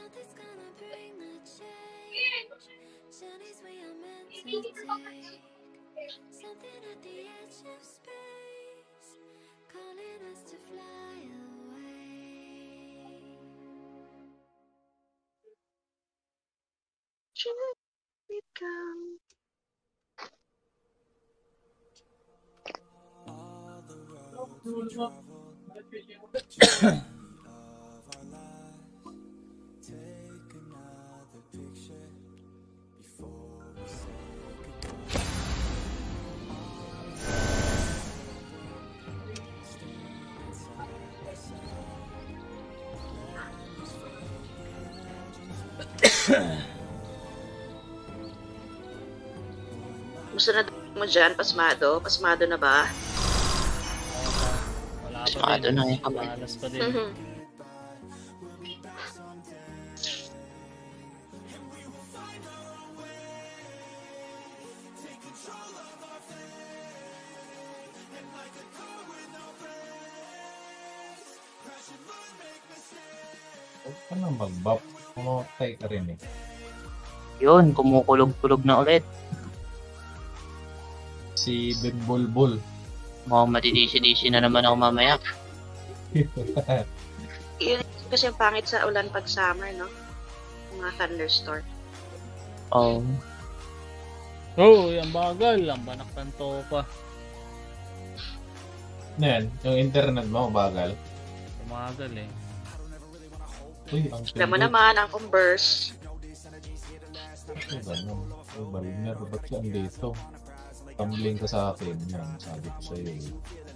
Gusto na mo dyan, pasmado? Pasmado na ba? Wala Pasmado pa na din. yung kamay. Malas pa din. Huwag ka na mag-buff. Pumatay ka rin eh. Yun, kumukulog-kulog na ulit. Si Ben Bulbul. Mukhang matidisi-disi na naman ako mamaya. Yun kasi yung pangit sa ulan pag summer, no? Mga thunderstorm. Oh. Oh, yung bagal. Ang banak ng topa. Ano yan? Yung internet mo, bagal. Tumagal eh. Uy, ang Alam mo naman, ang Converse. Ano ganun? Ay, Balmer, ba't yan dito? Tumbling ka sa akin. Yan, sabi ko sa'yo eh.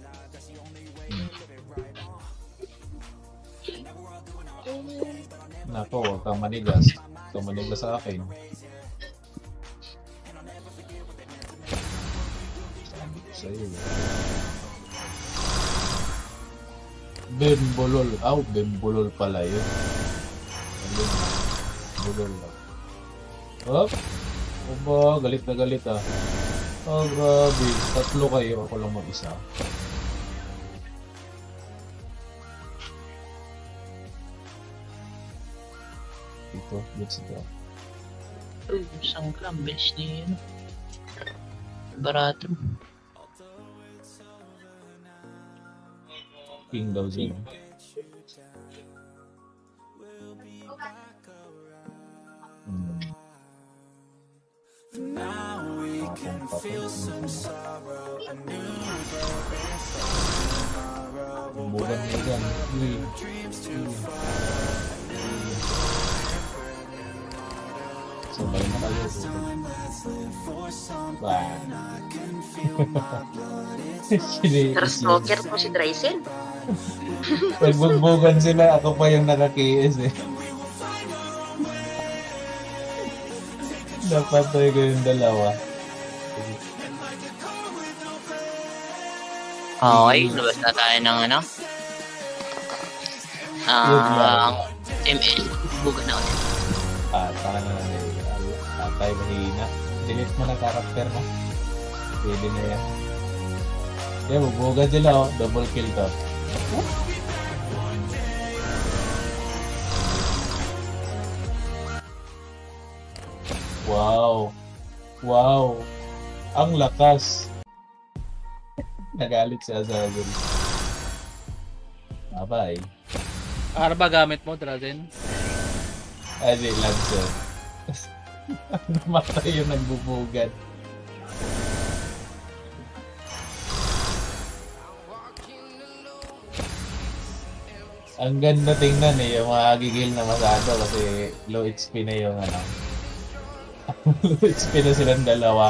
Nako, huwag kang manigas. Huwag kang manigas sa akin. Sabi ko sa'yo eh. Bembulol. Bembulol pala yun. Bembulol lang. Hop! Oba, galit na galit ah. Oh, grabe. Tatlo kayo. Ako lang mag-isa. Ito, let's go. Uy, isang gram, best ni yun. Barato. King daw dyan. Bukan mo dyan. Sabay na kayo. Bah. Tara, stalker po si Drysen. Nagbugbugan sila. Ako pa yung naka-KS eh. Napatay ko yung dalawa. Okay, labas na tayo ng ano? MS. Bugan na ulit. Taka na eh. Tatay mahina. Delete mo na karakter mo. Pwede na yan. Yeah, bubugan sila oh. Double kill to. Wow. Wow. Ang lakas. Nagalit si Azazel. Bye-bye. Ano ba gamit mo, Drazen? Ay, di, Lancer. Namatay yung nagbubugan. Ang ganda tingnan eh, yung mga gigil na masyado kasi low HP na yung ano. Low HP na silang dalawa.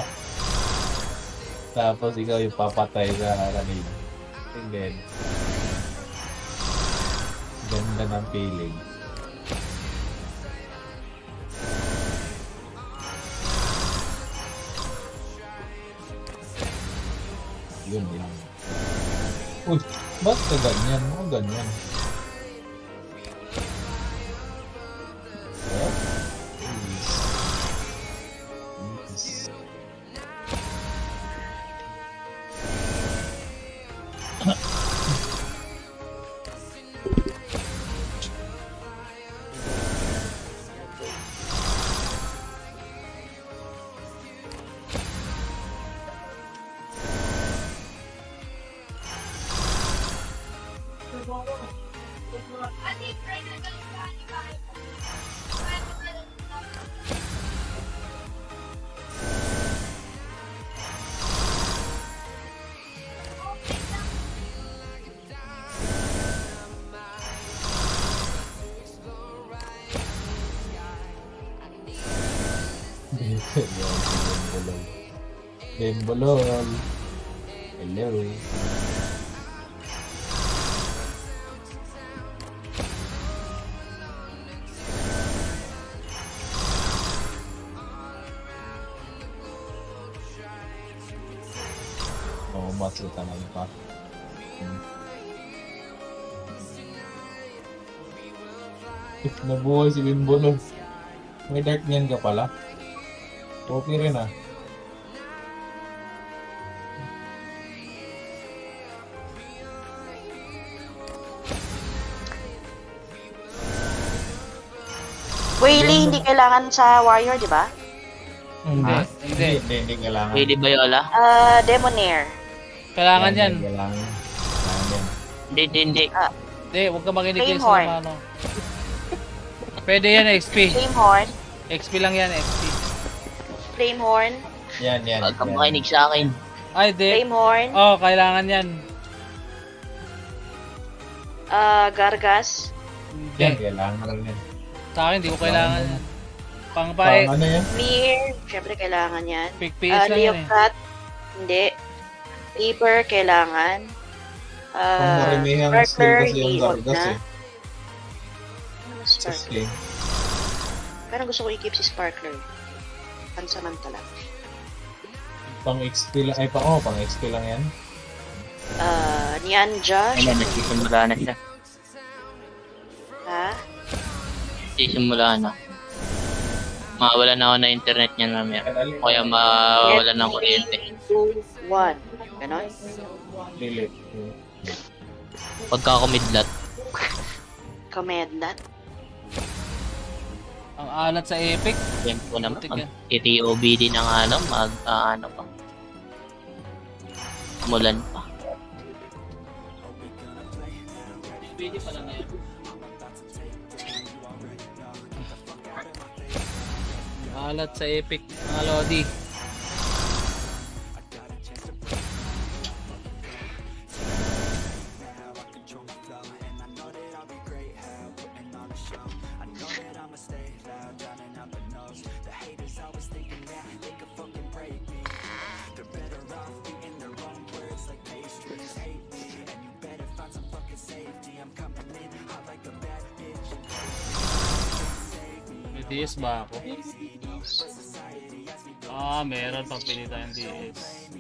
Tapos ikaw yung papatay sa kanila. And then, ganda ng feeling. Yun lang. Uy, ba't ka ganyan? Mga ganyan. Dembolol. Hello. Oh, masuta na pa. Nabuhay si Dembolol. May dark niyan ka pala. Okay rin ah. Whaley, hindi kailangan sa warrior, di ba? Hindi. Hindi kailangan. Lady Viola? Demonair. Kailangan yan. Kailangan yan. Hindi. Hindi, huwag ka makinig Flame sa horn. ano. Pwede yan, XP. Flamehorn. XP lang yan, XP. Flamehorn. Yan. Huwag kang makinig sa akin. Ay, di. Flamehorn. Oh, kailangan yan. Gargas. Yan, Hindi. kailangan rin yan. Sa akin, di ko kailangan yan. Pang-pae. Ano yan? Mir. Siyempre, kailangan yan. PS lang yan eh. Leocat. Hindi. Reaper, kailangan. Kung marimihang skill Sparkler, kasi yung hindi, wag Gargas na. eh. Ano ba Sa Sparkler? skill. Pero gusto ko i-keep si Sparkler. Pansamantala. Pang XP lang. Ay, pang XP lang yan. Nyanja. Ayun, nagsisimula na siya. Ha? Nagsisimula na. Mawala na ako na internet niya namin. O kaya mawala ng kuryente. 2, 1. Ganon? Delete. Pagka kumidlat. Kamedlat. Ang alat sa Epic. Yan po naman. Butik yan. TTOB din ang ano pa. Mulan pa. Pwede pa lang yan. Alat sa Epic, mga Lodi. May DS ba ako? Meron pang pili tayong DS.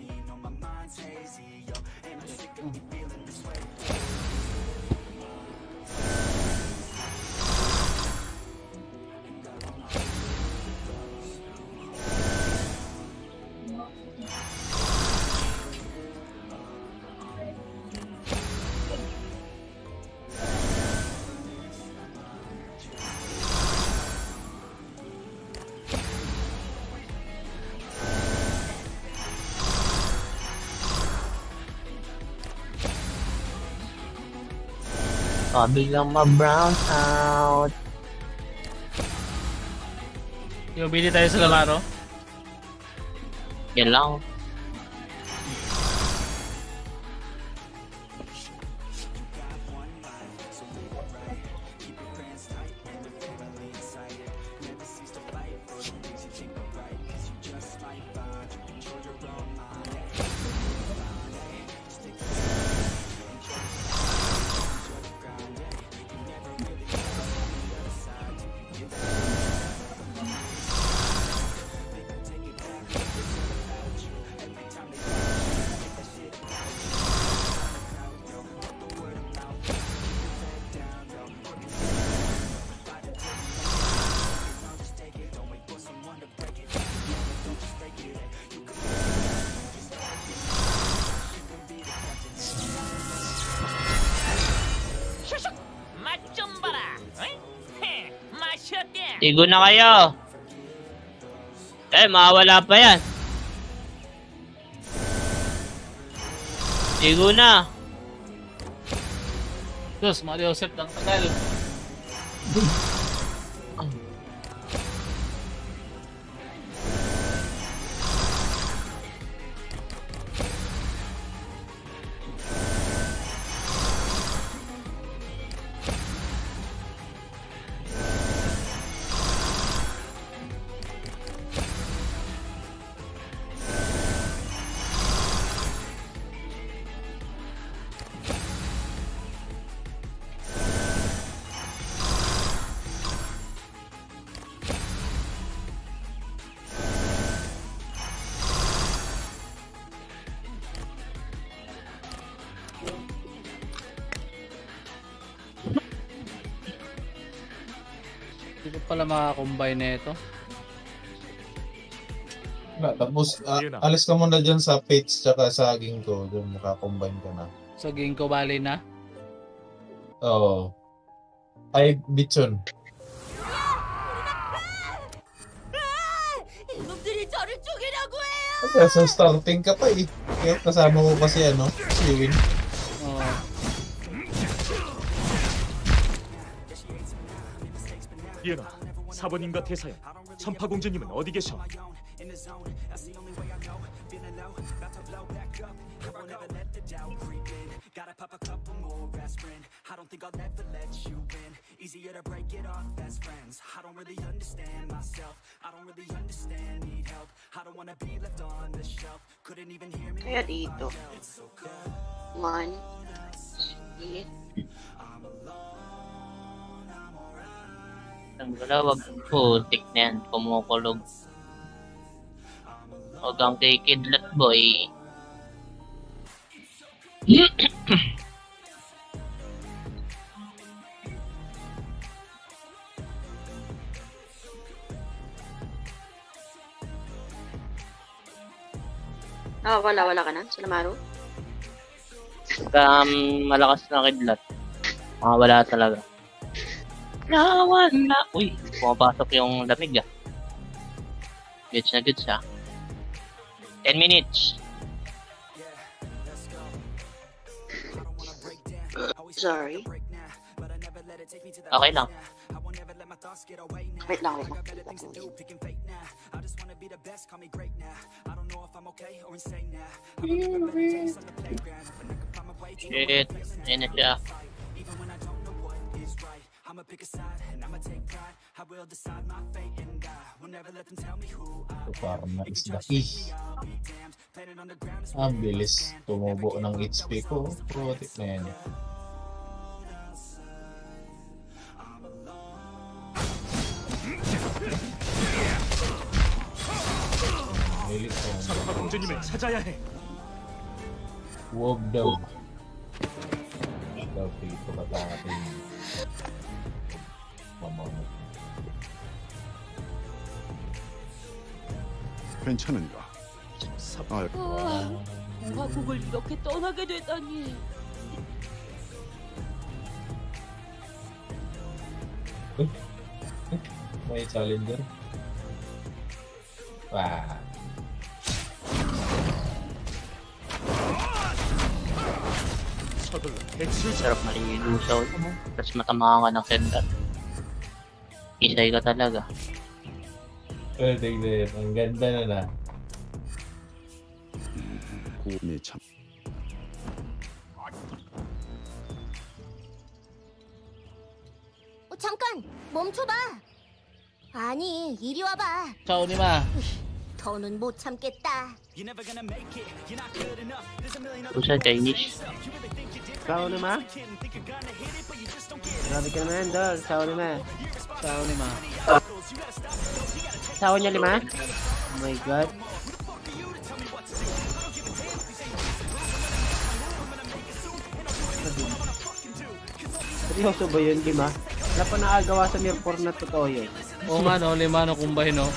Biglang ma-brown out. Yung bili tayo sa Lamaro. Yan lang. Tigo na kayo. Mawala pa yan. Tigo na. Diyos, Mario Joseph ng tagal. Hindi ko pala makakombine na ito. Tapos, alis ka muna dyan sa Fates tsaka sa Ginkgo. Doon makakombine ka na. So, Ginkgo Valley na? Oo. Ay, Bichon. Okay, so starting ka pa eh. Kaya kasama mo pa si Win. Oo. 이은아, 사부님과 대사야, 천파공주님은 어디 계셔? Kaya dito. 1. Sige. Ang galawag, putik na yan, kumukulog. Huwag kang kay Kidlat Boy. Wala ka na? Salamaro? Malakas na Kidlat. Wala talaga. Wala. Uy, pumapasok yung lamig ah. Goods na goods ah. 10 minutes. Sorry. Okay lang. Wait lang. Shit. Ayun na siya. So, parang na-isdaki. Ang bilis tumubo ng HP ko. Protik na yan. 천파공주님을 찾아야 해. Huwag daw. Daw dito ba natin? 괜찮은가? 공화국을 이렇게 떠나게 되다니. May challenger. Wah. Sarap malilusaw mo. Tapos matamaan ka ng Kidlat. Isay ka talaga. Tignan. Ang ganda na. 고음이 참. 잠깐 멈춰봐. 아니 이리 와봐. Saunima. 더는 못 참겠다. Usa Chinese. Saunima? Grabe ka naman, Dol. Saunima. Saunima. Sawa niya 5? Oh my God. Seryoso ba yun, 5? Wala pa nakagawa sa Mirror na totoo yun. Oo nga no, 5 na combine no.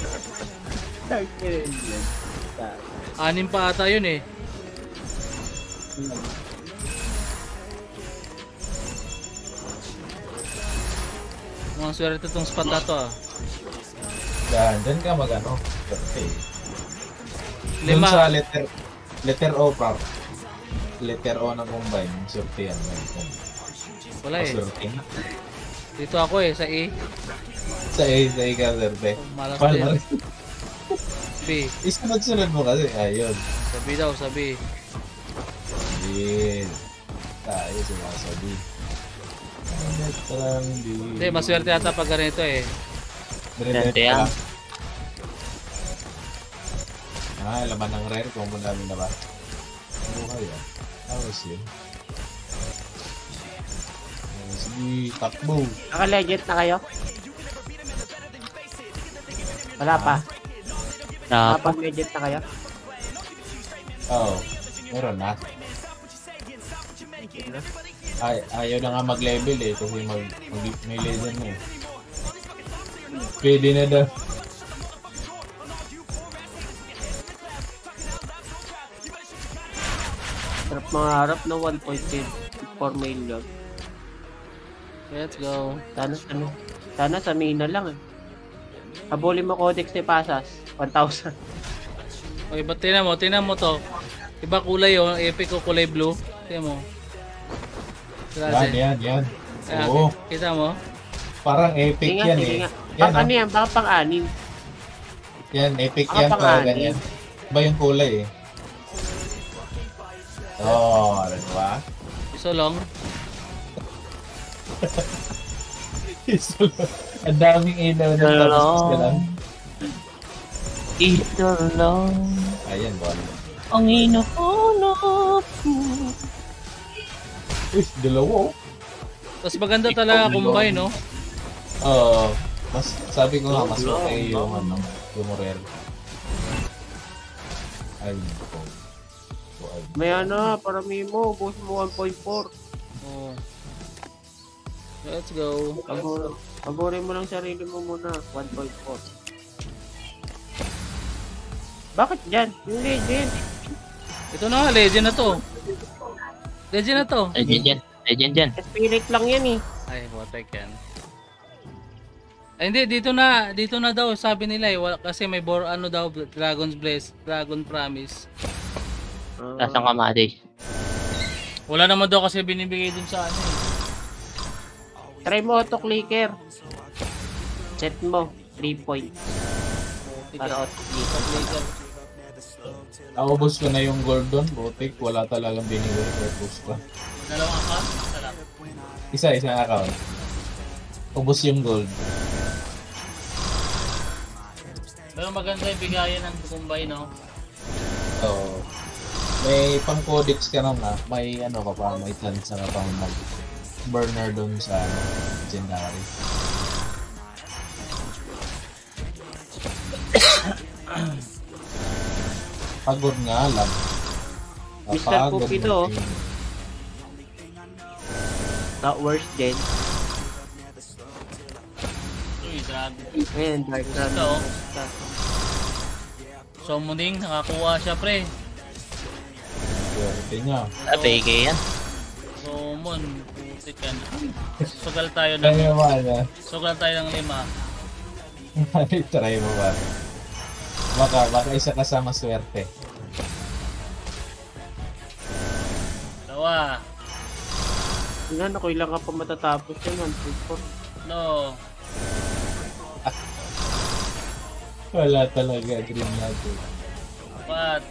6 pa ata yun eh. Mga swerte tong spot na to ah. Dyan ka mag-ano. Okay. 5. Dun sa letter O pa. Letter O na combine. Surte yan. Wala eh. Surte na. Dito ako sa A. Sa A ka, sir, be. Malas Paano din. malas? B. Isunod-sunod mo kasi. Ayun. Sabi daw, sabi. Yun. Tayo sumasabi. Hindi, maswerte ata pag ganito eh. Diretso yan. lang. Laman ng rare kung madami na ba? Ano kaya? Tapos yun. Sige, takbo. Naka-legit na kayo? Wala pa. Nakapag-legit na kayo? Oo. Meron na. Ayaw na nga mag-level eh. Kasi may legend na eh. Pwede na daw. Sarap mga harap na 1.4 million. Let's go. Sana sa Mina lang eh. Habulin mo codex ni Pasas. 1,000. Okay, ba't tinan mo to. Iba kulay oh, epic ko kulay blue. Tinan mo. Yan. Ayan, Oo. kita mo? Parang epic Sige yan nga, eh. nga. Yan, Ano yan? Baka pang-anim. yan, epic Baka yan. Parang pang-anim. ganyan. Iba yung kulay eh. Oh, ano ba? So long. Ang daming ilaw na tapos ka lang. Ito lang Ayan, ball. ang inuunod ko. Dalawa. Tapos maganda talaga combine, no? Mas sabi ko nga mas okay yung yung rare. Ay, ko. May parami mo. Ubus mo 1.4. Oh. Let's go. Paborin mo lang sarili mo muna. 1.4. Bakit dyan? Yung legend. Ito na nga, legend na to. Legend na to. Legend yan. Spirit lang yan eh. Ay, botek yan. Ay, hindi, dito na daw, sabi nila eh. Kasi may daw, Dragon's Bless, Dragon Promise. Lasang kamatis. Wala naman daw kasi binibigay dun sa ano eh. Try mo auto-clicker. Set mo. 3 points. Para auto-clicker. Naubos ko na yung gold doon, butik. Wala talagang binigay ko. Ubus ko. Dalawang account? Isa lang. Isang account. Ubos yung gold. Pero maganda yung bigayan ng kumbay, no? Oo. May pang codex ka naman may ano ka pa, may plans ka pang burner doon sa legendary. Pagod nga lang. Mr. Cupido. Not worse din. Uy, grabe. Ayan, Dark Run. Ito, oh. So, muning, nakakuha siya, pre. Swerte niya. PK yan. So, mun, putik yan. Sugal tayo Kaya ng, ba sugal tayo ng 5. Try mo ba? Baka isa ka sa maswerte. Dawa. Ilan ako, ilang ka pa matatapos yan? 1.4. No. Wala talaga, dream natin. 4.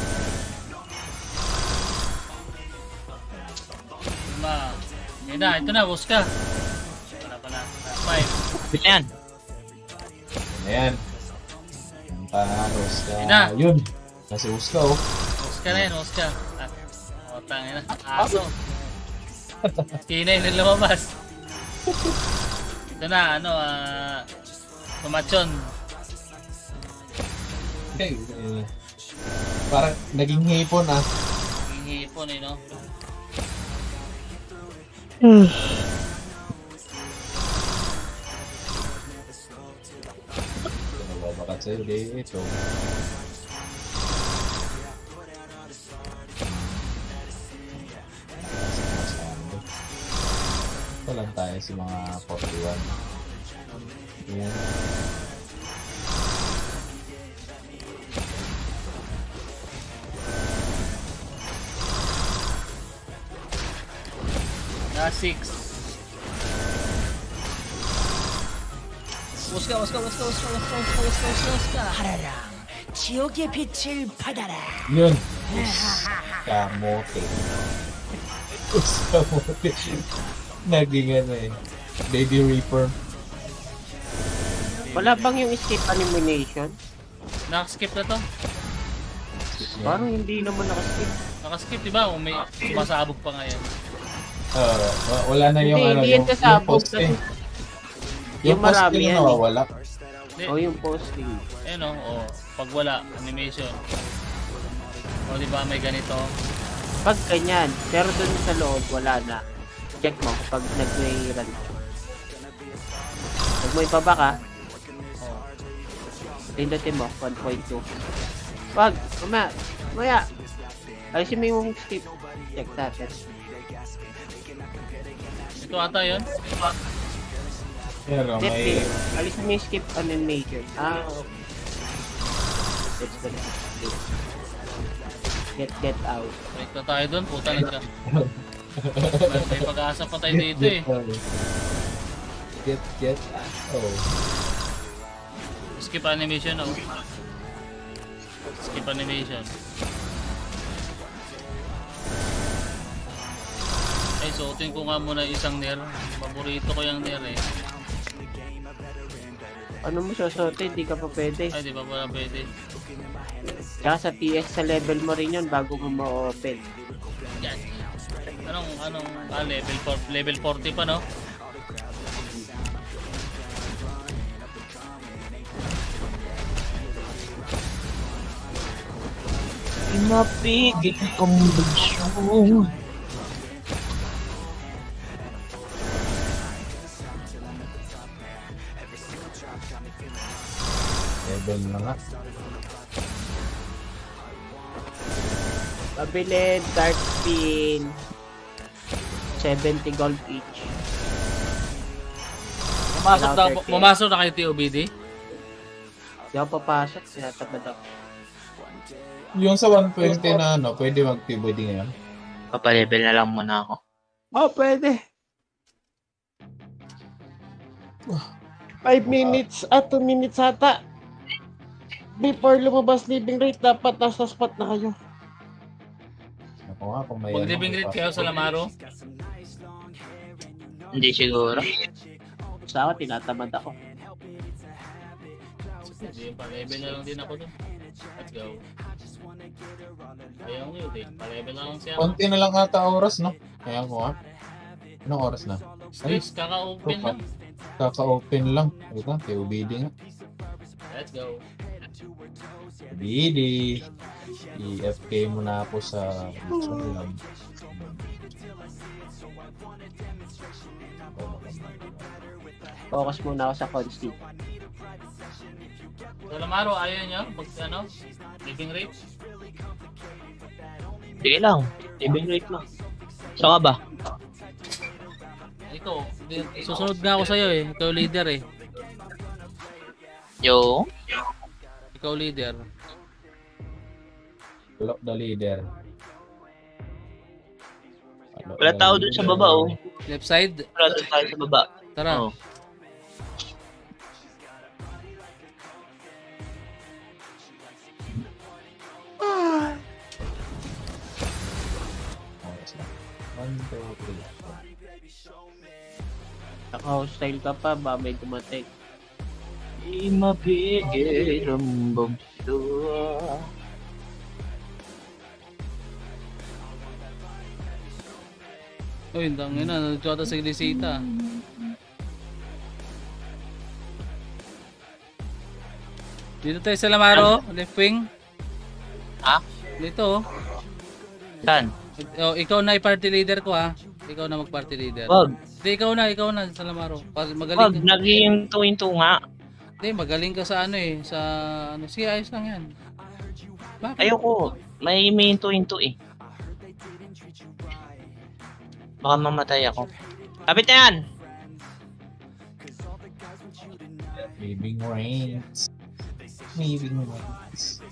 5. Yan na, ito na, bus ka. Wala pa na. 5. Bila yan. Ayan. Ang paros ka. Yun na. Yun. Kasi uska oh. Bus ka na yan, bus ka. Tangin na. Aso. Kinay na lumabas. Ito na, tumachon. Okay. Parang naging hipon ah. Hihipon eh, no? Nababakat sa'yo dito. Ito lang tayo sa mga 41. Yan. Na 6. Uska. 지옥의 빛을 받아라. Yun. Kamote. Kamote. Naging ano eh. Baby Reaper. Wala bang yung escape elimination? Nakaskip na to. Parang hindi naman nakaskip. Nakaskip, di ba? O may sumasabog pa nga yan. Wala na yung Hindi, ano, hindi yan yung kasabog poste. kasi. Yung Yung marami poste yan na eh. nawawala. O yung posting. Ayan o, pag wala, animation. O di ba may ganito? Pag ganyan, pero dun sa loob, wala na. Check mo kapag nag-run. Pag may baba ka, pindutin mo, 1.2. Pag, maya, ayusin mo yung skip. Check natin. Ito ata yun? Pero Step may... alisin mo yung skip animation. Okay. Let's go. Get out. Break na tayo dun, puta nagka. May pag-asa pa tayo dito eh. Get. Oh. Skip animation o. Skip animation. Ay, suotin ko nga muna isang nair. Paborito ko yung nair eh. Ano mo susuotin? Di ka pa pwede. Ay, di ba pala pwede? Kaya sa PS sa level mo rin yun bago mo ma-open. Yan. Level 40 pa no? Mapigil kong bugso. Level na nga. Pabilid, dark spin. 70 gold each. Pumasok na kayo TOBD? Di ako papasok, sinatabad ako. Yung sa 120 na ano, pwede mag-PVD ngayon. Papalevel na lang muna ako. Oh, pwede. 5 minutes at 2 minutes ata. Before lumabas living rate, dapat nasa spot na kayo. Ako nga kung may... Mag-living rate kayo sa Lamaro? Hindi siguro. Sa ako, tinatamad ako. Hindi, pa-level na lang din ako dun. Let's go. Ayaw nyo din, pa-level na lang siya. Konti na lang ata oras, no? Kaya ko nga. Anong oras na? Stress, kaka-open lang. Kaka-open lang. Ito, TOBD nga. Let's go. TOBD. I-FK mo na ako sa... lang. Focus muna ako sa consti. Sa Lamaro, ayaw nyo? Living rate? Sige lang. Living rate lang. Saan ka ba? Ito, susunod nga ako sa'yo eh. Ikaw leader eh. Yo. Ikaw leader. Lock the leader. Wala tao dun sa baba oh. Left side? Wala dun tayo sa baba. Tara. Oh. Naka-hostile ka pa, ba may dumating? Di mapigil ang bugso. Uy, tangin na, nagtsota sa Glisita. Dito tayo sa Lamaro, left wing. Ha? Dito oh. Saan? Oh, ikaw na i-party leader ko ha. Ikaw na mag-party leader. Wag. Hindi, ikaw na sa Lamaro. Wag, Magaling ka. nag-iinto-into nga. Hindi, magaling ka sa ano eh. Sa ano, sige, ayos lang yan. Bakit? Ayoko. May into eh. Baka mamatay ako. Kapit na yan! Living Reigns. Living Reigns.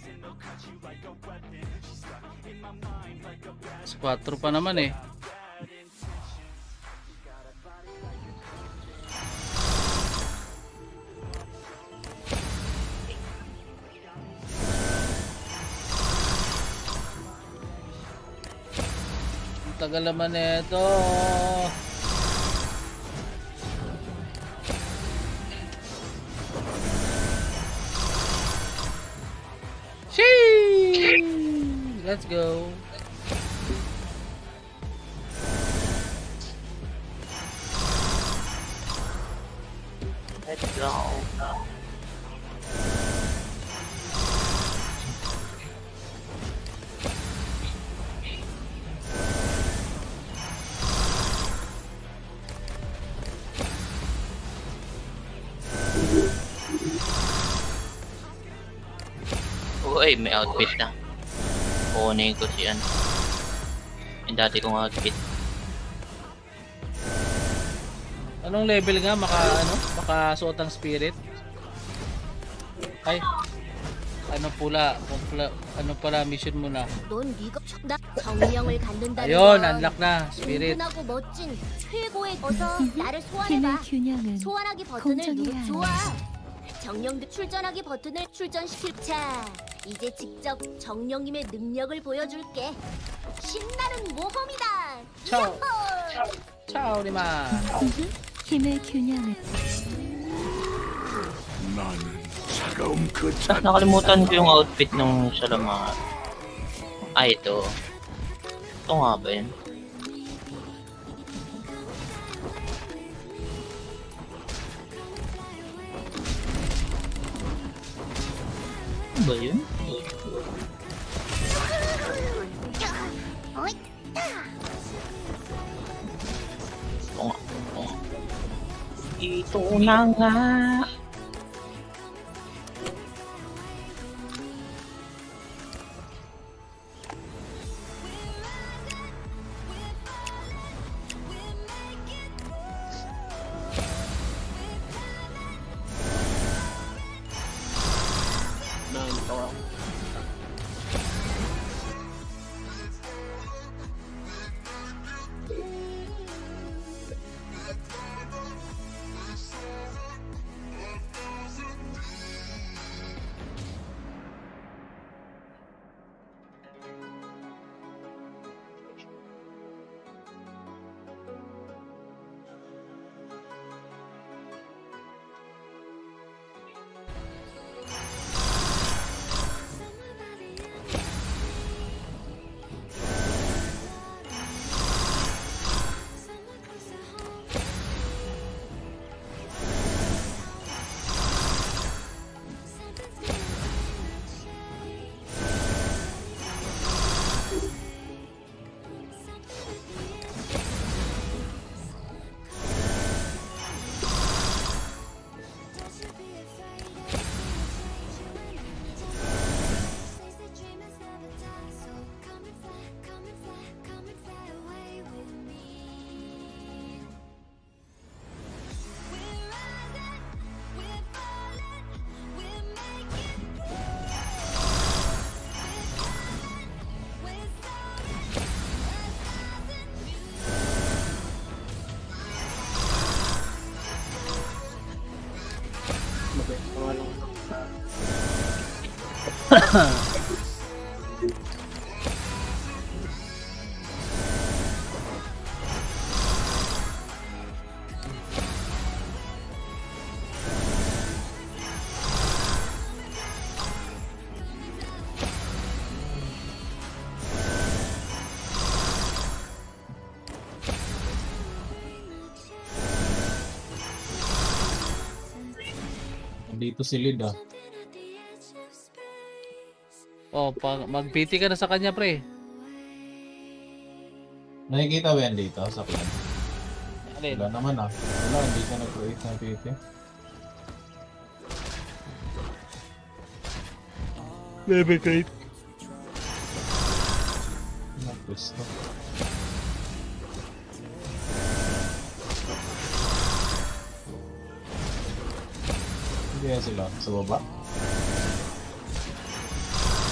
Squad pa naman eh. Ang tagal naman ito. Let's go. Let's go. Uy, may outfit na. Kukunin ko si ano. Yung dati kong outfit. Anong level nga makasuot ang spirit? Ay. Ano pala mission mo na. 넌 네가 나 정령을 갖는다는 Ayun, 건 unlock na spirit. 든든하고 멋진 최고의 어서 나를 소환해봐. 소환하기 버튼을 누르 좋아. 정령들 출전하기 버튼을 출전시킬. 자, 이제 직접 정령님의 능력을 보여줄게. 신나는 모험이다. 차오. 차오 리마. 힘의 균형을. 나는 차가운 그 Nakalimutan ko yung outfit ng Shalamar. Ay, ito. Ito nga ba yun? Ano ba yun? Ito na nga. Dito si Lid ah. Oh, mag-PT ka na sa kanya, pre. Nakikita ba yan dito sa clan? Alin? Wala naman ah. Wala, hindi ka nag-create ng PT. Level 8. Gusto. Hindi yan sila sa baba.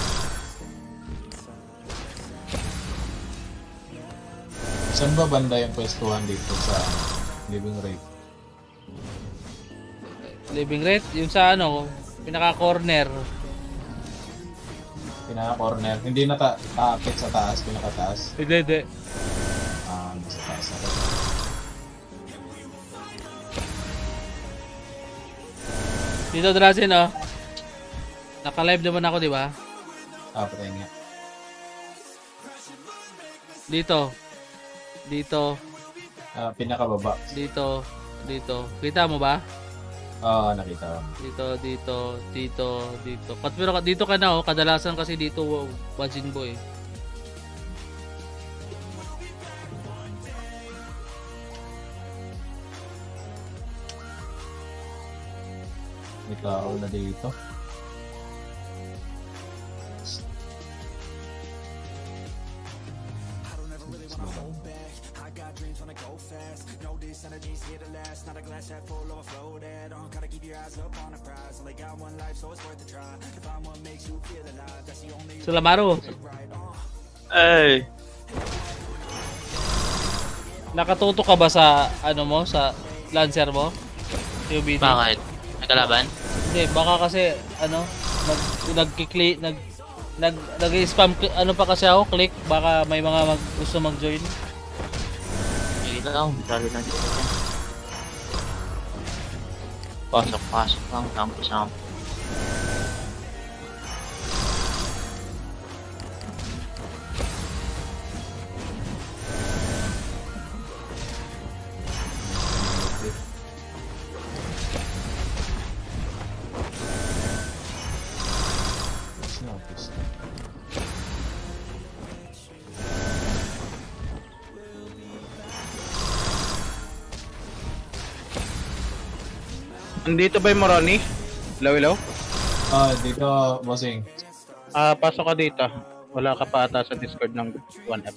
Saan ba banda yung pwestuhan dito sa living rate? Living rate? Yung sa ano, pinaka-corner. Pinaka-corner. Hindi na taakit sa taas, pinaka-taas. Hindi. Nasa taas ako. Dito, Drazen, oh. Naka-live naman ako, di ba? Patay nga. Dito. Pinakababa. Dito. Kita mo ba? Oo, nakita ko. Dito. Pero dito ka na, oh. Kadalasan kasi dito, Bajin Boy. May tao na dito. Sulamaro. Ay. Nakatuto ka ba sa ano mo, sa Lancer mo? UBD? Bakit? May kalaban? Hindi, baka kasi ano, nag-spam ano pa kasi ako, click, baka may mga gusto mag-join. Hindi lang, dali lang dito yan. Pasok lang, sampo. Andito ba yung Moroni? Ilaw? Dito, bossing. Pasok ka dito. Wala ka pa ata sa Discord ng 1F.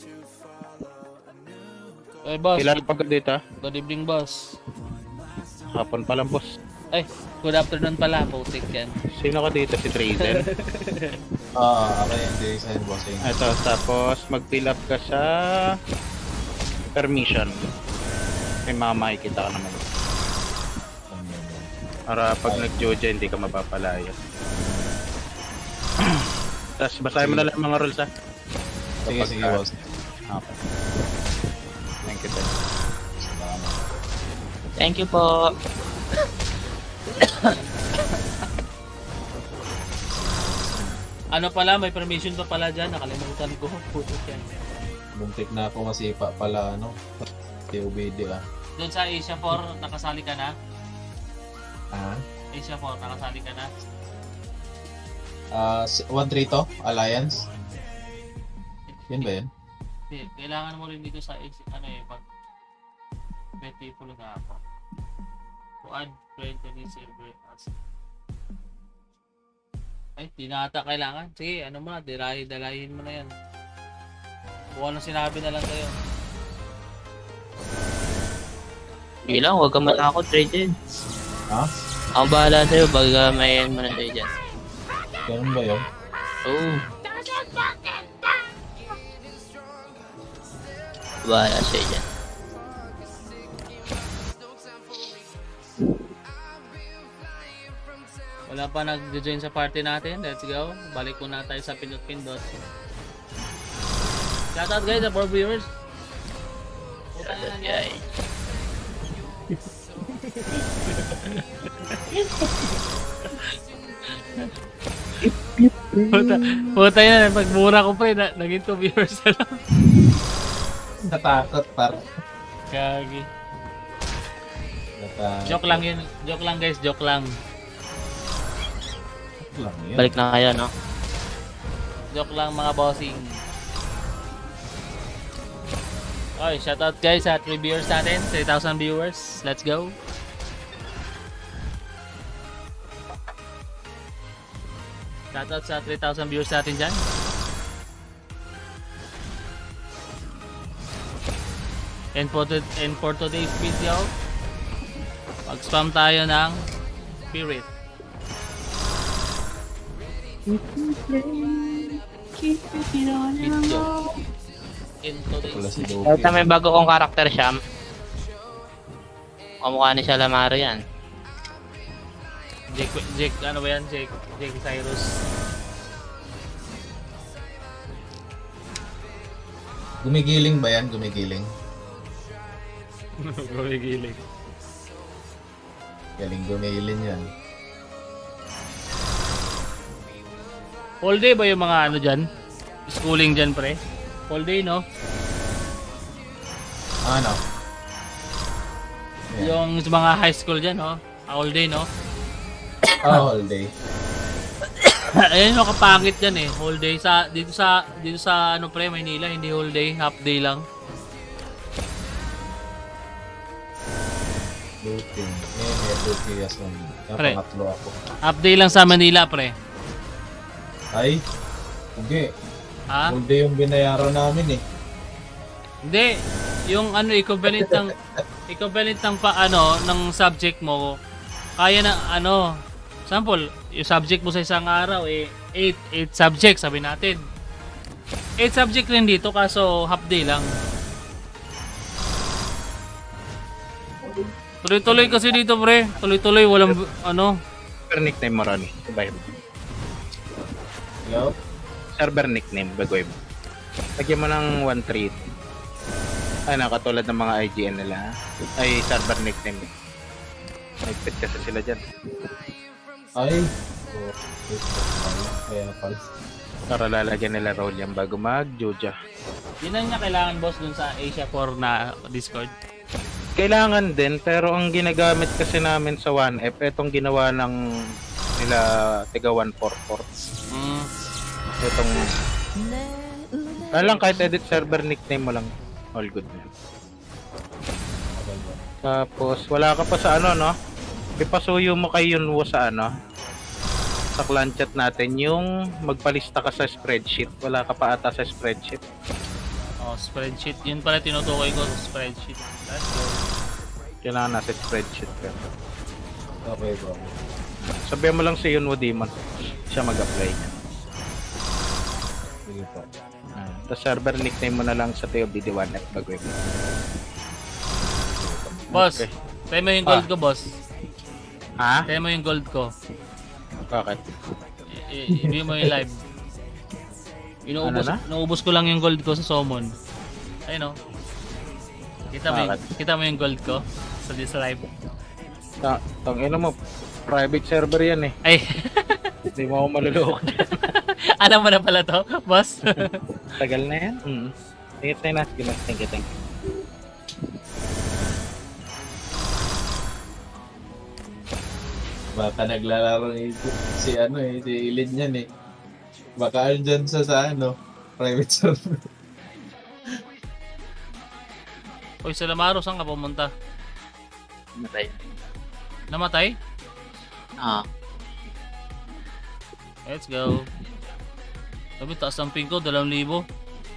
Eh, boss. Kailan pa ka dito? Good evening, boss. Hapon pa lang, boss. Ay, good afternoon pala, putik yan. Sino ka dito? Si Trader? Ako yung design, bossing. Ito, tapos mag-fill up ka sa permission. May makikita ka naman. Para pag nag-joja, hindi ka mapapalaya. Tapos basahin mo na lang mga rules, ha? Sige, boss. Okay. Thank you, sir. Thank you po. Ano pala, may permission pa pala dyan, nakalimutan ko. Putok yan. Buntik na ako masipa pala, TOBD Doon sa Asia 4, nakasali ka na? Asia 4, nakasali ka na? 1-3 to, Alliance. Yan ba yan? Hindi, kailangan mo rin dito sa Asia, pag beautiful na ako. To add friend to this server as. Ay, di na ata kailangan. Sige, mo na, dalahin mo na yan. Kung ano sinabi na lang sa'yo. Hindi lang, huwag kang matakot, Trader. Ako bahala sa'yo, baga may mo na sa'yo dyan. Ganun ba yun? Oo. Bahala sa'yo dyan. Wala pa nag-join sa party natin. Let's go. Balik muna tayo sa pindot-pindot. Shoutout guys sa 4 viewers. Shoutout guys. Puta yan, pagmura ko pre, naging 2 viewers na lang. Natakot par. Kagi. Joke lang yun. Joke lang guys, joke lang. Balik na kayo, no? Joke lang mga bossing. Okay, shoutout guys sa 3 viewers natin, 3,000 viewers. Let's go. Shoutout sa 3,000 viewers natin dyan. And for today's video, mag-spam tayo ng Spirit. Into the Wala si sea. Loki. Kahit na may bago kong karakter siya. Kamukha ni siya Lamaro yan. Jake, ano ba yan? Jake Cyrus. Gumigiling ba yan? Gumigiling? Gumigiling. Galing gumigiling yan. All day ba yung mga ano dyan? Schooling dyan, pre? All day, no? Ano? Yeah. Yung mga high school dyan, no? All day, no? All day. Ayun yung kapangit dyan eh. Whole day. Dito sa ano pre, Maynila, hindi whole day. Half day lang. Looting. Looting as one. Yung Pre. pangatlo ako. Half day lang sa Manila, pre. Ay? Hindi. Ha? All day yung binayaran namin eh. Hindi. Yung ano, equivalent ng ng subject mo. Kaya na, ano, sample, yung subject mo sa isang araw, 8 subjects, sabi natin. 8 subject rin dito, kaso half day lang. Tuloy-tuloy kasi dito, pre. Tuloy-tuloy, walang, ano. Server nickname mo, Ronnie. Sabay mo. Hello? Server nickname, bagoy mo. Lagyan mo ng 1-3. Ano, katulad ng mga IGN nila. Ay, server nickname. Nagpit kasi sila dyan. Ay. Kaya pala. Para lalagyan nila role yan bago mag-Joja. Yun na niya kailangan, boss, dun sa Asia 4 na Discord. Kailangan din, pero ang ginagamit kasi namin sa 1F, itong ginawa ng nila tiga 144. Itong lang kahit edit server nickname mo lang, all good na. Tapos wala ka pa sa ano, no? Ipasuyo mo kay Yunwo sa ano, sa clan chat natin yung magpalista ka sa spreadsheet. Wala ka pa ata sa spreadsheet. Oh, spreadsheet. Yun pala tinutukoy ko sa spreadsheet. Let's go. Kailangan nasa spreadsheet ka. Okay, bro. Sabihan mo lang si Yunwo Demon. Siya mag-apply niya. Sige po. Tapos server nickname mo na lang sa TOBD1F bago yun. Boss, Okay. tayo mo yung gold ko, boss. Ha? Tayo mo yung gold ko. Bakit? I-view mo yung live. Inuubos ko lang yung gold ko sa Summon. Ayun, no? Kita mo yung gold ko sa live. Tangina mo, private server yan eh. Ay. Hindi mo ako maluloko dyan. Alam mo na pala to, boss? Tagal na yan. Thank you. Baka naglalaro si Ilid niyan eh. Baka andyan sa ano, private server. Uy, sa Lamaro, saan ka pumunta? Namatay. Namatay? Let's go. Sabi, taas ng ping ko, 2,000.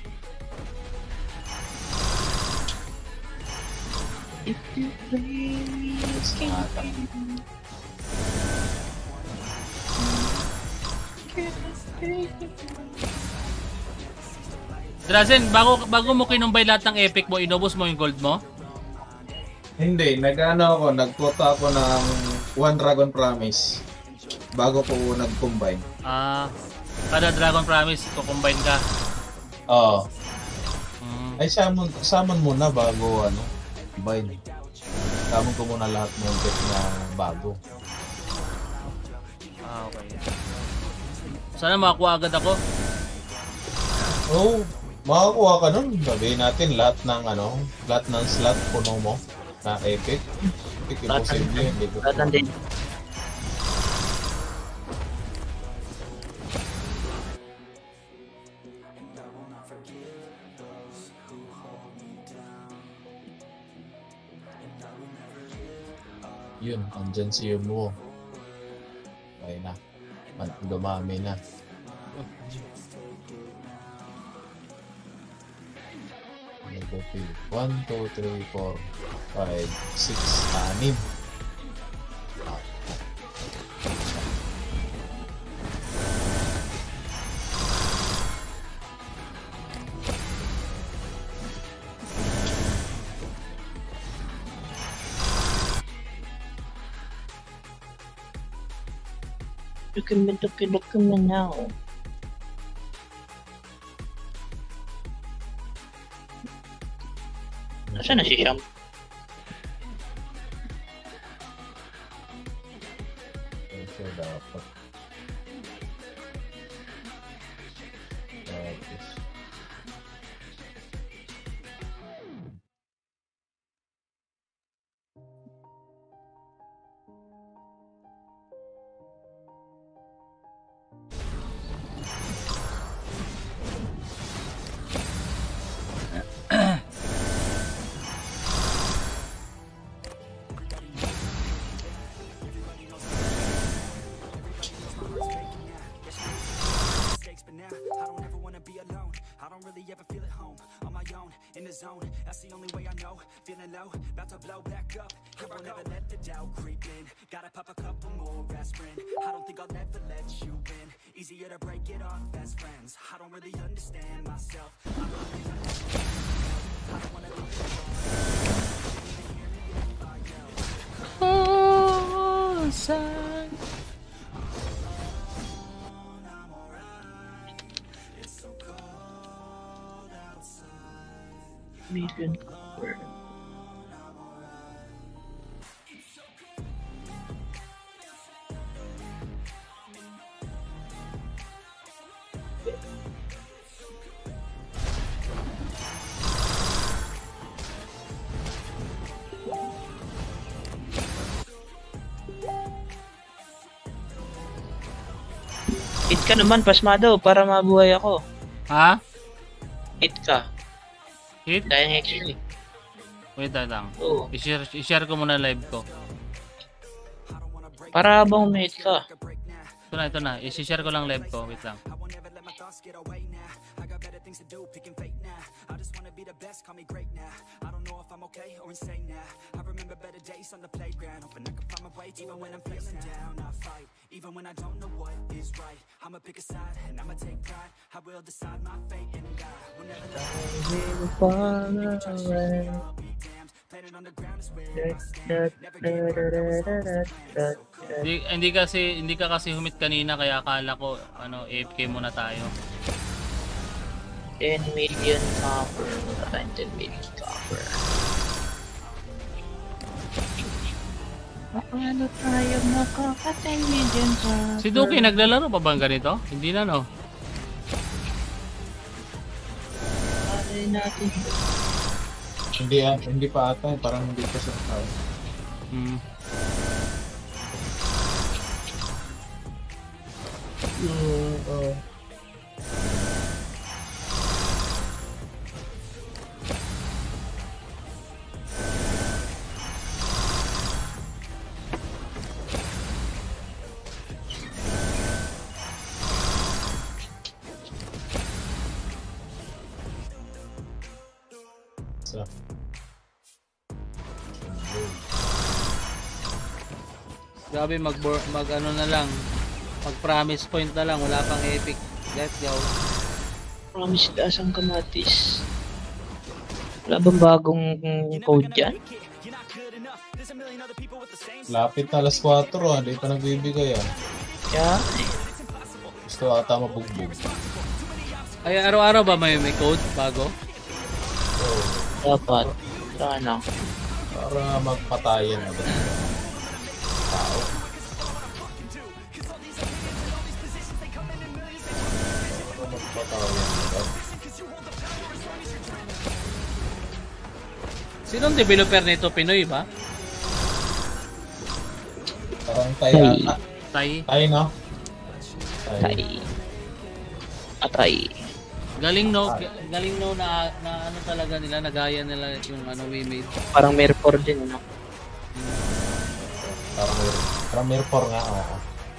Drazen, bago mo kinumbay lahat ng epic mo, inubos mo yung gold mo? Hindi, nagquota ako ng One Dragon Promise bago ko nag-combine. Kada Dragon Promise, i-combine ka? Oo. Ay, summon muna bago combine. Summon ko muna lahat ng deck na bago. Okay. Sana makakuha agad ako. Oh, makakuha ka nun. Sabihin natin lahat ng slot puno mo na epic. Imposible, hindi ko. Yun, andyan si Yunwo. Okay na. Dumami na. Okay. 1, 2, 3, 4, 5, 6, 6. Look at me now. Nasaan na si Sham? Ito dapat. Tapos. Million copper. Hit ka naman, pasmado, para mabuhay ako. Ha? Hit ka. Hit? Dahil actually. Wait lang. Oo. I-share ko muna live ko. Para habang may hit ka. Ito na. I-share ko lang live ko. Wait lang. Even when I don't know what is right, I'ma pick a side and I'ma take pride. I will decide my fate and die. Will never let planet on the ground is where I stand. Hindi ka kasi humit kanina kaya akala ko AFK muna tayo. 10 million copper. 10 million copper. Paano tayo makaka-10 million copper? Si Duki naglalaro pa bang ganito? Hindi na, no? Pare natin. Hindi pa ata, parang hindi pa sa tao. Grabe mag ano na lang. Mag promise point na lang, wala pang epic. Let's go. Promise dasang kamatis. Wala bang bagong code dyan? Lapit na alas 4 hindi pa nagbibigay Yeah. Gusto ata mabugbog. Ay, araw-araw ba may code bago? Dapat. Sana. Para magpatayan na tao. Sinong developer nito? Pinoy ba? Parang tayo ata. Tay, no? Tay. Atay. Galing no na ano talaga nila, nagaya nila yung we made. Parang Merfor din, no? Parang Merfor nga, oo.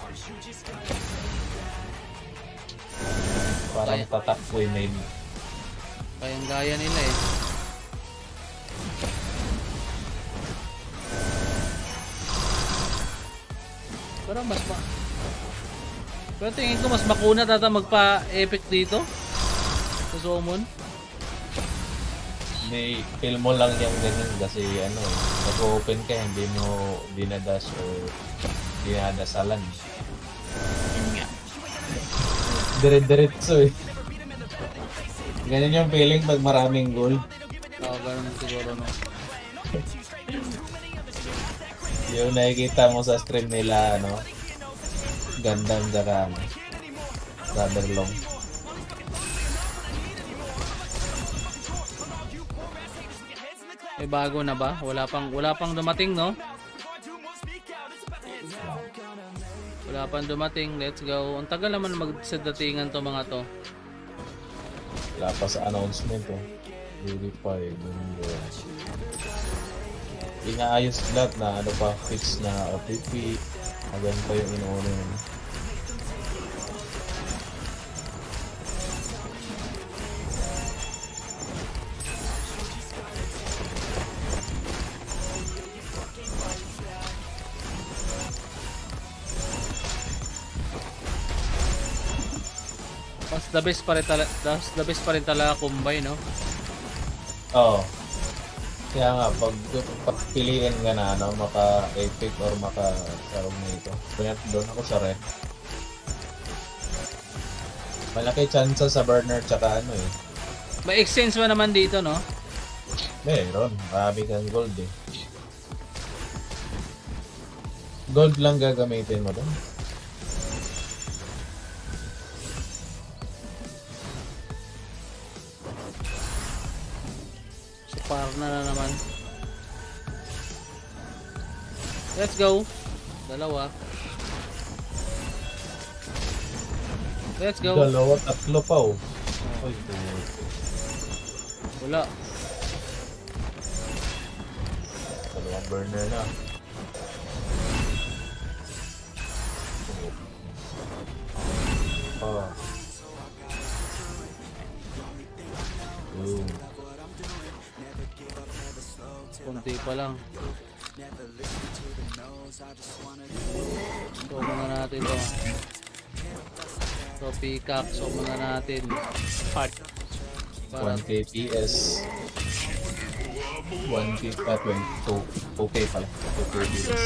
Parang tatak we made. Kayang gaya nila eh. Pero tingin ko mas makuna tata magpa-epic dito sa Summon. May feel mo lang yung ganun kasi nag-open ka, hindi mo dinadash o dinadasalan. Dire-diretso eh. Ganyan yung feeling pag maraming gold. Oo, ganun siguro no. Yung nakikita mo sa stream nila, ano, Gundam saka ano, Brotherlong. May bago na ba? Wala pang dumating, no? Wala pang dumating. Let's go. Ang tagal naman magsadatingan to mga to. Wala pa sa announcement oh. Verify. Inaayos lahat na ano pa, fix na OTP. Agan pa yung inuuna yun. The best pa rin talaga Kumbay, no? Oo. Kaya nga, pag piliin ka na, ano, maka-epic or maka-sarong nito. Kaya doon ako sa red. Malaki chance sa burner tsaka ano eh. May exchange mo naman dito, no? Meron. Marami kang gold eh. Gold lang gagamitin mo doon. Parna na naman. Let's go. Dalawa. Let's go. Dalawa, tatlo pa oh. Ay, wala. Dalawang burner na. Oh. Kunti pa lang. So muna natin to. So peacock, so muna natin. Heart. 1k PS. 1k pa 22. Okay pala. 2k PS.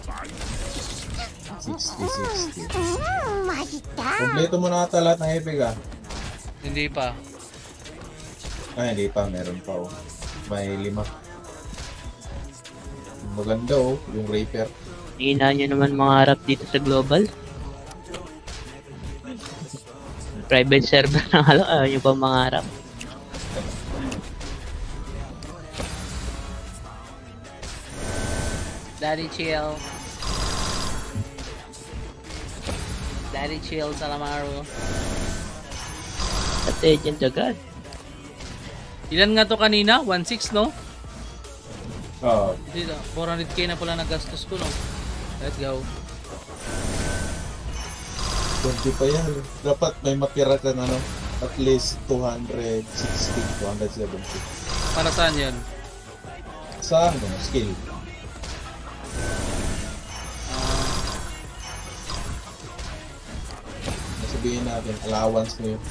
60. Kompleto mo na ata lahat ng epic ah. Hindi pa. Ay, hindi pa. Meron pa oh. May 5. Maganda oh, yung Reaper. Hina nyo naman mga harap dito sa global. Private server na halo, ayaw nyo pa mga harap. Daddy chill. Daddy chill, Salamaro. At agent agad. Ilan nga to kanina? 1.6 no? Oo. 400k na pala nagastos ko no. Let's go. 20 pa yan. Dapat may matira ka na ano, at least 260, 270. Para saan yan? Sa ano, skill. Sabihin natin, allowance mo yun.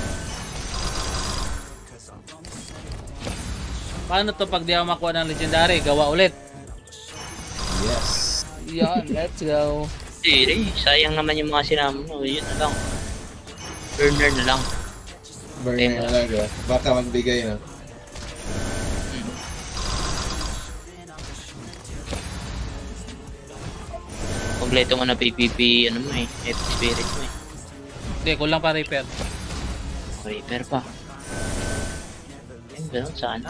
Paano to pag di ako makuha ng legendary? Gawa ulit. Yes. Yan, let's go. Hindi, sayang naman yung mga sinama mo. Yun na lang. Burner na lang. Burner na lang, diba? Baka magbigay na. Kompleto mo na PvP, ano mo eh. Epic Spirit mo eh. Hindi, kulang pa Reaper. Reaper pa. Ayun, ganun sana.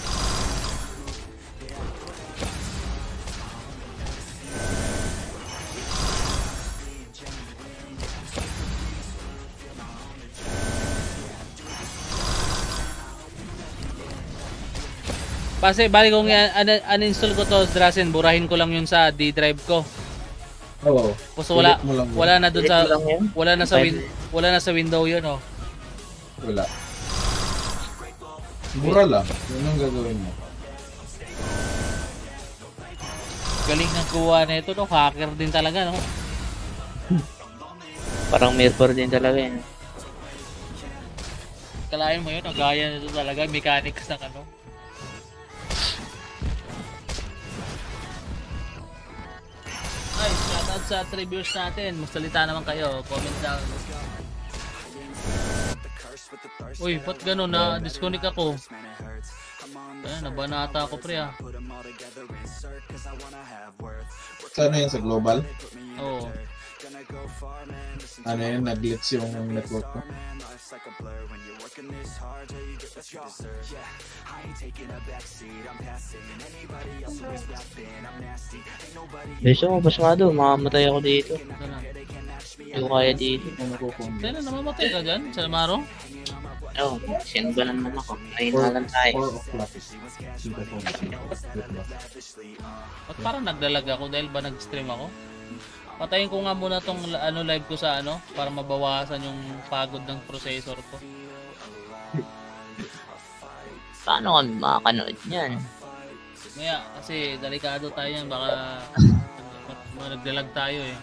Kasi bali kung uninstall ko to Drazen, burahin ko lang yun sa D drive ko. Oo. So wala na doon sa wala na sa window yun oh. Wala. Mura lang. Yun ang gagawin mo. Galing ng kuha na ito no, hacker din talaga no. Parang mirror din talaga yun. Kalahin mo yun, gaya nito talaga, mechanics ng ano. Ay, shoutout sa 3 viewers natin. Magsalita naman kayo. Comment down. Uy, ba't gano'n na disconnect ako? Ayan, nabanata ako pre ah. Saan yan? Sa global? Oo. Ano yun? Nag-glitch yung network ko. Beso mo, bas nga doon. Mamamatay ako dito. Hindi ko kaya dito. Saan na namamatay ka dyan? Sa Lamaro? Oo, sinbalan naman ako. Ayun na lang tayo. 4 o'clock. Ba't parang naglalag ako dahil ba nag-stream ako? Patayin ko nga muna tong live ko sa para mabawasan yung pagod ng processor ko. Paano kami makakanood yan? Maya, kasi delikado tayo yan. Baka naglalag tayo eh.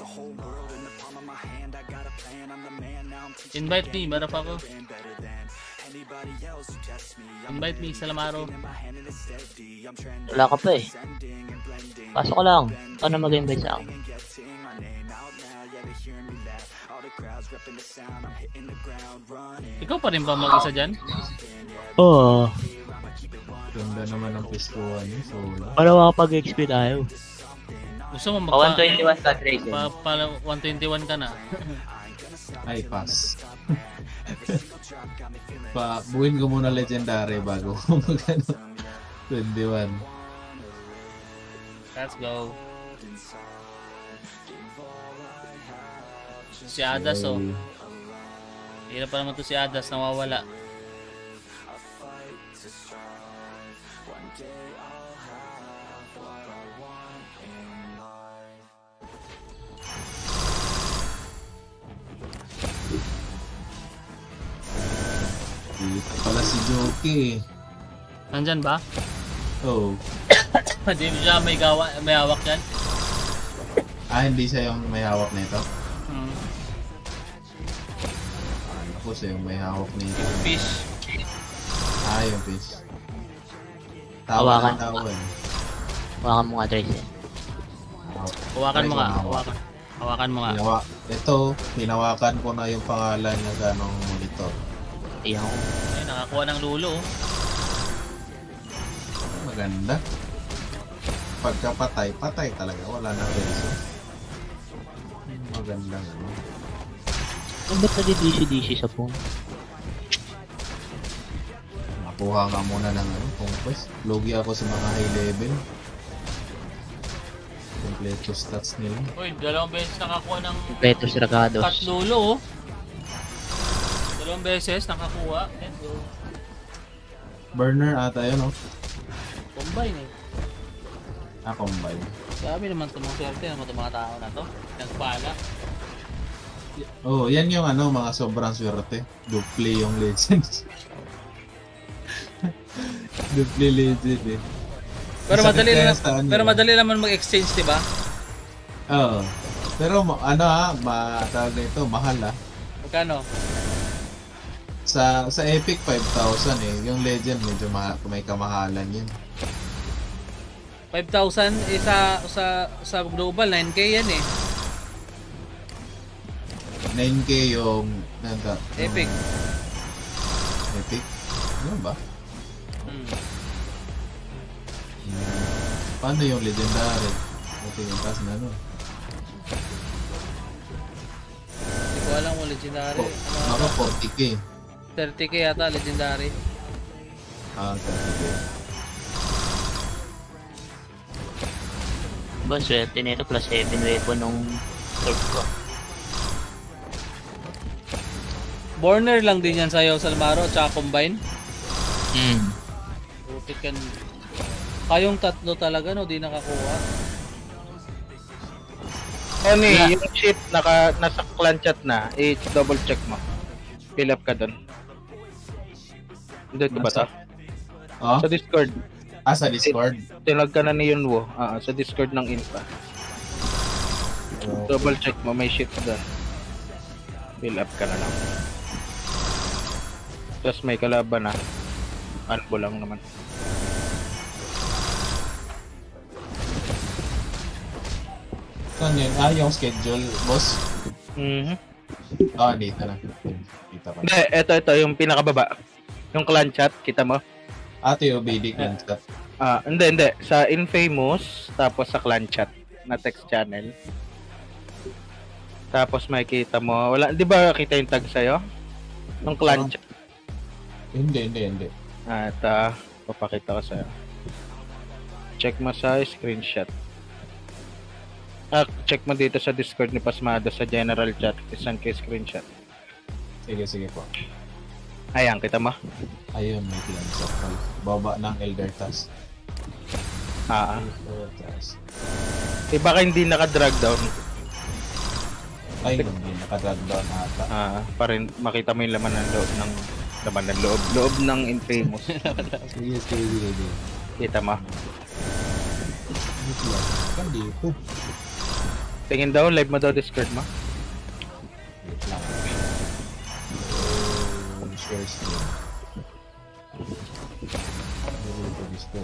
Invite me, marap ako. Invite me sa Lamaro. Wala ka pa eh. Pasok ko lang. Paano mag-invite sa akin? Ikaw pa rin ba mag-isa dyan? Oo. Ganda naman ang piskuhan niya. Para makapag-XP tayo. Gusto mo magpa... 121 ka, Trace. 121 ka na. Ay, pass. Buuin ko muna legendary bago mag 21. Let's go. Si Adas oh. Hirap pa naman to si Adas, nawawala. Dito pala si Joki. Nandyan ba? Oo. Hindi siya may hawak yan? Hindi siya yung may hawak nito? Ako siya yung may hawak nito. Yung fish. Yung fish. Hawakan. Hawakan mo nga, Trace. Hawakan mo nga. Hawakan mo nga. Ito, hinawakan ko na yung pangalan ng ganong monitor. Iyaw. Ay, nakakuha ng lulo. Maganda. Pagkapatay, patay talaga. Wala na peso. Maganda nga. Ba't nadi-DC-DC sa phone? Nakuha nga muna ng conquest. Logi ako sa mga high level. Kompleto stats nila. Uy, 2 beses nakakuha ng... Kompleto Ragados. Cut lulo oh. 2 beses nakakuha. Let's go. Burner ata yun oh. Combine eh. Combine. Sabi naman itong mga swerte naman itong mga tao na to. Nagpala. Yan yung mga sobrang swerte. Duple yung legends. Duple legend eh. Pero madali naman mag-exchange, di ba? Oo. Pero matawag na ito, mahal Magkano? Sa Epic 5,000 eh. Yung legend medyo may kamahalan yun. 5,000 sa global 9k yan eh. 9k yung Epic. Epic? Ano ba? Paano yung legendary? Ito yung taas na Hindi ko alam mo legendary. Naka 40k. 30k yata legendary. 30k. Ba, swerte nito plus 7 weapon nung sword ko. Borner lang din yan sa'yo, Salmaro, tsaka combine? Buti kayong tatlo talaga, no? Di nakakuha. Yung shit nasa clan chat na, double check mo. Fill up ka dun. Hindi ba ito? Sa Discord. Sa Discord? Tinag ka na ni Yunwo. Sa Discord ng Inpa. Double check mo, may shit dun. Fill up ka na lang. Tapos may kalaban na. Anbo lang naman. Saan yun? Yung schedule, boss? Dito na. Kita ako. Hindi, ito yung pinakababa. Yung clan chat, kita mo? Ate, OBD clan chat. Hindi. Sa Infamous, tapos sa clan chat na text channel. Tapos makikita mo, wala, di ba kita yung tag sa'yo? Nung clan chat. Hindi. Ito, papakita ko sa'yo. Check mo sa screenshot. Check mo dito sa Discord ni Pasmado sa general chat. Isang kay screenshot. Sige po. Ayan, kita mo? Ayun, may clan chat. Baba ng Elder Task. Elder Task. Baka hindi naka-drag down. Ay, hindi naka-drag down ata. Para makita mo yung laman ng loob. Loob ng Infamous. Sige. Kita mo? Dito. Tingin daw, live mo daw Discord mo. Wait lang. Share screen. Discord.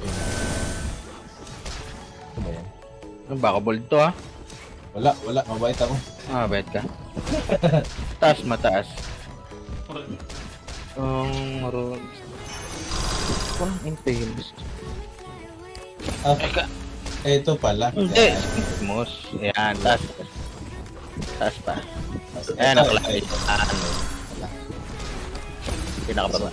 Ano ba yan? Baka bold to ha? Wala. Mabait ako. Mabait ka. Taas mataas. Maroon. Walang Infamous. Ito pala. Hindi. Infamous. Ayan, taas. Taas pa. Ayan, nakalagay. Pinakababa.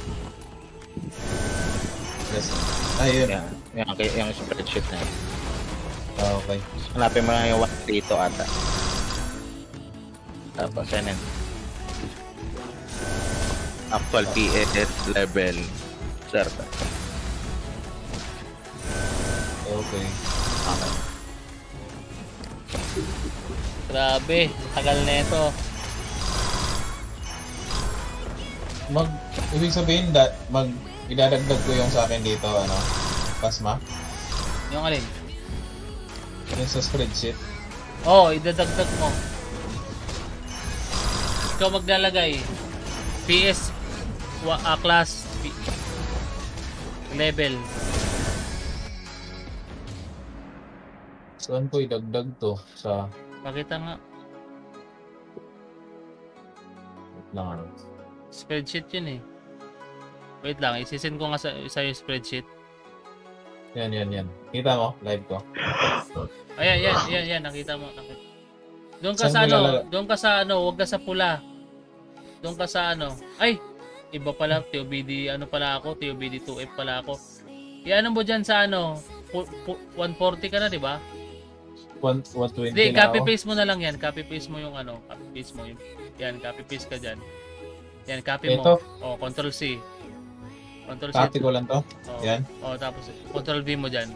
Yes. Ayun. Yung spreadsheet na yun. Okay. Hanapin mo na yung 1 dito ata. Tapos yan. Actual PS level server. Okay. Grabe, tagal na ito. Ibig sabihin idadagdag ko yung sa akin dito, Pasma? Yung alin? Yung sa spreadsheet. Idadagdag mo. Ikaw maglalagay. PS class level. Saan ko idagdag to? Sa... Pakita nga. Wait lang. Spreadsheet yun eh. Wait lang, isisend ko nga sa yung spreadsheet. Yan. Kita mo? Live ko. Yan. Nakita mo. Doon ka sa huwag ka sa pula. Doon ka sa Ay! Iba pala, TOBD, pala ako, TOBD 2F pala ako. Iano mo dyan sa 140 ka na, di ba? 120 Hindi, na copy-paste mo na lang yan. Copy-paste mo yung copy-paste mo yung... Yan, copy-paste ka dyan. Yan, copy mo. Control-C. Control-C. Copy ko lang to? Yan? Tapos Control-V mo dyan.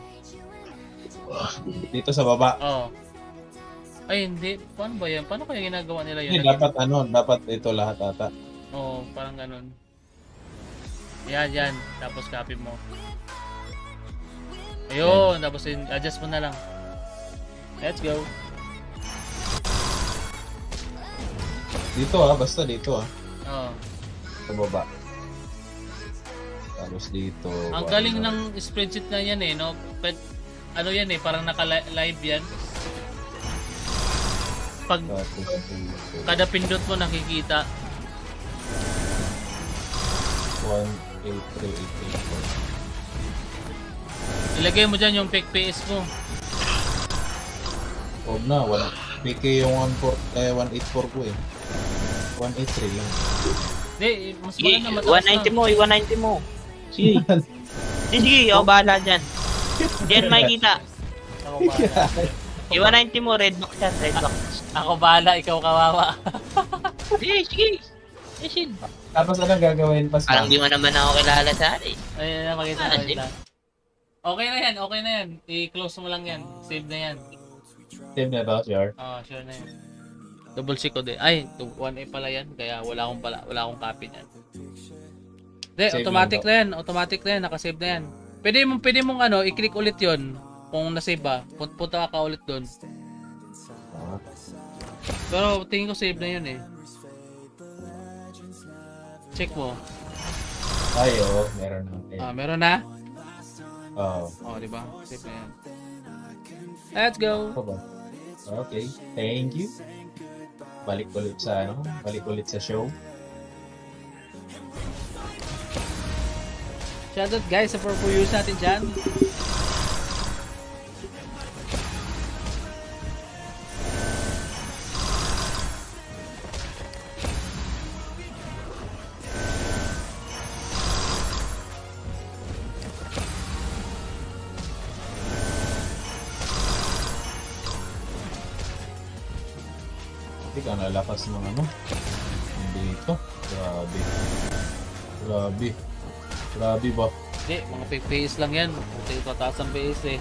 Dito sa baba? Ay, hindi. Paano ba yan? Paano kaya ginagawa nila yun? Hindi, dapat ito lahat ata. Parang ganun. Yan. Tapos copy mo. Ayun, tapos adjust mo na lang. Let's go. Dito basta dito Sa baba. Tapos dito. Ang galing ng spreadsheet na yan no? Yan parang naka-live yan. Pag kada pindot mo nakikita. 18384. Ilagay mo dyan yung fake PS mo. Huwag na, PK yung 184 ko 183 lang. Hindi, mas maganda mataas 190 mo. Sige. Sige, ako bahala dyan. Diyan makikita. Ako bahala. 190 mo, red box yan, red box. Ako bahala, ikaw kawawa. Sige. Tapos anong gagawin pa? Parang di mo naman ako kilala sa akin Ayun, makita. Okay na yan. I-close mo lang yan. Save na yan. Save na ba, sure? Sure na yan. Double check ko din. Ay, 1A pala yan. Kaya wala akong copy niyan. Hindi, automatic na yan. Nakasave na yan. Pwede mong i-click ulit yon kung na-save ba. Punta ka ulit doon. Pero tingin ko save na yun eh. Check mo. Ay, meron na. Meron na? Di ba? Save na yan. Let's go. Okay, thank you. Balik ulit sa show. Shoutout guys sa 4 viewers natin dyan. Hindi ka nalakas ng ano. Hindi ito. Grabe. Grabe. Grabe ba? Hindi, mga fake PS lang yan. Kasi tataas ang PS eh.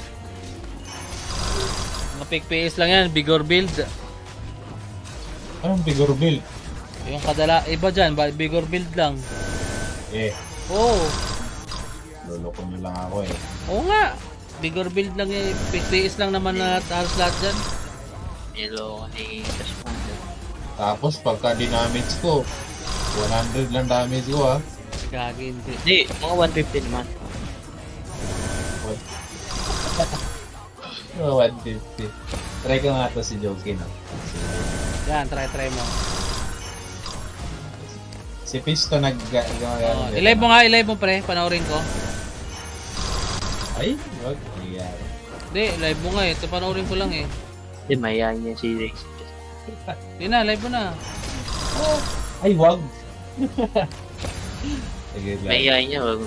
Mga fake PS lang yan, bigger build. Anong bigger build? Yung iba dyan, bigger build lang. Oo. Loloko nyo lang ako eh. Oo nga. Bigger build lang yan. Fake PS lang naman na halos lahat dyan. Hello, hey, Tapos pagka dinamage ko, 100 lang damage ko ha. Gagi, hindi. Hindi, mga 150 naman. 150. Try ko nga to si Joki no. Yan, try mo. Si Pisto I-live mo nga, i-live mo pre, panoorin ko. Ay, wag. Nangyari. Hindi, live mo nga eh, ito panoorin ko lang eh. Hindi, mayayain niya si Rex. Hindi na, live mo na. Ay, wag. Sige, mayayain niya, wag.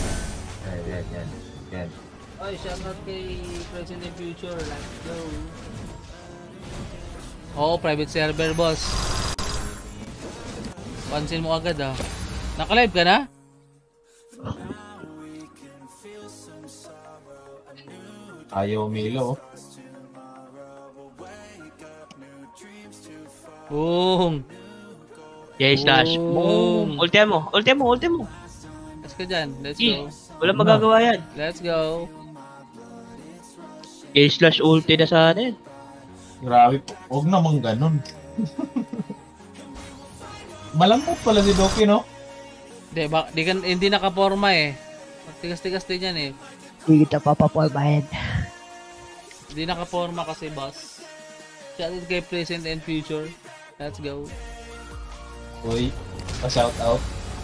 Yan. Ay, shoutout kay Present and Future, let's go. Oo, private server boss. Pansin mo agad ah. Naka-live ka na? Ayaw Milo. Boom! Yes, slash. Boom! Ultimo! Let's go dyan. Let's go. Walang magagawa yan. Let's go. Yes, slash ulti na sa atin. Grabe po. Huwag naman ganun. Malambot pala si Doki, no? Hindi nakaporma eh. Tigas-tigas din yan eh. Hindi kita papapormahin. Hindi nakaporma kasi boss. Shoutout kay Present and Future. Let's go. Uy, pa-shout out.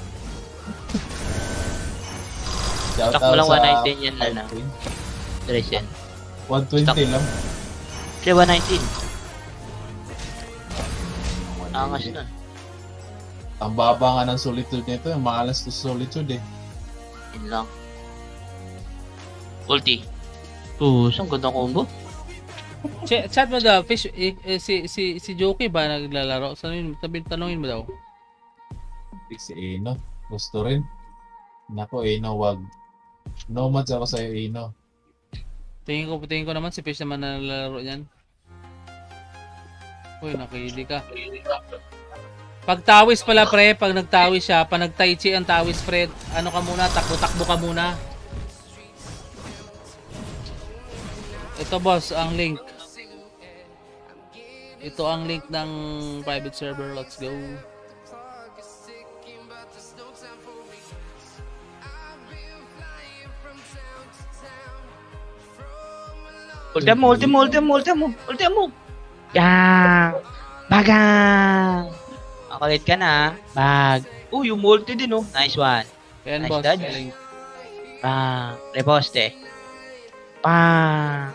Stock mo lang 119 yan na. Dress yan. 120 lang. Siya 119. Angas nun. Ang baba nga ng solitude nito, yung maalas to solitude eh. Yun lang. Ulti. Ang gandang combo. Chat mo daw, Fish, si Joki ba naglalaro? Tanungin mo daw. Si Eno, gusto rin. Nako Eno, wag. No match ako sa'yo Eno. Tingin ko naman si Fish naman naglalaro niyan. Uy, nakili ka. Pag tawis pala pre, pag nagtawis siya, pag nag-tai chi ang tawis pre, ano ka muna, takbo-takbo ka muna. Ito boss, ang link. Ito ang link ng private server. Let's go. Ultimo. Yang. Bagang. Makulit ka na. Bag. Yung multi din oh. Nice one. Ayan nice boss. dodge. Bang. Reposte. Bang.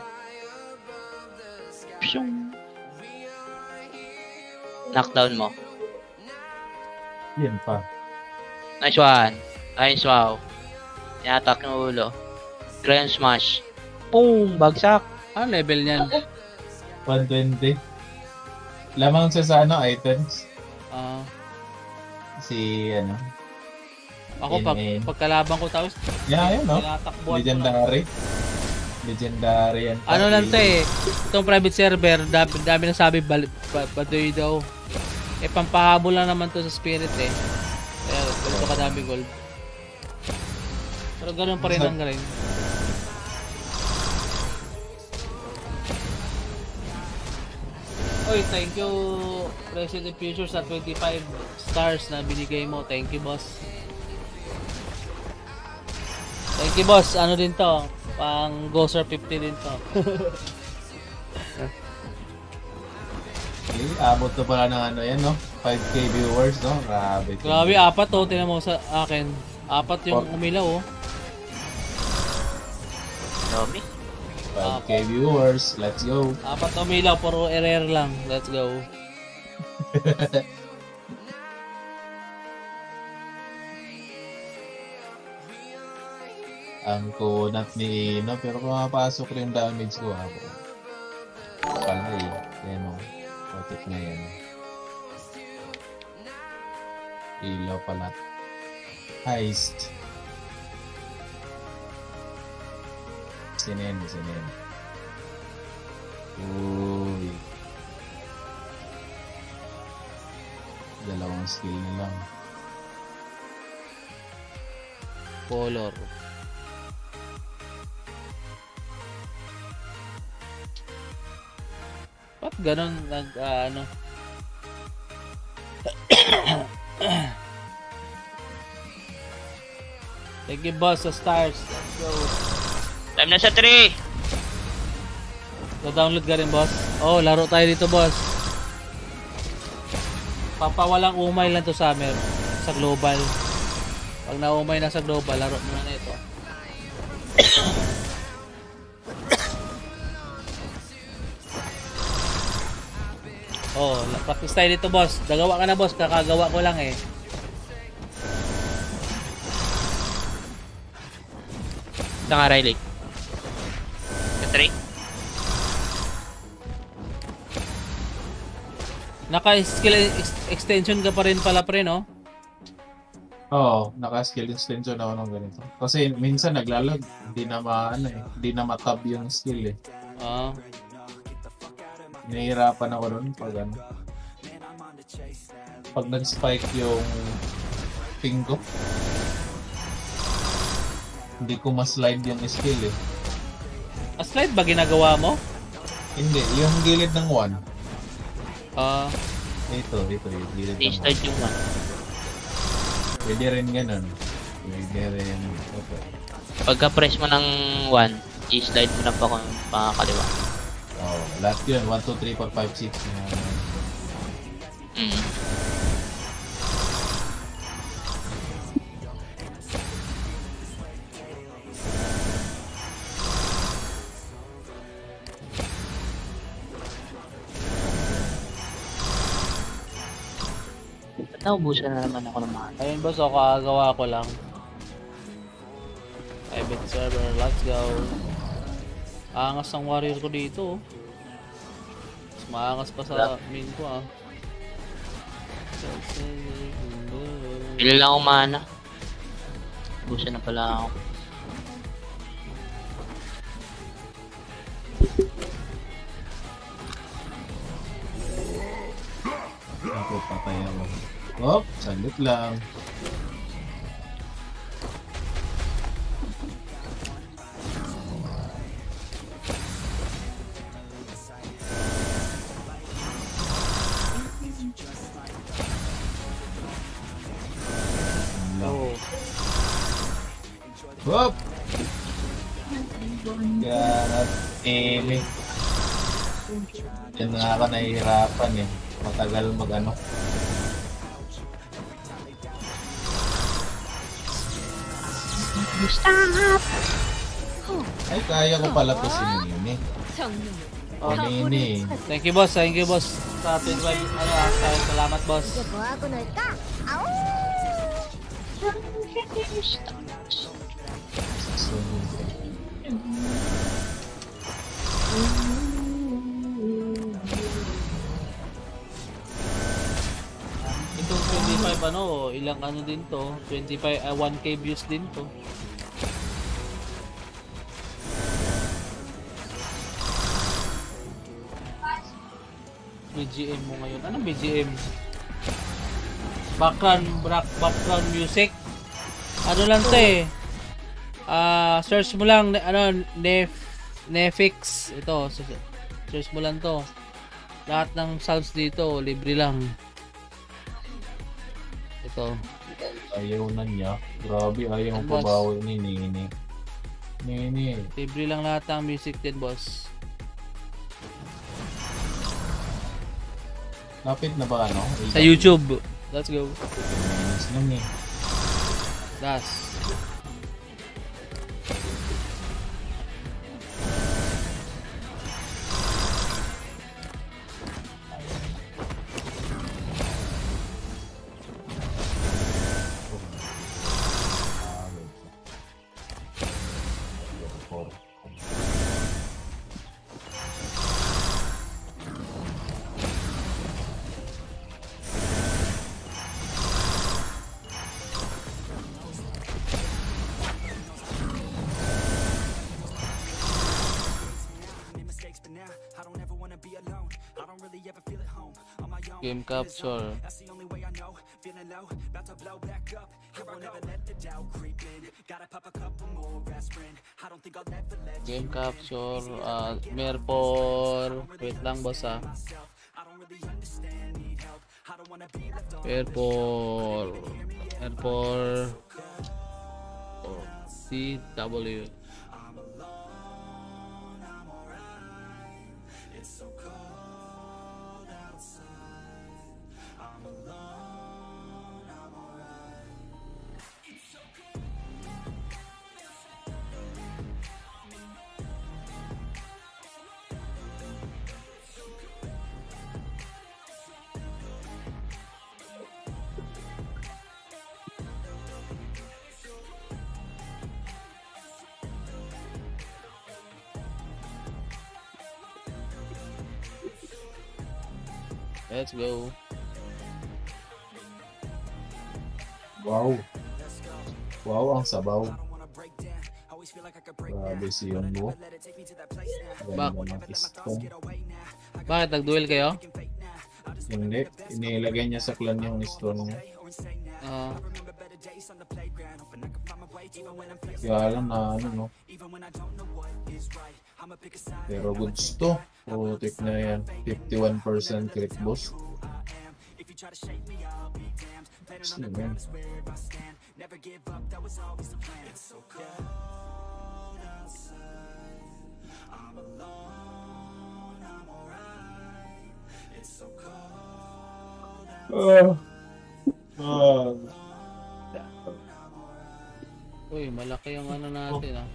Pshung. Knockdown mo. Yan pa. Nice one. Nice wow. Inatak ng ulo. Grand smash. Boom! Bagsak. Ano level niyan? 120. Lamang siya sa ano, items. Si ano. Ako pagkalaban ko tapos yan no? Legendary. Legendary yan. Ano lang to eh. Itong private server, dami nasabi baduy daw. Pampahabol lang naman to sa spirit eh. Kaya ganito kadami gold. Pero ganun pa rin ang galing. Oy, thank you President Future sa 25 stars na binigay mo. Thank you boss. Thank you boss. Ano din to? Pang Ghoster 50 din to. Abot na pala ng ano yan, no? 5K viewers, no? Grabe. Grabe, 4 oh. Tingnan mo sa akin. 4 yung umilaw oh. Dami. 5K viewers, let's go. 4 umilaw, puro error lang. Let's go. Ang kunat ni Ino, pero pumapasok rin damage ko ako. Pala eh. Yan o. Otik na yan. Ilaw pala. Heist. Sinen. Uy. Dalawang skill na lang. Color. Ba't ganon ano? Thank you boss sa stars. Let's go. Time na sa 3. Na-download ka rin boss? Oh, laro tayo dito boss. Papawalang umay lang to summer sa global. Pag naumay na sa global, laro mo na ito. Oh, practice tayo dito boss. Gagawa ka na boss, kakagawa ko lang eh. Saan ka, Riley? Sa 3? Naka-skill extension ka pa rin pala pre, no? Oo, naka-skill extension ako ng ganito. Kasi minsan naglalag, hindi na hindi na matab yung skill eh. Ah. Nahihirapan ako doon pag ano. Pag nag-spike yung ping ko, hindi ko ma-slide yung skill eh. Slide ba ginagawa mo? Hindi, yung gilid ng 1. Ito yung gilid ng 1. Slide yung 1. Pwede rin ganun. Pwede rin. Okay. Pagka-press mo ng 1, i-slide mo na pa kung pakakaliwa. Oh, lahat yun. 1, 2, 3, 4, 5, 6. Naubusan na naman ako ng mga. Ayun boss, ako kakagawa ko lang. Private server, let's go. Angas ng warrior ko dito. Mas maangas pa sa main ko ah. Pila lang akong mana. Busan na pala ako. Ako patay ako. Oh, salut lang. Hop! God, yan nga ako nahihirapan eh. Matagal mag-ano. Stop! Ay, kaya ko pala to si Nini. Oh, Nini. Thank you boss, sa 25 salamat boss. Ito 25 ano, ilang ano din to, 25 1k views din to. BGM mo ngayon. Anong BGM? Background music. Ano lang 'to eh. Search mo lang ano Netflix ito. Search mo lang 'to. Lahat ng sounds dito libre lang. Ito. Ayaw na niya. Grabe, ayaw mo pabawi ni Nini. Nini. Libre lang lahat ng music din, boss. Lapit na ba ano? Sa YouTube. Let's go. Minutes lang eh. Das. Game capture. Game capture. Merpor. Wait lang boss ah. Merpor. CW. Let's go. Wow. Wow, ang sabaw. Grabe si Yonbo. Bakit? Nag-duel kayo? Hindi. Inilagay niya sa clan yung stone niya. Kaya lang na ano no. Pero goods to. Putik na yan. 51% crit boost. Man. Uy, malaki yung ano natin ah.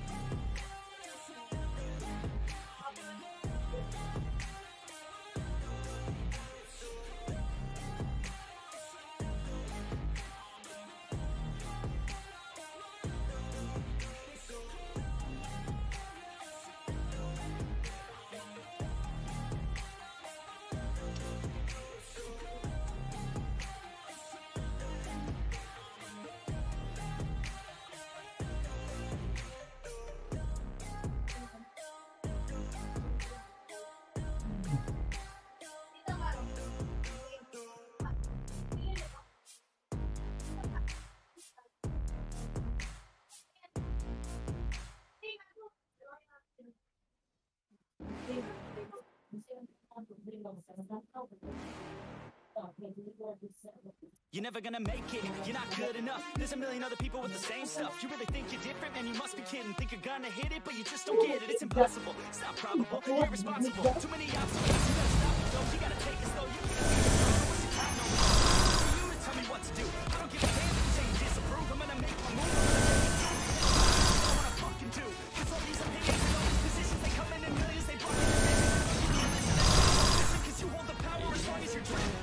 You're never gonna make it, you're not good enough. There's a million other people with the same stuff. You really think you're different, man, you must be kidding. Think you're gonna hit it, but you just don't get it. It's impossible, it's not probable, you're irresponsible. Too many obstacles, you gotta stop it though. You gotta take it slow, you gotta see it through. What's your time, no one for you to tell me what to do. I don't give a damn if you say you disapprove. I'm gonna make my move, I'm gonna make it through. I don't wanna fucking do. Cause all these opinions and all these positions, they come in millions, they brought in listen, cause you hold the power as long as you're dreaming.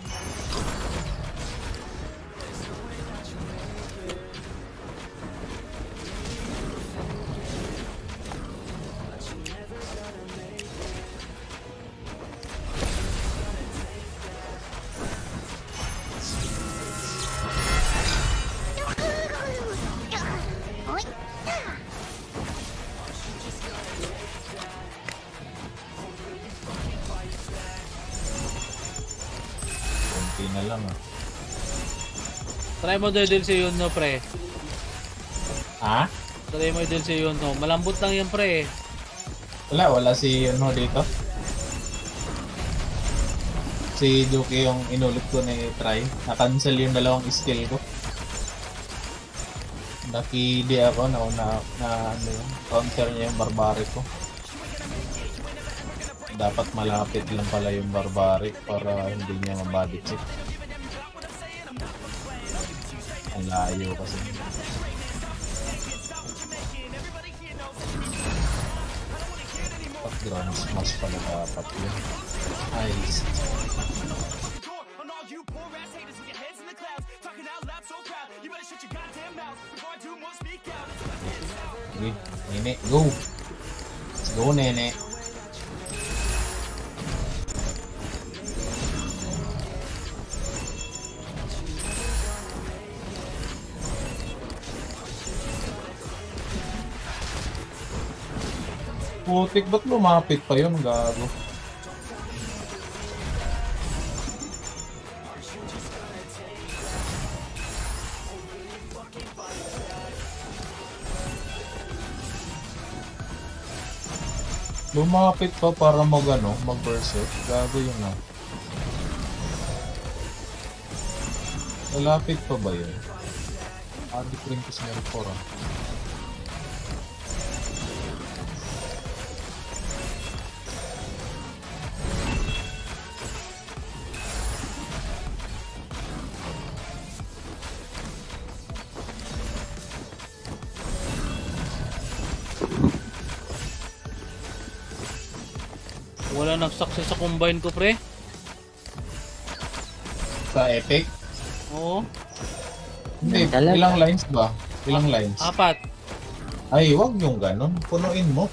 Na lang ah. Try mo din si Yuno pre. Ha? Try mo din si Yuno. Malambot lang yan pre. Wala si Yuno dito. Si Duki yung inulit ko na i-try. Na-cancel yung dalawang skill ko. Naki-di ako na ano yung counter niya yung barbaric ko. Dapat malapit lang pala yung barbaric para hindi niya mabody check. Ang layo kasi. Ground smash pala dapat yun. Nice. Okay, Nene, go! Let's go, Nene! Putik, ba't lumapit pa yun, gago? Lumapit pa para mag-berserk. Gago yun na. Lalapit pa ba yun? Adik rin ko sa Mercora. Wala nag-success sa combine ko, pre. Sa epic? Oo. Hindi, ilang lines ba? Ilang lines? 4. Ay, wag yung ganon. Punuin mo.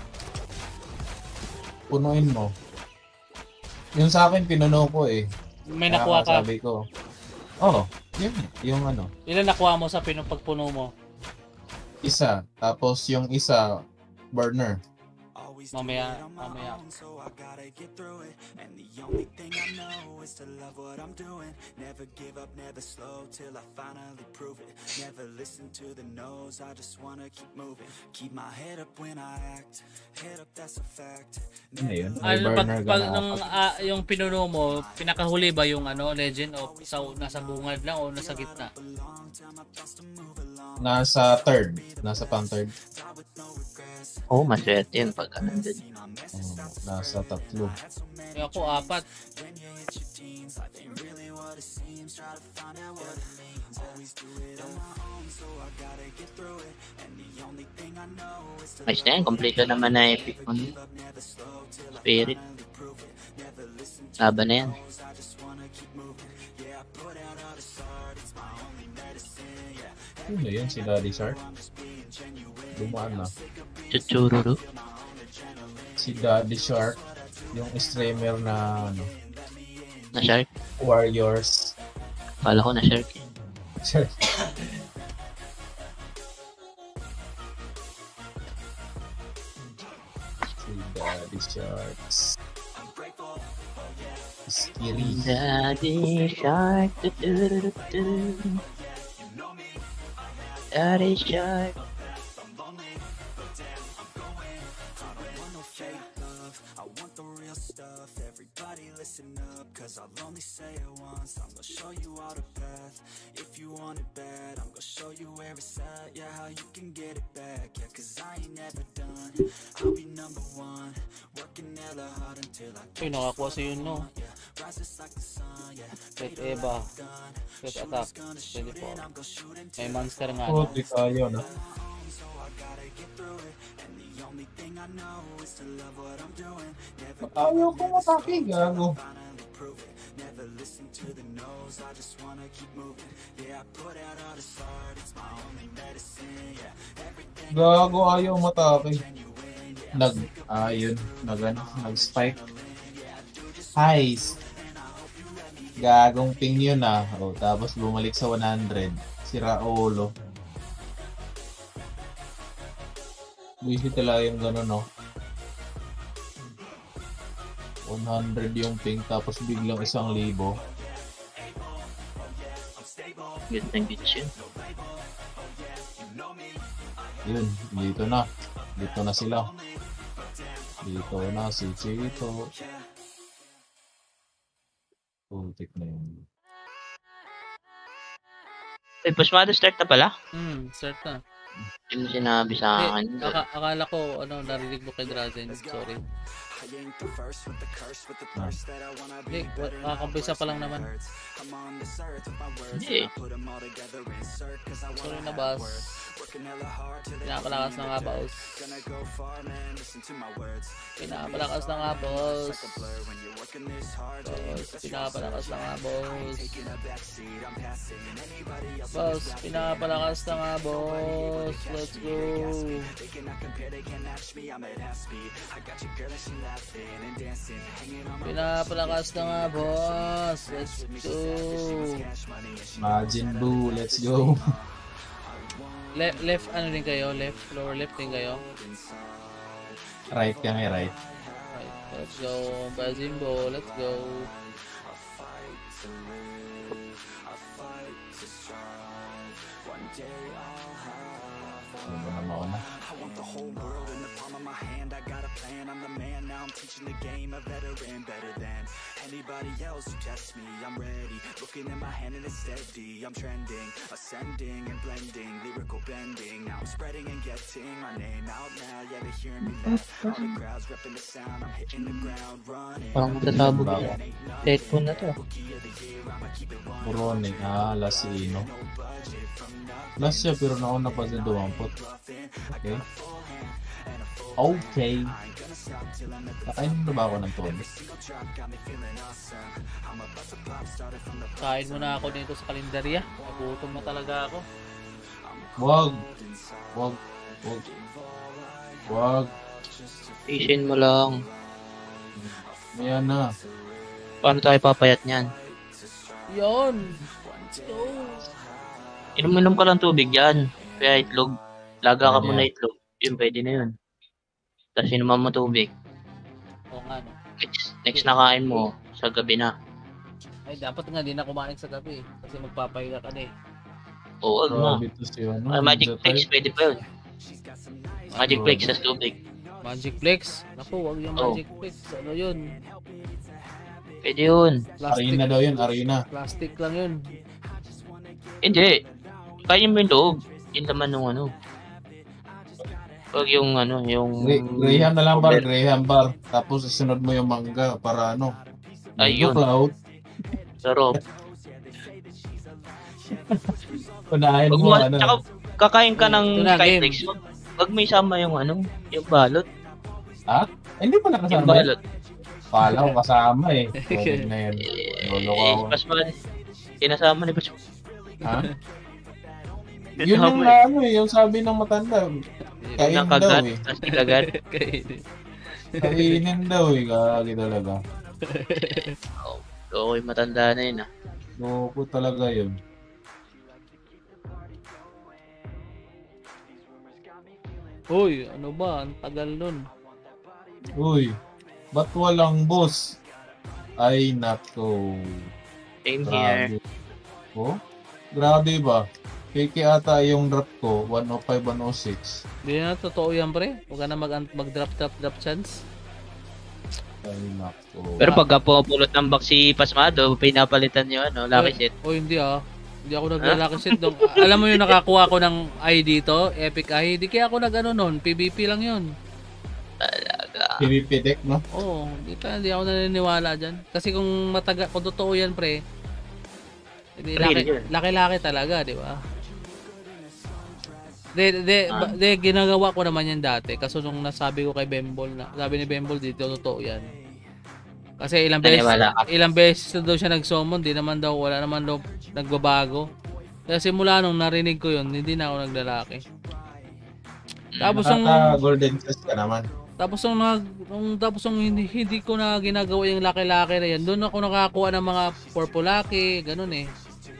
Punuin mo. Yung sa akin, pinuno ko eh. May nakuha ka? Sabi ko. Oo, yung ano. Ilan nakuha mo sa pagpuno mo? Isa. Tapos yung isa, burner. Mamaya. Ano yun? Yung pinuno mo, pinakahuli ba yung legend o nasa bungad lang o nasa gitna? Nasa third. Nasa pang-third. Oo, maswerte yun pagka nandun. Nasa 3. Yung ako 4. Ayos na yan, completion naman na epic mo. Spirit. Laban na yan. Ano yun? Si Daddy Shark? Dumaan na. Chuchururu. Si Daddy Shark. Yung streamer na Na shark? Warriors. Kala ko na shark eh. Shark. Si Daddy Sharks. Scary. Daddy shark. Daddy shark. Listen up, cause I'll only say it once. I'm gonna show you all the path. If you want it bad, I'm gonna show you where it's at. Yeah, how you can get it back. Yeah, cause I ain't never done. I'll be number one. Working hella hard until I Uy, nakakuha sa yun, no? Set Eva. Set attack. 24. May monster nga. Oh, di tayo na. Ayaw ko matake, gago. Gago, ayaw matake. Nag-spike. Heist. Gagong ping yun ah. O, tapos bumalik sa 100. Si Raolo. Busy talaga yung gano'n, no? 100 yung ping, tapos biglang 1,000. Good na good yun. Yun, dito na. Dito na sila. Dito na si Chito. Putik na yun. Ay, Pusmado start na pala? Start na. Hindi mo sinabi sa akin. Akala ko, narinig mo kay Drazen. Sorry. Hindi, kakampisa pa lang naman. Hindi. Sorry na, boss. Pinapalakas na nga, boss. Pinapalakas na nga, boss. Pinapalakas na nga, boss. Boss, pinapalakas na nga, boss. Let's go. Pinapalakas na nga, boss. Let's go. Majin Buu, let's go. Left, ano din kayo? Left, lower left din kayo? Right kami, right. Right, let's go. Bazimbo, let's go. Ano ba na mauna? Teaching the game, a veteran, better than anybody else who tests me. I'm ready, looking at my hand and it's steady. I'm trending, ascending and blending, lyrical bending. Now I'm spreading and getting my name out now. Yeah, they hearing me now. All the crowds repping the sound. I'm hitting the ground running. Parang matasabog yun. Headphone na to. Puroning, Lasino. Last siya pero nauna pa sa 20. Okay. Okay. Kakain na ba ako ng tono? Kain muna ako dito sa kalendarya. Nagutom na talaga ako. Wag. Isin mo lang. Ayan na. Paano tayo papayat niyan? Yon. Let's go. Inom ka lang tubig yan. Kaya itlog. Laga ka muna itlog. Yun, pwede na yun. Tapos inuman mo tubig. Oo nga, no. Next na kain mo, sa gabi na. Ay, dapat nga din na kumain sa gabi. Kasi magpapahinga ka na eh. Oo, na. Magic Flex, pwede pa yun. Magic Flex sa tubig. Magic Flex? Naku, wag yung Magic Flex. Ano yun? Pwede yun. Arena daw yun, arena. Plastic lang yun. Hindi. Kain mo yung loob. Yung laman ng ano. Pag yung ano, yung... Graham na lang bar, Graham bar. Tapos isunod mo yung mangga para ano. Ayun. Cloud. Sarap. Unahin mo, ano. Tsaka kakain ka ng Skyflex. Wag mo isama yung ano, yung balot. Ha? Hindi pa nakasama. Yung balot. Pala ko kasama eh. Solid na yun. Lolo ko ako. Pasman. Kinasama ni Pasman. Ha? Yun yung ano eh, yung sabi ng matanda. Kainin daw eh. Kagat. Kainin daw eh, kagi talaga. Okay, matanda na yun ah. Loko talaga yun. Uy, ano ba? Ang tagal nun. Uy, ba't walang boss? Ay, nako. Same here. Oh? Grabe ba? Fake ata yung drop ko, 105, 106. Hindi na totoo yan, pre. Huwag ka na mag-drop chance. Ay, nako. Pero pagka pumapulot ng box si Pasmado, pinapalitan nyo ano, lucky set. Oh, hindi ah. Hindi ako nag-lucky set doon. Alam mo yung nakakuha ko ng ID to, Epic ID, kaya ako nag-ano nun, PvP lang yun. Talaga. PvP deck, no? Oo, hindi ako naniniwala dyan. Kasi kung totoo yan, pre, laki-laki talaga, di ba? Ginagawa ko naman yan dati. Kaso nung nasabi ko kay Bembol na, sabi ni Bembol dito, totoo yan. Kasi ilang beses na daw siya nag-summon, wala naman daw nagbabago. Kaya simula nung narinig ko yun, hindi na ako naglalaki. Tapos golden chest ka naman. Tapos nung hindi ko na ginagawa yung laki-laki na yan, doon ako nakakuha ng mga purple lucky, ganun eh.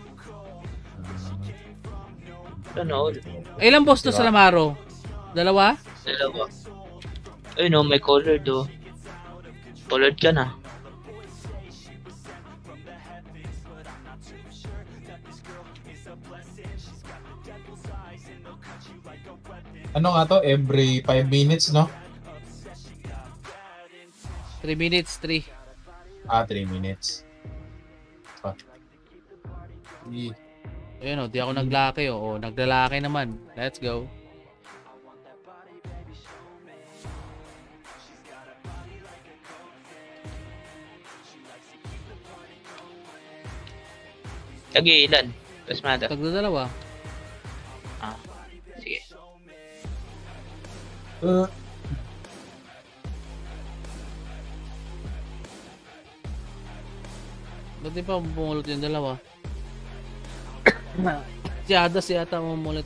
Ano? Ilang boss to sa Lamaro? Dalawa? Ay no, may colored do. Colored ka na. Ano nga to? Every 5 minutes, no? 3 minutes, 3. 3 minutes. Ayun o, di ako naglaki o. Naglalaki naman. Let's go. Tag-ilan? Pasmada. Tagdadalawa. Ah, sige. Ba't di pa bumulot yung dalawa? Si Adas yata mamulot.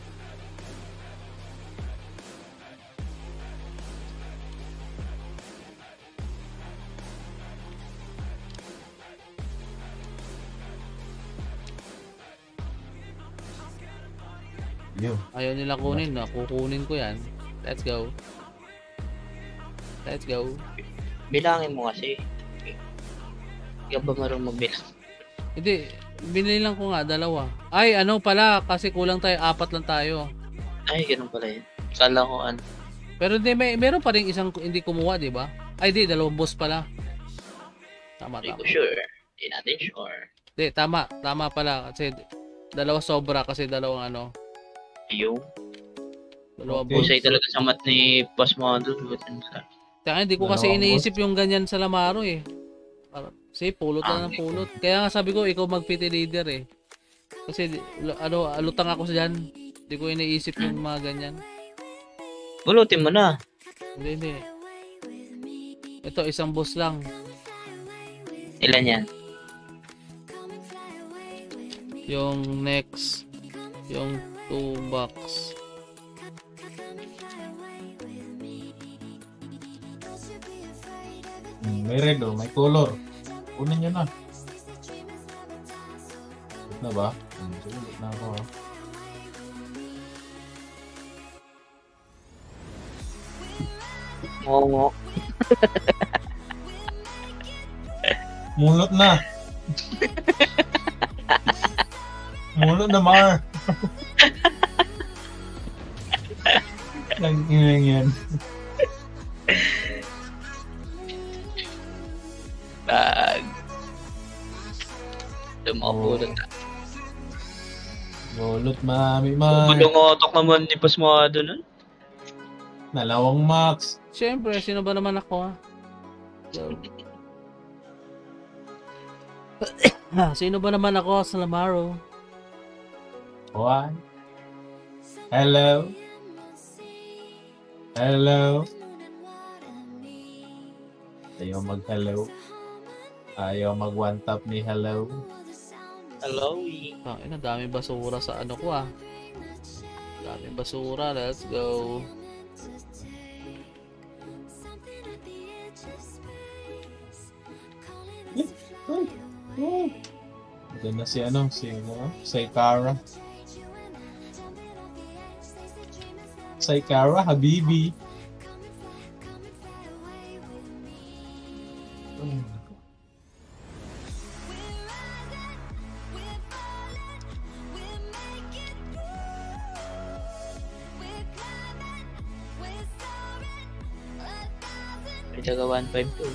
Yo. Ayaw nila kunin, no? Kukunin ko yan. Let's go. Let's go. Bilangin mo kasi. Ikaw ba marunong magbilang? Hindi, binili lang ko nga, dalawa. Ay, ano pala, kasi kulang tayo, 4 lang tayo. Ay, ganun pala yun. Kala ko ano. Pero hindi, meron pa rin isang hindi kumuha, di ba? Ay, di, 2 boss pala. Tama, Hindi tama. ko sure. Hindi natin sure. Hindi, tama pala. Kasi 2 sobra, kasi 2 ano. Ayun. 2 boss. Busay talaga sa mat ni Pasmado. Kaya hindi ko kasi iniisip yung ganyan sa Lamaro eh. Kasi pulot na ng pulot. Kaya nga sabi ko, ikaw mag-PT leader eh. Kasi alutang ako sa dyan. Hindi ko iniisip yung mga ganyan. Bulutin mo na. Hindi. Ito, isang boss lang. Ilan yan? Yung next, yung 2 box. May red oh, may color. Kunin nyo na. Ito na ba? Sige, na ako ah. Oo. Mulot na. Mulot na, Mar. Lang yan. Bag. Lumapulot na. Mulot, mami, Mar. Bulungotok naman ni Pasmado nun. Nalawang max. Siyempre, sino ba naman ako ha? Sino ba naman ako sa Lamaro? What? Hello? Hello? Ayaw mag-hello. Ayaw mag-one tap ni hello. Hello? Ang dami basura sa ano ko ah. Daming basura, let's go. Ito na si ano, si Kara. Si Kara, Habibi. May taga 152.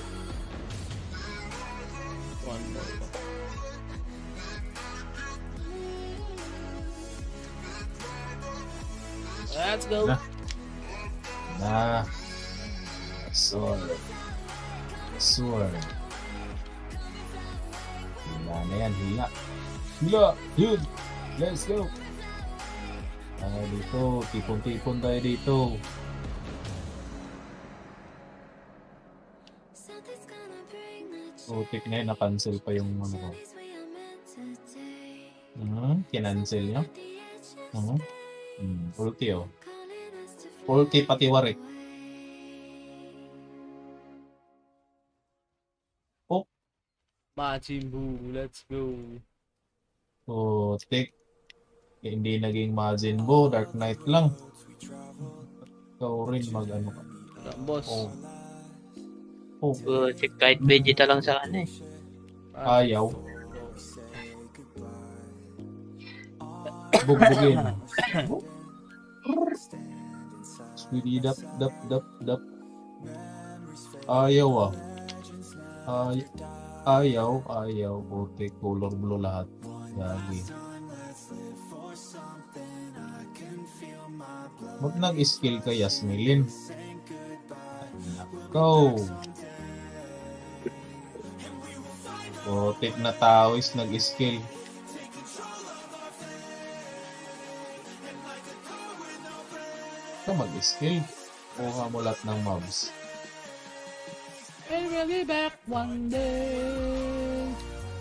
Let's go. Na. Sword. Hila na yan, hila. Hila! Dude! Let's go! Dito, tipon-tipon tayo dito. Utik na yun, na-cancel pa yung ano ko. Kinancel nyo? Ulti oh. Ulti pati warik. Oh. Majin Buu, let's go. Utik. Hindi naging Majin Buu, Dark Knight lang. Ikaw rin mag-ano ka. Boss. Oh, kahit Vegeta lang sa ano eh. Ayaw. Bugbugin. Speedy dap. Ayaw ah. Ayaw. Putik, color blue lahat. Gagi. Ba't nag-skill ka, Yasmilin? Go! Putik na tawis nag-skill. ka mag-skill. Kuha mo lahat ng mobs. I will be back one day.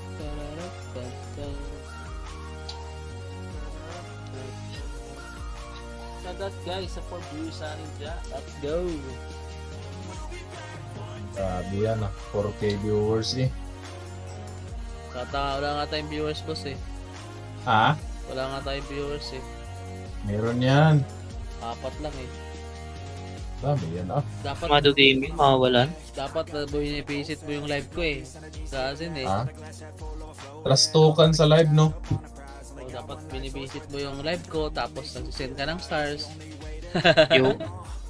So that guys, support views sa Ninja. Let's go. Grabe yan 4K viewers eh. Wala nga tayong viewers, boss eh. Ha? Wala nga tayong viewers eh. Meron yan. 4 lang eh. Dami yan Dapat Mado gaming, mawawalan. dapat na binipisit mo yung live ko eh. Sa asin eh. Ha? Trastukan sa live, no? So, dapat binibisit mo yung live ko tapos nagsisend ka ng stars. Yo.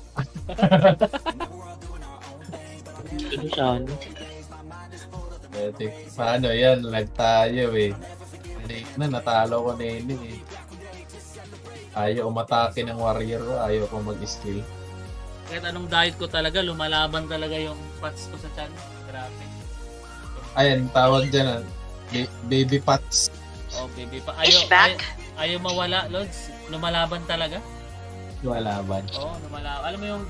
Ano siya, ano? Paano yan? Live tayo eh. Late na, natalo ko na yun eh. Ayaw umatake ng warrior ko, ayaw ko mag-skill. Kahit anong diet ko talaga, lumalaban talaga yung pats ko sa channel. Grabe. Ayan, tawag dyan baby pats. Oh, baby pa. Ayaw mawala, Lods. Lumalaban talaga. Lumalaban. Oo, lumalaban. Alam mo yung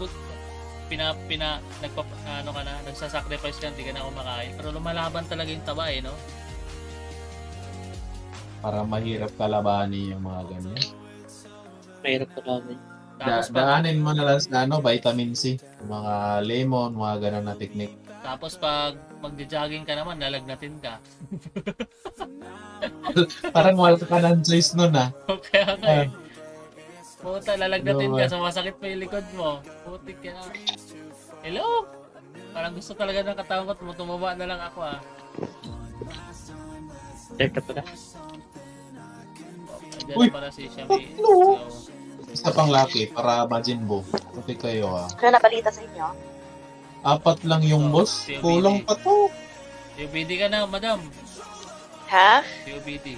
nagsasacrifice ka, hindi ka na kumakain. Pero lumalaban talaga yung taba eh, no? Para mahirap kalabanin yung mga ganyan. Mahirap kalaban. Daanin mo na lang sa vitamin C. Mga lemon, mga ganun na technique. Tapos pag magja-jogging ka naman, lalagnatin ka. Parang wala ka ng choice nun Okay, okay. Puta, lalagnatin ka, sumasakit pa yung likod mo. Putik ka na. Hello? Parang gusto talaga ng katawan ko, tumaba na lang ako Teka pala. Diyan pala si Shami. Isa pang lucky para Majin Buu. Puti kayo Ano na balita sa inyo? 4 lang yung boss. Kulang pa to. TOBD ka na, madam. Ha? TOBD.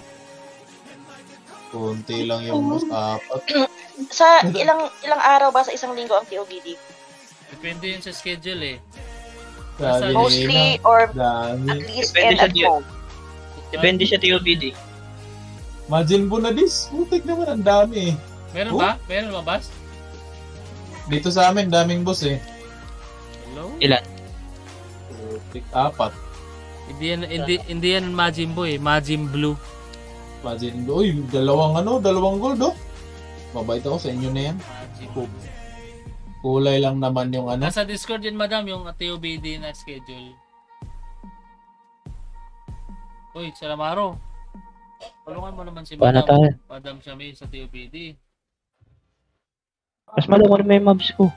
Kunti lang yung boss. 4. Sa ilang araw ba sa isang linggo ang TOBD? Depende yun sa schedule eh. Mostly or at least and at home. Depende siya TOBD. Majin Buu na dis. Putik naman, ang dami eh. Meron ba? Meron ba, Bas? Dito sa amin, daming boss eh. Hello? Ilan? Putik, 4. Hindi yan Majin Buu eh. Majin Blue. Majin Buu. Uy, dalawang gold oh. Mabait ako sa inyo na yan. Kulay lang naman yung Nasa Discord din, madam, yung TOBD na schedule. Uy, Salamaro. Tulungan mo naman si Madam Shami sa TOBD. Mas malaman mo yung mobs ko.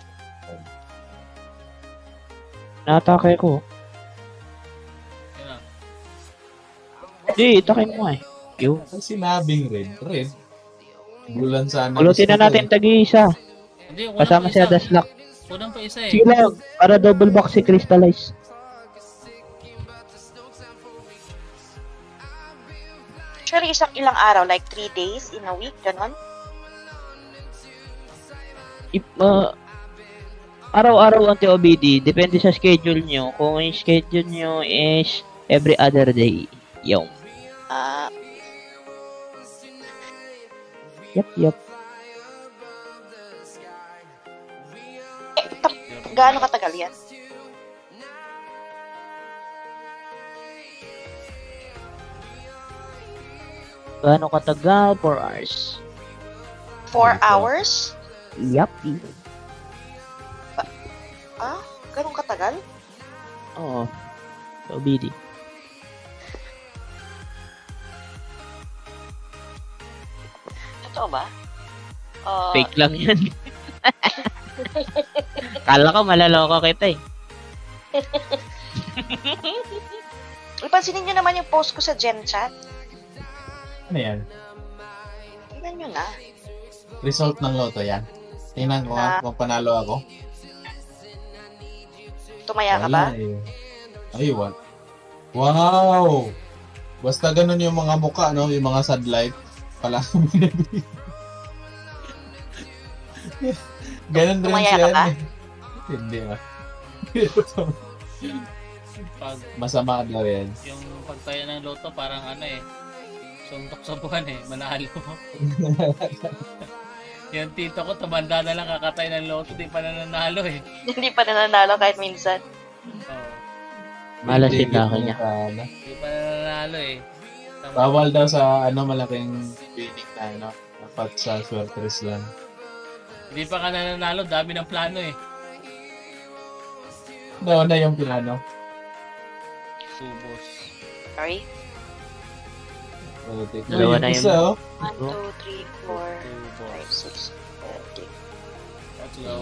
Naatake ko. Yan na. Hindi, itake mo eh. Yo. Ang sinabing red. Bulan sana. Pulutin na natin tag-iisa. Kasama si Adaslak. Unang pa isa eh. Sige lang, para double box si Crystallize. Actually, ilang araw, like 3 days in a week, ganon? Araw-araw ang TOBD, depende sa schedule nyo. Kung yung schedule nyo is every other day, yung. Yup. Gaano katagal yan? Gaano katagal? 4 hours. 4 hours? Yup. Ganun katagal? Oo. TOBD. Totoo ba? Fake lang yan. Kala ko malaloko kita eh. Ipansinin nyo naman yung post ko sa Gen Chat. Ano yan? Tingnan nyo na. Result ng loto yan. Tingnan ko kung panalo ako. Tumaya ka ba? Ay, what? Wow! Basta ganun yung mga mukha, no? Yung mga sad light. Pala. Ganun rin Tumaya siya. ka ba? Hindi masama daw yan. Yung pagtaya ng loto parang suntok sa buwan eh, manalo. Yung tito ko, tumanda na lang kakatay ng loto, di pa nananalo eh. Hindi pa nananalo kahit minsan. Oo. Malas yung laki niya. Di pa nananalo eh. Bawal daw sa malaking bidding na dapat sa swertres lang. Hindi pa ka nananalo, dami ng plano eh. Doon na yung plano. Subos. Sorry? Dalawa na yun. 1, 2, 3, 4, 5, 6, 7, 8. Let's go.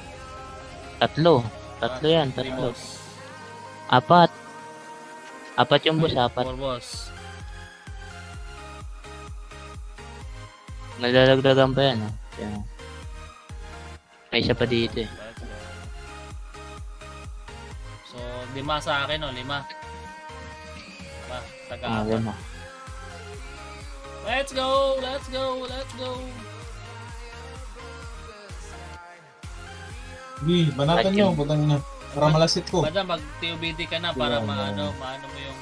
Tatlo yan, tatlo. Apat yung boss, apat. 4 boss. Nalalagdagan pa yan, ha? Kaya, may isa pa dito eh. Let's go. So, 5 sa akin, 5. Taga-apat. Lima. Let's go! Let's go! Let's go! Gi, banatan nyo, butang na. Para malasit ko. Madam, mag-TOBD ka na para maano mo yung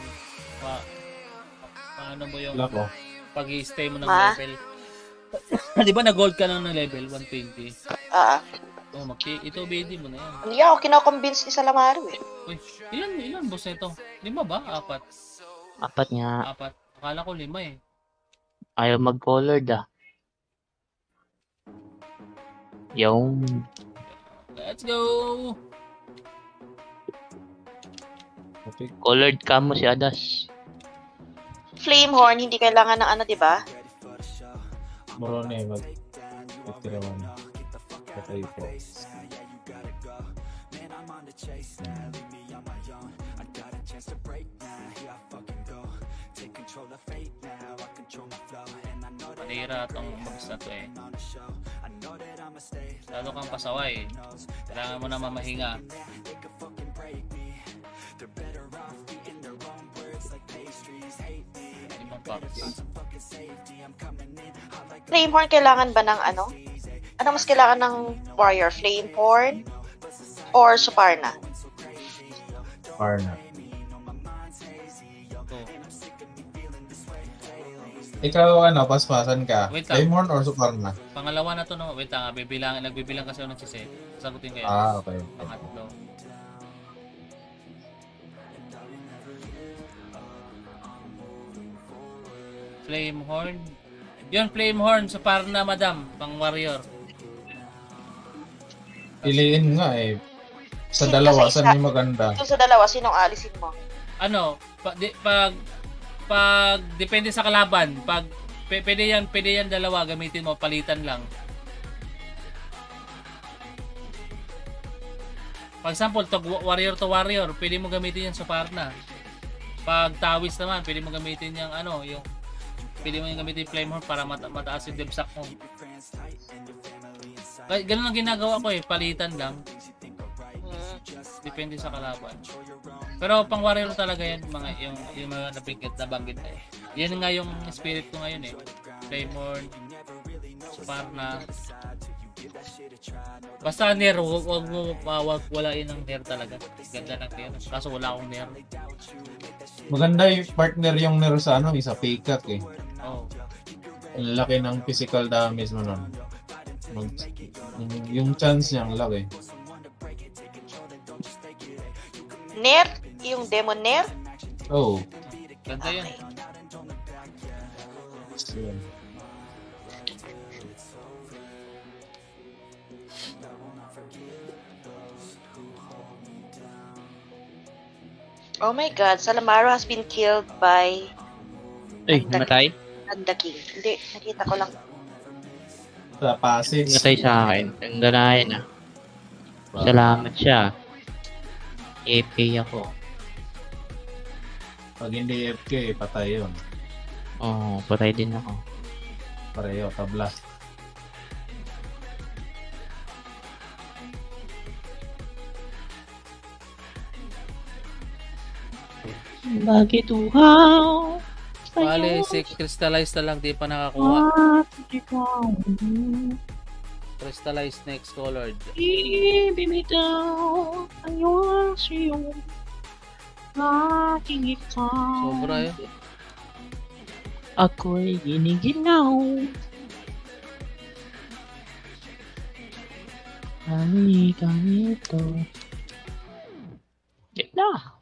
paano mo yung pag-i-stay mo ng level. Di ba na-gold ka na ng level 120? Oh, mag-TOBD mo na yan. Hindi ako kinakonvince ni Salamaro eh. Uy, ilan boss na ito? 5 ba? 4? 4 nga. 4. Akala ko 5 eh. Ayaw mag-colored ah. Yung. Let's go! Colored ka mo si Adas. Flamehorn, hindi kailangan ng di ba? Morone, mag-tirawan. Patay po. Panira itong box na to eh. Lalo kang pasaway. Kailangan mo na mamahinga. Flamehorn, kailangan ba ng ano? Ano mas kailangan ng warrior? Flamehorn or Suparna? Suparna. Ikaw paspasan ka? Flamehorn or Suparna? Pangalawa na to no. Wait lang, nagbibilang kasi ako ng sisi. Sagutin kayo. Okay. Pangatlo. Flamehorn. Yun, Flamehorn. Suparna, madam. Pang warrior. Piliin nga eh. Sa dalawa, saan yung maganda? Sa dalawa, sinong alisin mo? Ano, pag depende sa kalaban, pag pwede yan dalawa, gamitin mo, palitan lang. For example, warrior to warrior, pwede mo gamitin yan sa Suparna. Pag tawis naman, pwede mo gamitin yung pwede mo yung gamitin yung Flamehorn para mataas yung debsak mo. Ganun ang ginagawa ko eh, palitan lang. Depende sa kalaban. Pero pang warrior talaga yan, yung mga nabanggit na eh. Yan nga yung spirit ko ngayon eh. Flamehorn, Suparna. Basta Nair, wag walain ng Nair talaga. Ganda ng Nair. Kaso wala akong Nair. Maganda yung partner yung Nair sa sa Peacock eh. Oh. Ang laki ng physical damage mo nun. Yung chance niya ang laki. Nair? Yung Demon Nair? Oh. Ganda yan. Oh my God, Salamaro has been killed by... namatay? The King. Hindi, nakita ko lang. Sa passage. Namatay sa akin. Ang ganahin ah. Salamat siya. AFK ako. Pag hindi AFK, patay yun. Oo, patay din ako. Pareho, tabla. Bakit uhaw? Bale, si Crystallize na lang, di pa nakakuha. Crystallize next colored. Ibibitaw ayaw sa'yo aking ikaw. Sobra yun. Ako'y giniginaw. Ay, ganito. Check na.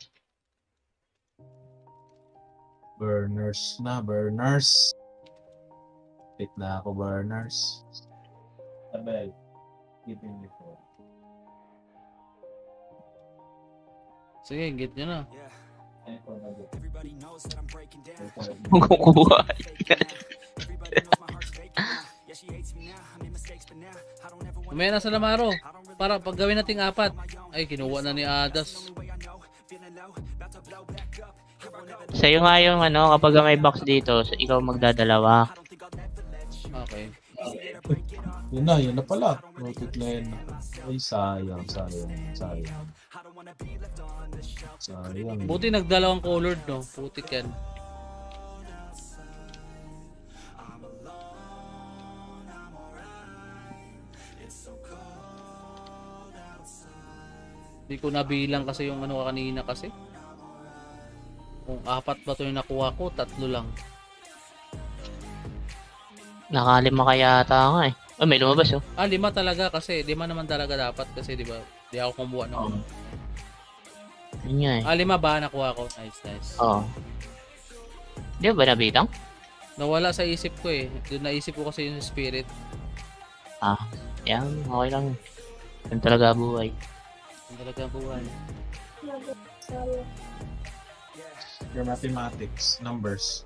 Burners na, burners. Pick na ako, burners. Abel, keeping me for. Sige, get nyo na. Magkukuha. Umaya na sa Lamaro. Para pag gawin nating 4. Ay, kinuha na ni Adas. Sa'yo nga yung ano, kapag may box dito, ikaw magdadalawa. Okay. Yun na pala. Noted na yun. Ay, sayang. Buti nagdalawang colored, no? Putik yan. Hindi ko nabilang kasi yung ano kanina kasi. Kung 4 ba ito yung nakuha ko, 3 lang. Nakalima kaya ata nga eh. Oh, may lumabas oh. 5 talaga kasi. 5 naman talaga dapat kasi, di ba? Di ako kumuha ng Yun nga eh. 5 ba nakuha ko? Nice. Oo. Di ba nabitang? Nawala sa isip ko eh. Doon naisip ko kasi yung spirit. Yan. Okay lang. Yan talaga buhay. Yan talaga buhay. Your mathematics, numbers.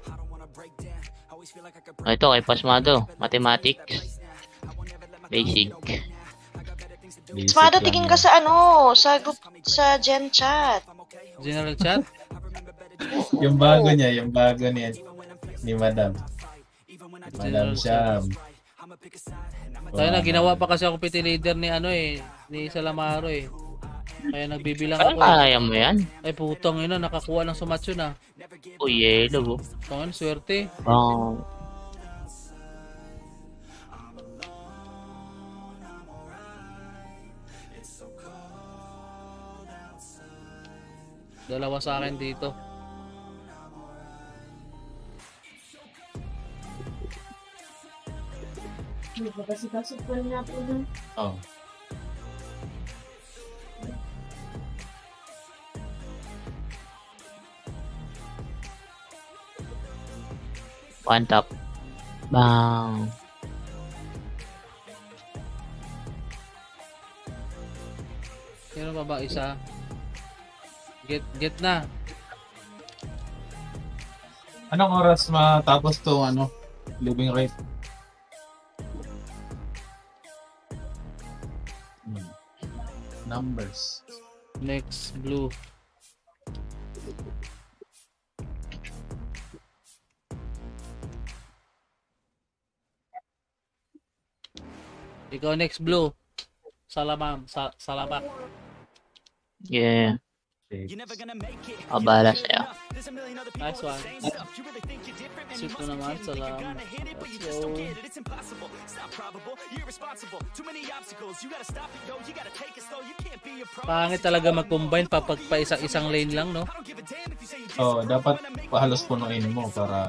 Ito kay Pasmado. Mathematics. Basic. Pasmado, tingin ka sa sa group, sa Gen Chat. General chat? Yung bago niya ni Madam. Madam Sham. Tayo na, ginawa pa kasi ako piti leader ni ni Salamaro eh. Kaya nagbibilang ako. Kaya mo yan? Ay putang ina, nakakuha ng sumatso na. Yelo. Tangan, swerte. Dalawa sa akin dito. Oh. One tap. Bang. Sino pa ba isa? Get na. Anong oras matapos to living rate? Numbers. Next blue. Ikaw next blue. Salamat. Yeah. Abala sa'yo. Nice one. Sweet mo naman, salamat. Pangit talaga mag-combine pag isang lane lang, no? Dapat halos punuin mo para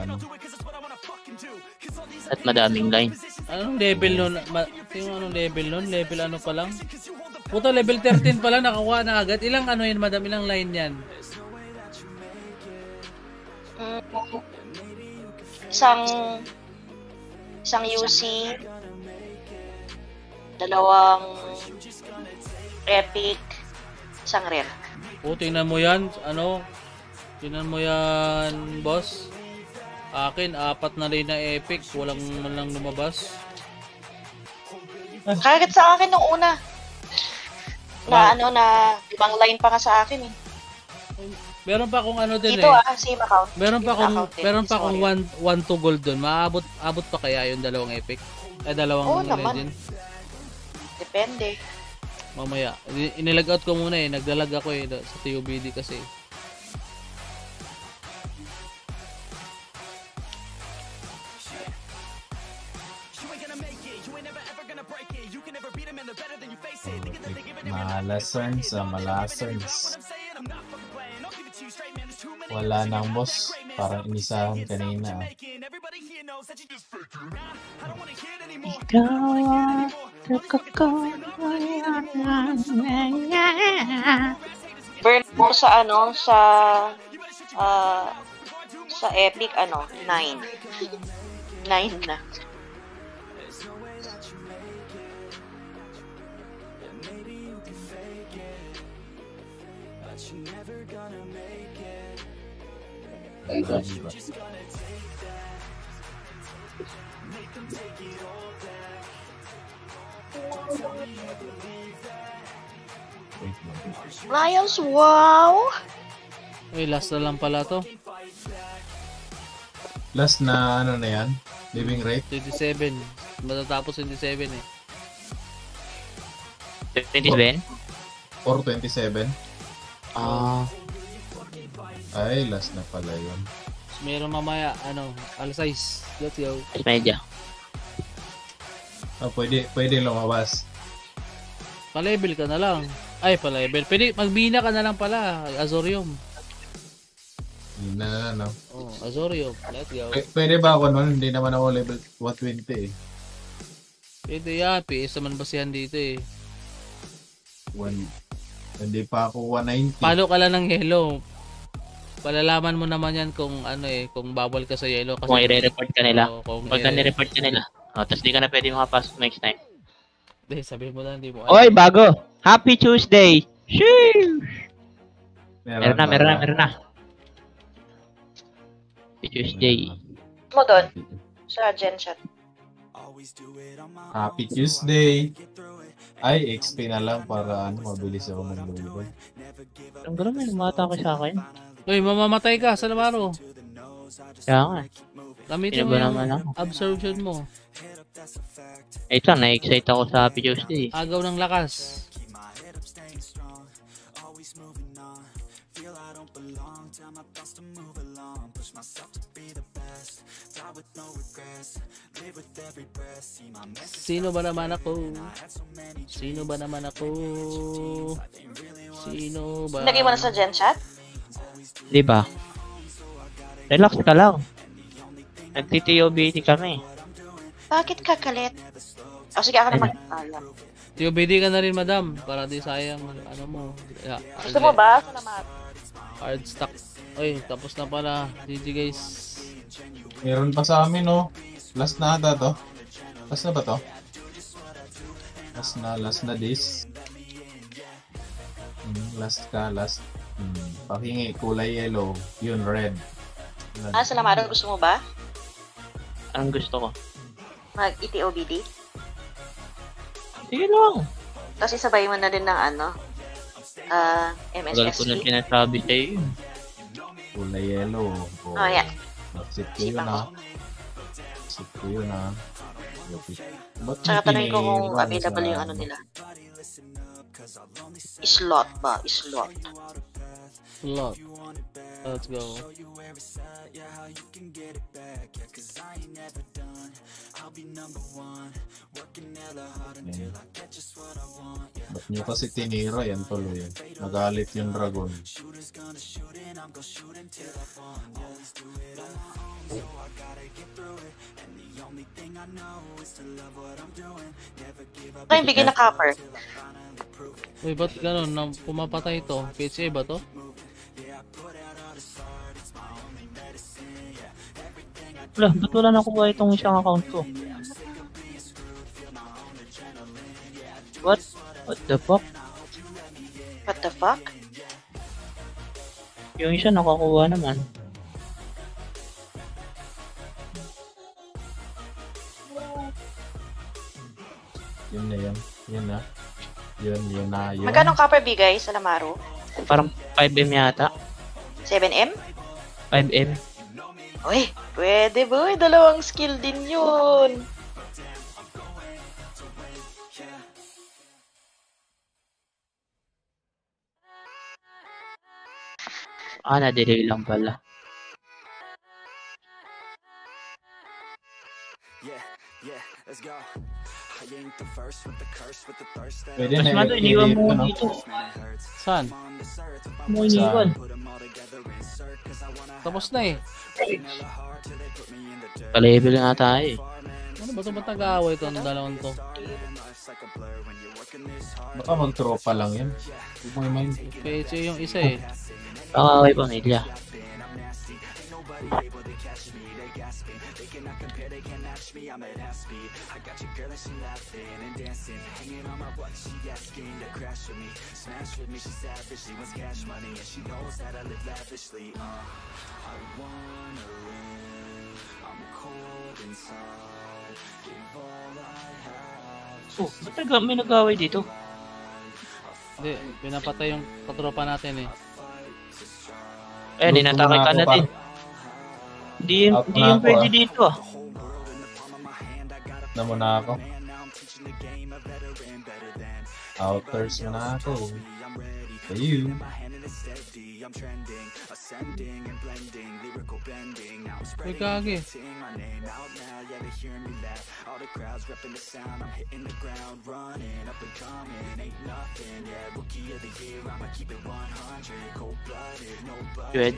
At madaming line. Anong level nun? Anong level nun? Level ano pa lang? Puto, level 13 pa lang nakakuha na agad. Ilang yun, madam? Ilang line yan? Isang UC, 2 epic, 1 rare. Tingnan mo yan. Tingnan mo yan, boss. Akin, 4 na rin na epic. Walang man lang lumabas. Kahit sa akin nung una. Na 5 line pa nga sa akin eh. Meron pa akong din dito, same account. Meron pa akong 1 to gold doon. Abot pa kaya yung 2 epic? Ay, 2 legend? Depende. Mamaya. Inilag out ko muna eh. Nagdalag ako eh sa TUBD kasi. Malasarns. Wala nang boss. Parang inisahan kanina. Ikaw ang nakakaya. Burn mo sa ano, sa Epic, 9. 9 na. Lions, wow! Uy, last na lang pala to. Last na ano na yan? Living rate? 27. Matatapos 27 eh. 27? Or 27? Ay, last na pala yun. Meron mamaya, alas 6. Let's go. Medya. Pwede lumabas. Pa-level ka na lang. Ay, pa-level. Pwede, magbina ka na lang pala. Azorium. No. Oh, Azorium. Let's go. Pwede ba ako nun? Hindi naman ako level 120 eh. Pwede yan. PS naman basihan dito eh. Hindi pa ako 190. Palo ka lang ng yellow. Palalaman mo naman yan kung kung bawal ka sa yellow. Kasi Kung i-report ka nila. Pagka ni-report ka nila. Tapos di ka na pwede makapasok next time. Hindi, sabihin mo na, hindi mo. Oy, bago! Happy Tuesday! Sheesh! Meron na. Happy Tuesday. Mo doon, sa Gen Chat. Happy Tuesday! Ay, XP na lang para mabilis ako mag-load. Ang gano'n may lumatake sa akin. Uy, mamamatay ka sa Lamaro. Kaya nga. Gamitin mo yung absorption mo. Ito, na-excite ako sa Happy Tuesday. Agaw ng lakas. Sino ba naman ako? Lagay mo na sa Gen Chat? Di ba? Relax ka lang. Nagti-TOBT kami. Bakit kakalit? Sige, ako na TOBD ka na rin, madam. Para di sayang, mo. Yeah, gusto mo ba? Salamat. Hard stock. Uy, tapos na pala. GG guys. Meron pa sa amin, no? Last na ata to. Last na ba to? Last na this. Last. Pahingi, kulay yellow. Yun, red. Salamat. Gusto mo ba? Anong gusto ko? Mag-ETOBD? Sige lang. Kasi sabay mo na rin ng Tagal ko na MSSP. sinasabi sa'yo yun. Kulay yellow. Oh, yeah. Sit ko yun, ha. Tsaka tanong ko kung available yung nila. Slot ba? Slot. Let's go. Ba't nyo kasi tinira yan tuloy yan? Nagalit yung dragon. Kaya bigyan na copper. Uy, ba't ganun? Pumapatay ito? PHA ba to? Ba't wala nakuha itong isang account ko? What the fuck? What the fuck? Yung isa nakakuha naman. Yun na. Yun na. Magkano copper bigay sa Lamaro? Parang 5M yata. 7M? 5M. Uy, pwede boy. Dalawang skill din yun. Na-delay lang pala. Yeah, let's go. Pwede Mas na mado, iniwan mo ano? dito. Saan? Mo iniwan. Tapos na eh. Pa-level nga tayo eh. Ano ba ito? Ba't nag-aaway ito? Ang dalawang to? Baka mag-tropa lang yan. Huwag mo i-mind. Peche yung isa eh. Pakaway pamilya. Oh, ba't may nag-away dito? Hindi, pinapatay yung katropa natin eh. Eh, ninatake ka na din. Hindi yung pwede dito ah. Na muna ako. Outers muna ako. For you. Uy, kage. Good.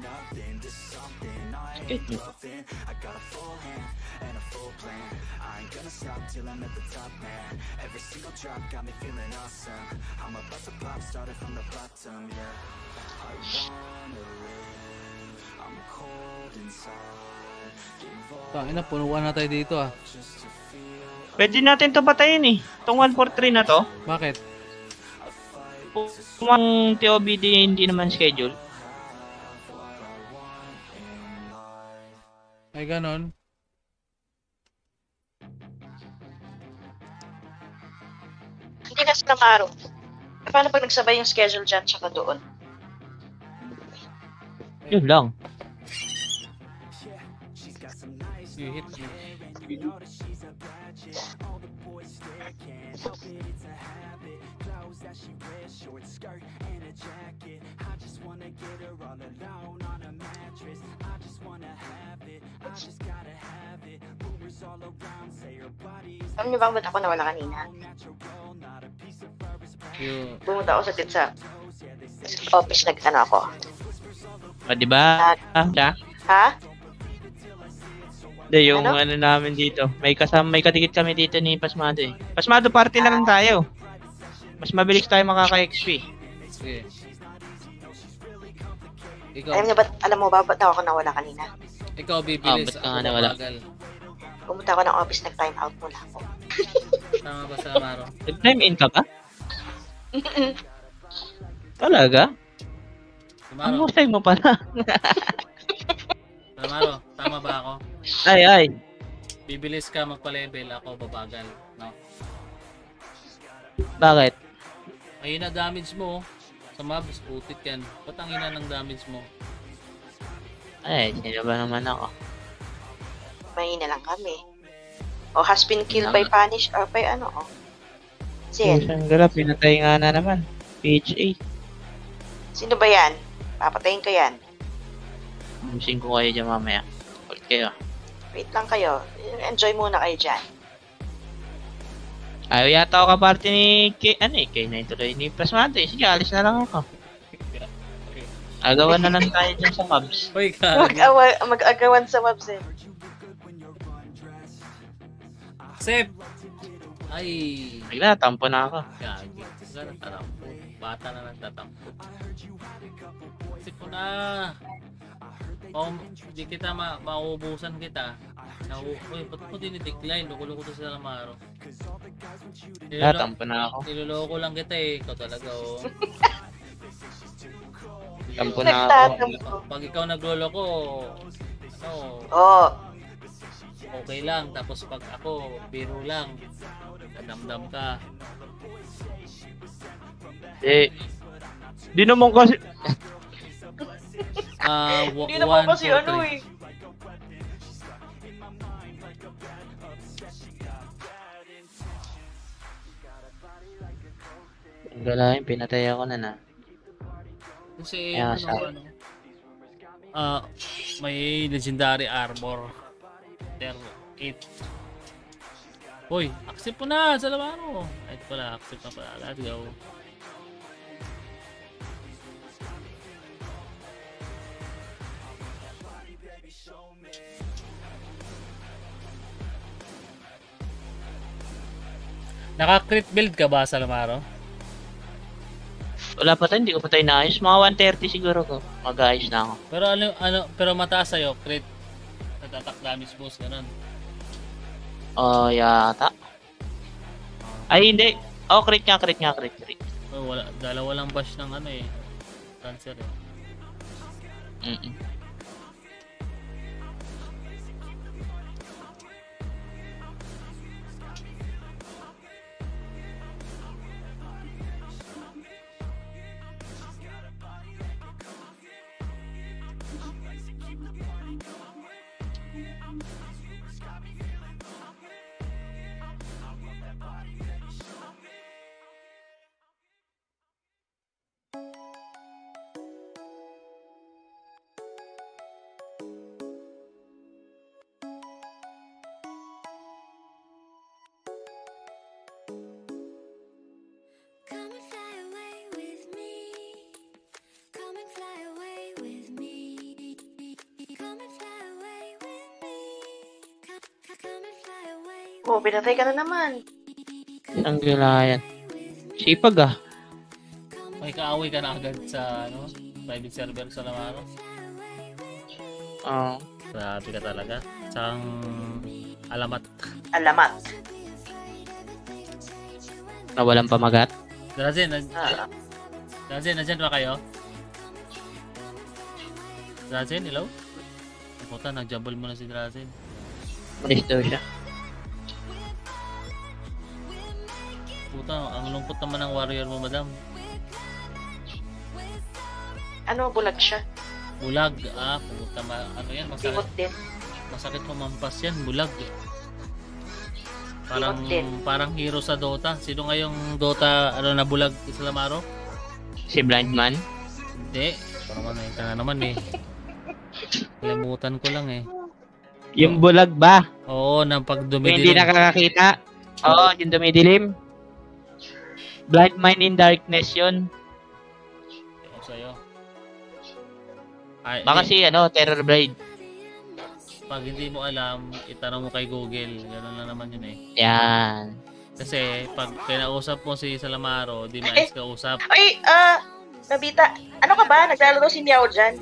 Tangina, punuan na tayo dito ah. Pwede natin to patayin eh. Itong 143 na to. Bakit? Kung ang TOBD hindi naman schedule. Ay, ganon. Hindi na sila maro. Paano pag nagsabay yung schedule dyan tsaka doon? Yun lang. You hit me. Alam niyo ba kung ba't ako nawala kanina? Pumunta ako sa office, nag-ano ako. O, diba? Ha? Hindi, yung ano namin dito. May katikit kami dito ni Pasmado eh. Pasmado, party na lang tayo. Mas mabilis tayo makaka-XP. Sige. Ikaw. Alam mo ba ba't ako nawala kanina? Ikaw bibilis. Ba't ka nga nawala? Pumunta ako ng office, nag-time out muna ako. Tama ba sa Maro? Nag-time in ka ba? Talaga? Ang husay mo pala. Maro, tama ba ako? Ay. Bibilis ka magpa-level, ako babagal, no? Bakit? Ayun na damage mo. Sa mobs, putit yan. Ba't ang ina ng damage mo? Ay, sino ba naman ako? Mahina lang kami. O, has been killed by punish or by ano, o. Sin. Pusang gala, pinatay nga na naman. PHA. Sino ba yan? Papatayin ko yan. Musing ko kayo dyan mamaya. Hold kayo. Wait lang kayo. Enjoy muna kayo dyan. Ayaw yata ako kaparty ni K9 tuloy ni Pasmado eh. Sige, alis na lang ako. Agawan na lang tayo dyan sa mobs. Uy, ka. Mag-agawan sa mobs eh. Sep! Ay! Nagtatampo na ako. Gagi. Nagtatampo. Bata na nagtatampo. Sip ko na. Di kita mauubusan kita. Uy, ba't ko dinidecline? Loko-loko to sila ng Maro. Nagtatampo na ako. Niloloko lang kita eh. Ikaw talaga oh. Tampo na ako. Pag ikaw nagloloko, ano? Oo. Okay lang. Tapos pag ako, biro lang. Kadamdam ka. Di naman kasi... Di naman kasi ano eh. Ang galahin, pinatay ako na. Kasi may legendary armor. There 8. Uy, accept mo na sa Lamaro. Ay, pala, accept na pala. Let's go. Naka-crit build ka ba sa Lamaro? Wala pa tayo, hindi ko pa tayo naayos. Mga 130 siguro ko. Mag-aayos na ako. Pero pero mataas sa'yo, crit. Natatak damage boost, ganun. Yata. Ay, hindi. Oh, crit nga. Oh, dalawa lang bash ng cancer eh. Oh, pinatay ka na naman. Ang gilayan. Sipag ah. May kaaway ka na agad sa private server sa Lamaro. Oo. Grabe ka talaga. Sang alamat. Na walang pamagat. Drazen, nandyan ba kayo? Drazen, hello? Puta, nag-jumble mo na si Drazen. Malis daw siya. Puta, ang lungkot naman ng warrior mo, madam. Ano, bulag siya? Bulag, puta, ano yan, masakit. Timot din. Masakit mamampas yan, bulag. Parang hero sa Dota. Sino ngayong Dota, na bulag sa Lamaro? Si Blind Man? Hindi. Parang ka na naman eh. Kalimutan ko lang eh. Yung bulag ba? Oo, nang pag dumidilim. Hindi nakakakita? Oo, yung dumidilim. Blind Mind in Darkness yun. Ako sa'yo. Baka si Terror Blade. Pag hindi mo alam, itanong mo kay Google. Gano'n lang naman yun eh. Yan. Kasi pag kinausap mo si Salamaro, di maayos ka usap. Ay, Nabita, ano ka ba? Naglalaro si Meow dyan?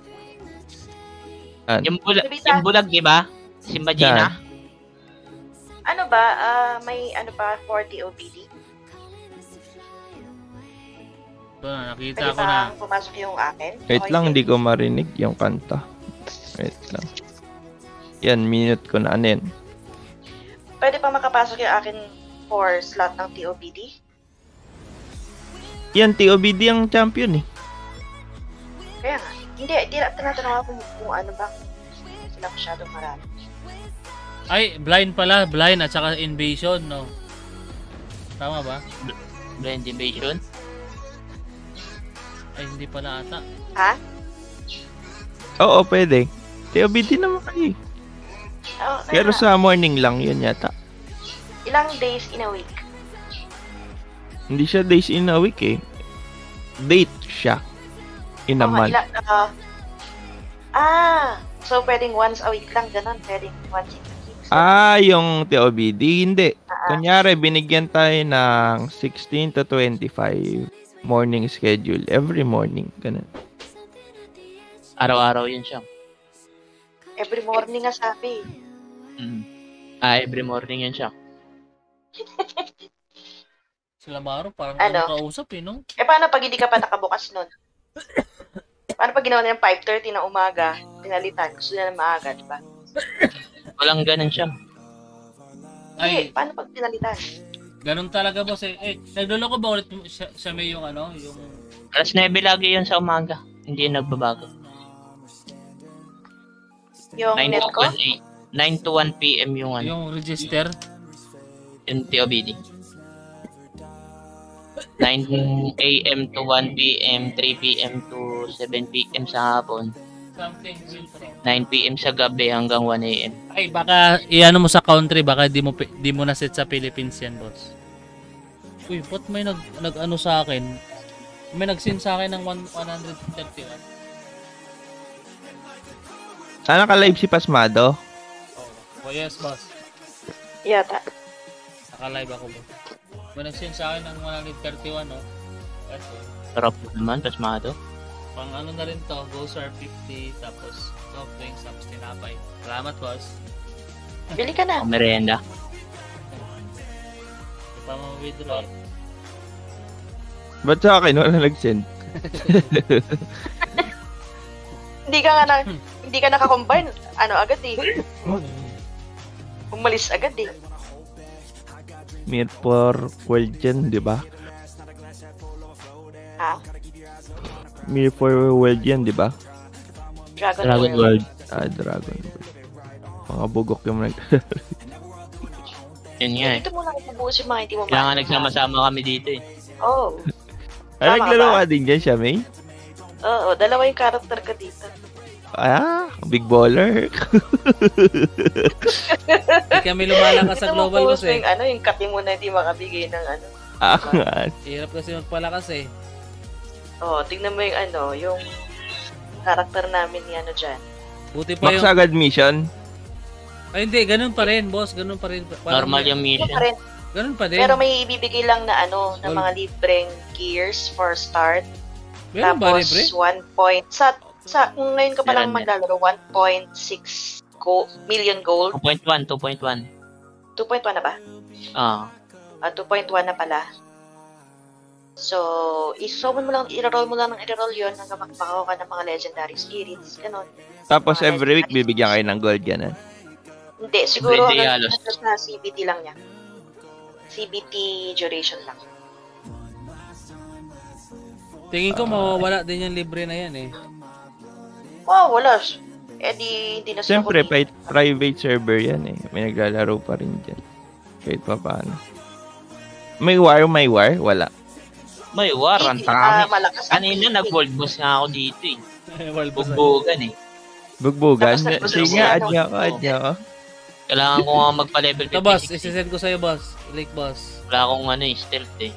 Yung bulag, di ba? Si Magina. Ano ba? May ba 40 OBD? Ito na, nakita Pwede ko na. ba pumasok yung akin? Wait lang, hindi ko marinig yung kanta. Wait lang. Yan, minute ko na anin. Pwede pa makapasok yung akin for slot ng TOBD? Yan, TOBD ang champion eh. Kaya nga. Hindi, tinatanong ako kung ano ba. Hindi sila masyadong marami. Ay, blind pala. Blind at saka invasion, no? Tama ba? Blind invasion? Ay, hindi pala ata. Ha? Oo, pwede. TOBD naman kayo. Oh, pero sa morning lang yun yata. Ilang days in a week? Hindi siya days in a week eh. Date siya. In a month. So pwedeng once a week lang, ganun. Pwedeng once in a week. Yung TOBD, hindi. Kunyari, binigyan tayo ng 16 to 25 morning schedule. Every morning, ganun. Araw-araw yun siya. Every morning nga sabi. Every morning yun siya. Sila Maro, parang kausap eh, no? Paano pag hindi ka pa nakabukas nun? Paano pag ginawa niya 5:30 na umaga, pinalitan, gusto niya na maaga, di ba? Walang ganun siya. Ay, paano pag pinalitan? Ganun talaga, boss eh. Nagluloko ba ulit siya may yung yung... Alas 9 lagi yun sa umaga. Hindi yun nagbabago. Yung net ko? 9 to 1 p.m. yung Yung register? Yung TOBD. 9 a.m. to 1 p.m., 3 p.m. to 7 p.m. sa hapon. Something will pro. 9 PM sa gabi hanggang 1 AM. Ay, baka iano mo sa country, baka di mo na set sa Philippines yan, boss. Uy, ba't may nag-ano sa akin? May nag-send sa akin ng 131. Sana ka-live si Pasmado? Oh, yes, boss. Yata. Naka-live ako, boss. May nag-send sa akin ng 131, no? Kasi, Sarap naman, Pasmado. pang ano na rin to, GoStar 50, tapos soft drinks, tapos tinapay. Salamat, boss. Bili ka na. O merienda. Hindi pa ma-withdraw. Ba't sa akin wala nag-send? Hindi ka naka-combine. Ano agad eh. Umalis agad eh. Meet for World yan, di ba? Ha? Meet for World yan, di ba? Dragon World. Dragon World. Mga bugok yung nag... Yun nga eh. Dito mo lang ibubuhos yung mga hindi mo Kailangan nagsama-sama kami dito eh. Oh. Ay, Tama naglaro ba? ka din dyan siya, May? Oo, dalawa yung character ka dito. Big baller. Hindi kami lumalakas sa global, boss eh. Yung kati mo na hindi makabigay ng ano. Hirap kasi magpalakas eh. Oo, tignan mo yung yung character namin ni dyan. Buti pa Max agad mission? Ay, hindi. Ganun pa rin, boss. Ganun pa rin. Normal yung mission. Ganun pa din. Pero may ibibigay lang na ng mga libreng gears for start. Meron ba Tapos libre? 1 point. Kung ngayon ka pa lang Meron, maglalaro, 1.6 million gold. 2.1. 2.1 na ba? 2.1 na pala. So, i-roll mo lang yun hanggang makapakaw ka ng mga legendary spirits. Ganon. Tapos every week bibigyan kayo ng gold yan. Hindi, siguro Everyday hanggang halos. sa CBT lang niya. CBT duration lang. Tingin ko mawawala din yung libre na yan eh. Wow, wala. Hindi na Siyempre, private server yan eh. May naglalaro pa rin dyan. Kahit pa paano. May war? Wala. May war, ang Ah, dami. malakas. Kanina nag-world boss nga ako dito eh. Bugbugan eh. Bugbugan? Tapos Sige nga, add niya ako. Kailangan ko nga magpa-level 56. Ito, boss. Isisend ko sa'yo, boss. Like, boss. Wala akong stealth eh.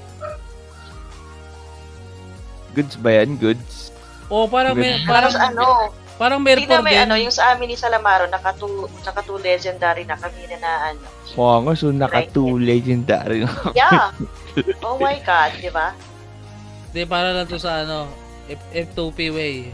Goods ba yan? Goods? Oh, parang may... Parang Parang may Hindi na may din. yung sa amin ni Salamaro, naka 2 legendary na kami na Oo nga, so naka-2 legendary. Yeah. Oh my God, di ba? Hindi, para lang to sa F2P way.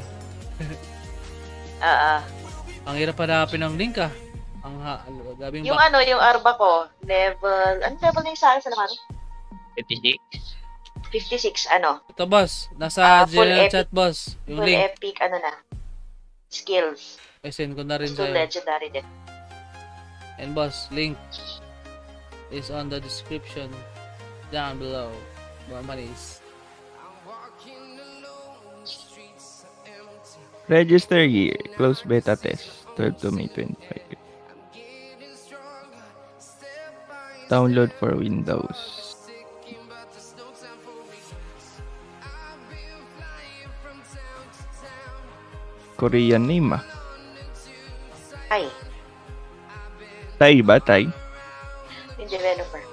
Ang hirap hanapin ng link gabing Yung yung Arba ko, level, level na yung sa akin, Salamaro? 56. 56, Ito, boss. Nasa full general epic. chat, boss. Yung Full link. epic, skills. Send ko na rin 2 sa'yo. legendary din. And boss, link is on the description down below. More monies. Register year. Close beta test. 12 to May 25. Download for Windows. Korean name Ay, Thai ba? Thai? yung developer.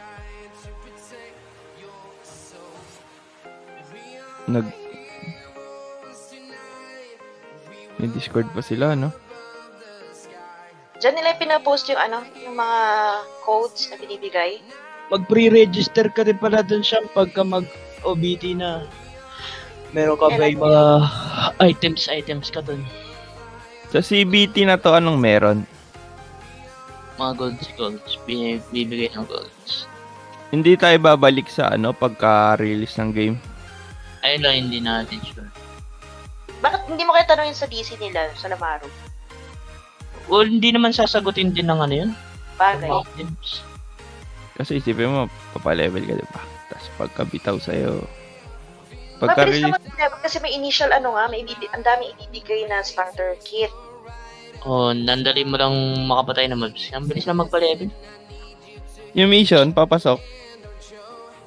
May Discord pa sila, no? Diyan nila pinapost yung yung mga codes na binibigay. Mag-pre-register ka rin pala dun siya pagka mag-OBT na. Meron ka ba yung mga items ka dun? Sa CBT na to, anong meron? Mga golds. Bibigay ng golds. Hindi tayo babalik sa pagka-release ng game. Ayun lang, hindi natin sure. Bakit hindi mo kaya tanongin sa DC nila, sa Lamaro? Well, hindi naman sasagutin din ng yun. Bagay. Kasi isipin mo, papalevel ka, diba? Tapos pagkabitaw sa'yo, Mabilis pagka-release, naman level kasi may initial ang dami ibibigay na starter kit. Nandali mo lang makapatay na mobs. Ang bilis na magpa-level. yung mission, papasok.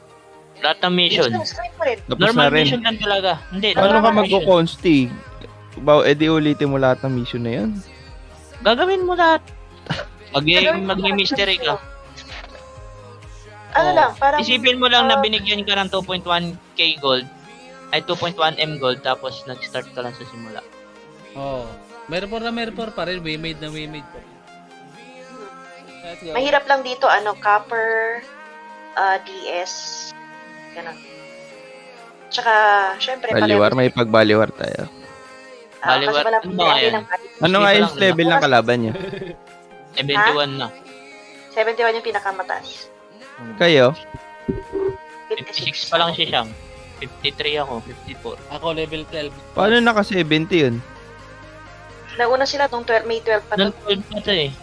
Lahat ng mission. Screen pa rin. Tapos Normal na rin. mission lang talaga. Hindi, Paano ka normal mission. magko-consti? edi ulitin mo lahat ng mission na yun. Gagawin mo lahat. Mag-mystery ka. Ano lang, parang... Isipin mo lang na binigyan ka ng 2.1k gold. Ay, 2.1m gold. Tapos nag-start ka lang sa simula. Oo. Merpor pa rin. We made pa rin. Let's go. Mahirap lang dito, copper, DS, ganun. Tsaka, syempre, Baliwar, may pagbaliwar tayo. Baliwar, ano ba yan? Ano nga yung level ng kalaban niya? 71 na. 71 yung pinakamataas. Kayo? 56 pa lang siya siyang. 53 ako, 54. Ako level 12. Paano naka 70 yun? Nauna sila nung May 12 pa. Nung 12 pa ito eh.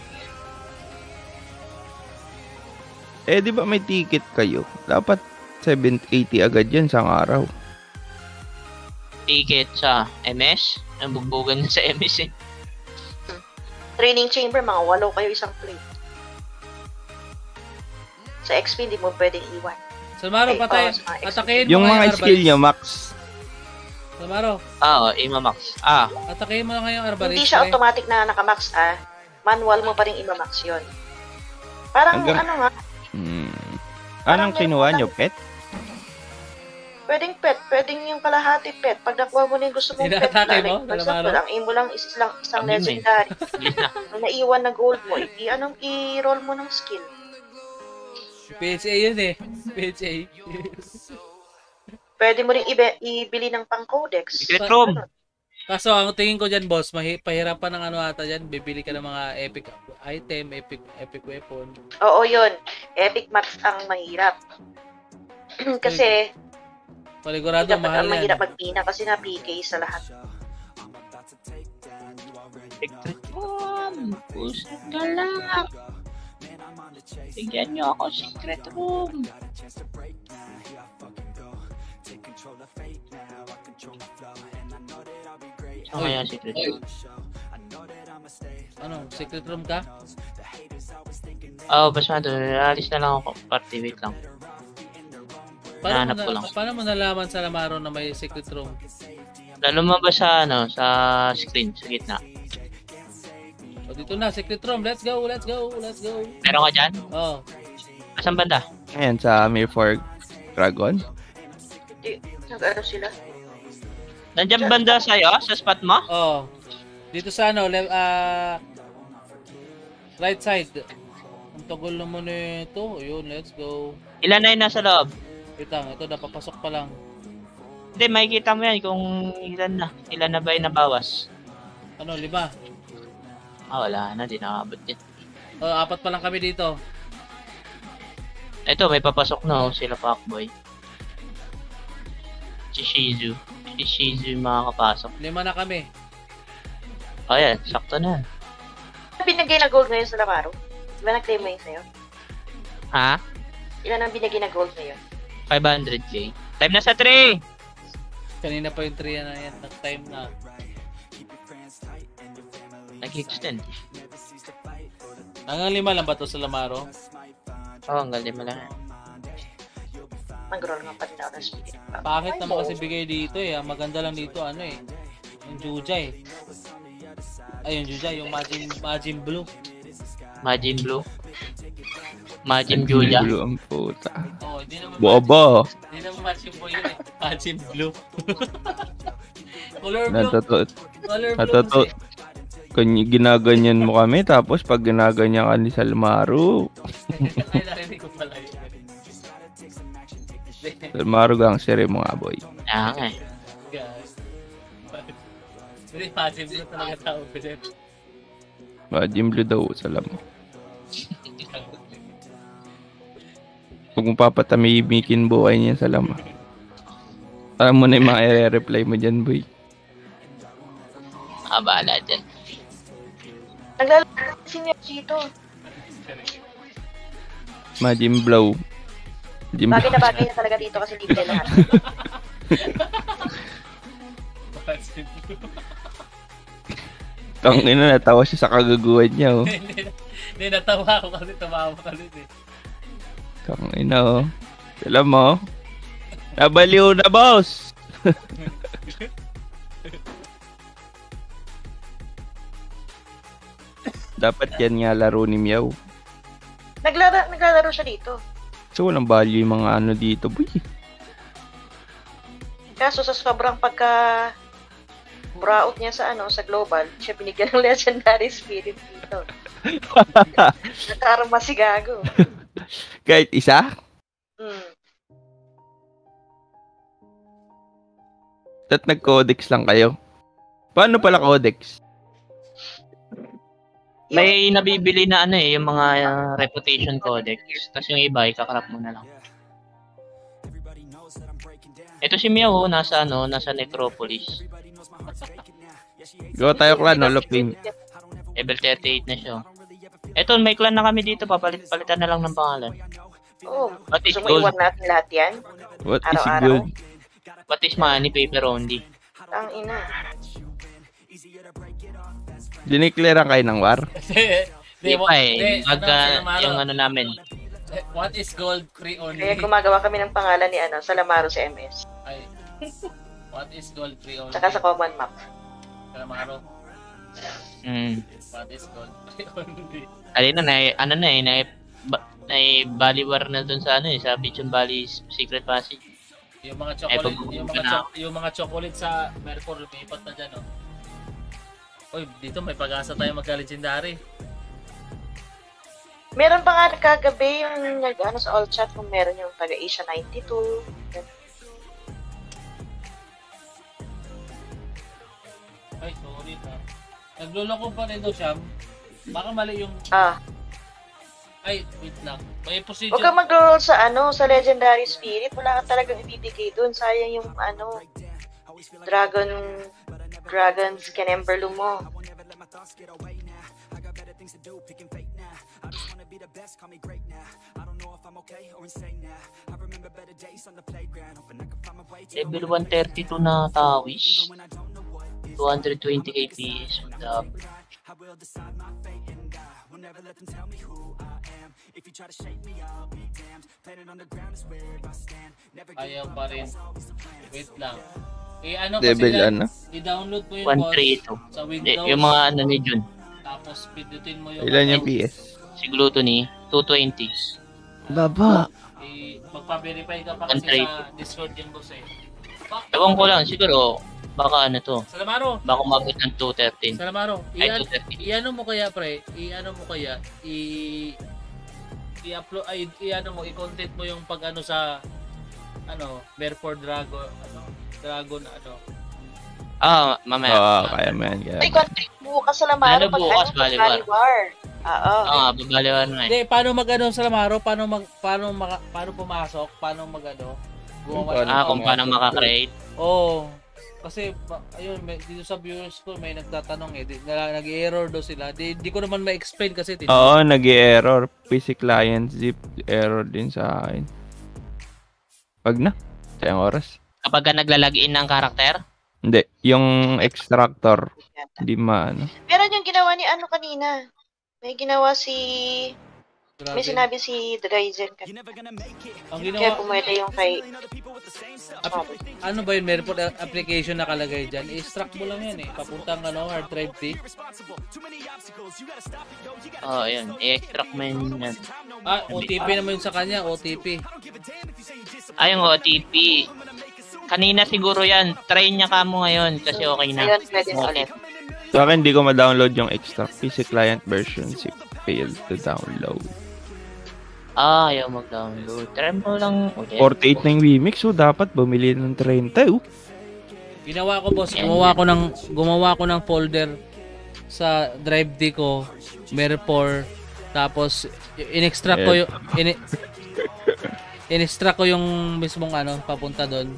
Eh, di ba may ticket kayo? Dapat 780 agad yan sa araw. Ticket sa MS? Ang bugbugan sa MS eh. Training chamber, mga 8 kayo isang plate. Sa XP, hindi mo pwedeng iwan. Salmaro, patay. Atakein mo yung mga skill niya, Max. Salmaro. Oo, ima-max. Atakein mo lang ngayong Arbalist. Hindi siya automatic na nakamax, Manual mo pa rin ima-max yun. Parang, nga? Anong kinuha nyo, pet? Pwedeng pet, pwedeng yung kalahati pet. Pag nakuha mo na yung gusto mong pet, ang aim mo lang isang legendary. Nung naiwan na gold mo, i-roll mo ng skill. PHA yun eh. PHA. Pwede mo rin ibili ng pang-codex. Secret room. Kaso ang tingin ko dyan, boss, pahirapan ng ata dyan. Bibili ka ng mga epic item, epic weapon. Oo, yun. Epic max ang mahirap. Kasi paligurado mahal yan. Mahirap magpina kasi na PK sa lahat. Secret room. Pusat ka lang. Bigyan nyo ako secret room. Ano kaya secret room? Ano? Secret room ka? Oo, basta alis na lang ako. Party, wait lang. Nahanap ko lang. Paano mo nalaman sa Lamaro na may secret room? Lumabas sa sa screen, sa gitna. O dito na, secret room. Let's go. Meron ka dyan? Oo. Asan banda? Ayan, sa Mirror Dragon. Nag-ano sila? Nandiyan banda sa'yo? Sa spot mo? Oo. Dito sa right side. Ang tagal naman ito. Yun, let's go. Ilan na yun nasa loob? Ito, napapasok pa lang. Hindi, makikita mo yan kung ilan na. Ilan na ba yung nabawas? 5? Wala na, di nakabot yan. 4 pa lang kami dito. Ito, may papasok na sila Fuckboy. Si Shizu yung makakapasok. 5 na kami. Yan, sakto na. Binigay na gold ngayon sa Lamaro? Diba nag-claim mo yun sa'yo? Ha? Ilan ang binigay na gold ngayon? 500k. Time na sa 3! Kanina pa yung 3 na yan. Nag-time na. Nag-extend. Hanggang 5 lang ba ito sa Lamaro? Hanggang 5 lang. Nag-roll nga pa din ako ng speed. Bakit naman kasi bigay dito eh. Ang maganda lang dito, yung Jujay. Ay, yung Jujay, yung Majin Blue. Majin Blue? Majin Julia? Blue ang puta. Oo, hindi naman Bobo! Hindi naman Majin Blue yun eh. Majin Blue. Color blue. Natatot. Ginaganyan mo kami, tapos pag ginaganyan ka ni Salmaro. Ay, narinig ko pala yun. Salmaro gangster mo nga, boy. Nga eh. Hindi, Majin Blue talaga tao ko dyan. Majin Blue daw, salam. Huwag mo papatamimikin buhay niya, salam. Alam mo na yung mga i-reply mo dyan, boy. Bahala dyan. Naglalaksin niya dito. Majin Blow. Bagay na bagay na talaga dito kasi libre lahat. Tangina, natawa siya sa kagaguhan niya, oh. Hindi, natawa ako kasi tumawa ka ulit eh. Tangina, oh. Alam mo, nabaliw na, boss! Dapat yan nga laro ni Meow. Naglalaro siya dito. So, walang value yung mga ano dito, boy. Kaso sa sobrang pagka braot niya sa sa global, siya binigyan ng legendary spirit dito. Nakarma si Gago. Kahit isa? At nag-codex lang kayo. Paano pala codex? May nabibili na yung mga reputation codex. Tapos yung iba, ikakrap mo na lang. Ito si Meow, nasa Necropolis. Go tayo clan, Hall of Fame. Level 38 na siya. Ito, may clan na kami dito, palitan na lang ng pangalan. What is gusto mo gold? iwan natin lahat yan? What is Araw-araw? gold? What is money? Paper only. Ang ina. Dineclarean kayo ng war? Di pa yung ano namin. What is gold? Free only. Kaya gumagawa kami ng pangalan ni Salamaro sa MS. Ay. What is gold? Free only. Tsaka sa common map. Salamaro. What is gold? Free only. Alina Baliwar na dun sa sa Pigeon Valley Secret Passage. Yung mga chocolate, sa Mercury lumipat na dyan, Uy, dito may pag-asa tayo magka-legendary. Meron pa nga kagabi yung sa all chat kung meron yung taga-Asia 92. Ay, sorry ha. Nagluloko pa rin daw siya. Baka mali yung... Ay, wait lang. May procedure. Huwag ka mag-roll sa sa Legendary Spirit. Wala ka talagang ibibigay dun. Sayang yung Dragon's Kenemberlu mo. Level 132 na Tawish. 220 KPS. Ayaw pa rin. Wait lang. I-download mo yung 132. Sa Windows. Yung mga ni Jun. Tapos pindutin mo yung... Ilan yung PS? Si Gluttony, 220. Baba. Magpa-verify ka pa kasi sa Discord yung boss Ewan ko lang, siguro, baka Salamaro! Baka umabot ng 213. Salamaro, i-ano mo kaya, pre? I-upload, i-content mo yung pag sa, Merford Dragon, mamaya. Kaya mo yan. Ay, content bukas Salamaro pag bukas, Baliwar. Babaliwar na Hindi, paano Salamaro? Paano pumasok? Paano kung paano makakreate? Kasi ayun, dito sa viewers ko may nagtatanong nag-error daw sila. Di ko naman ma-explain kasi nag-error. PC client zip error din sa akin. Pag na? Sayang oras. Kapag ka naglalagin ng karakter? Hindi, yung extractor. Hindi maano. Meron yung ginawa ni kanina. May ginawa may sinabi si Dryzen kanina. Kaya pumwede yung kay... Ano ba yun? Meron po application nakalagay dyan. I-extract mo lang yan Papuntang hard drive D. Yun. I-extract mo yun. OTP naman yun sa kanya. OTP. Yung OTP. Kanina siguro yan. Try niya ka mo ngayon kasi okay na. Ayun, pwede na ulit. Sa akin, hindi ko ma-download yung extract. PC client version 6 failed to download. Ayaw mag-download. Try mo lang ulit. 48 na yung Vmix, dapat bumili ng 30. Ginawa ko, boss. Gumawa ko ng folder sa drive D ko. Merpor. Tapos, in-extract ko yung... In-extract ko yung mismong papunta doon.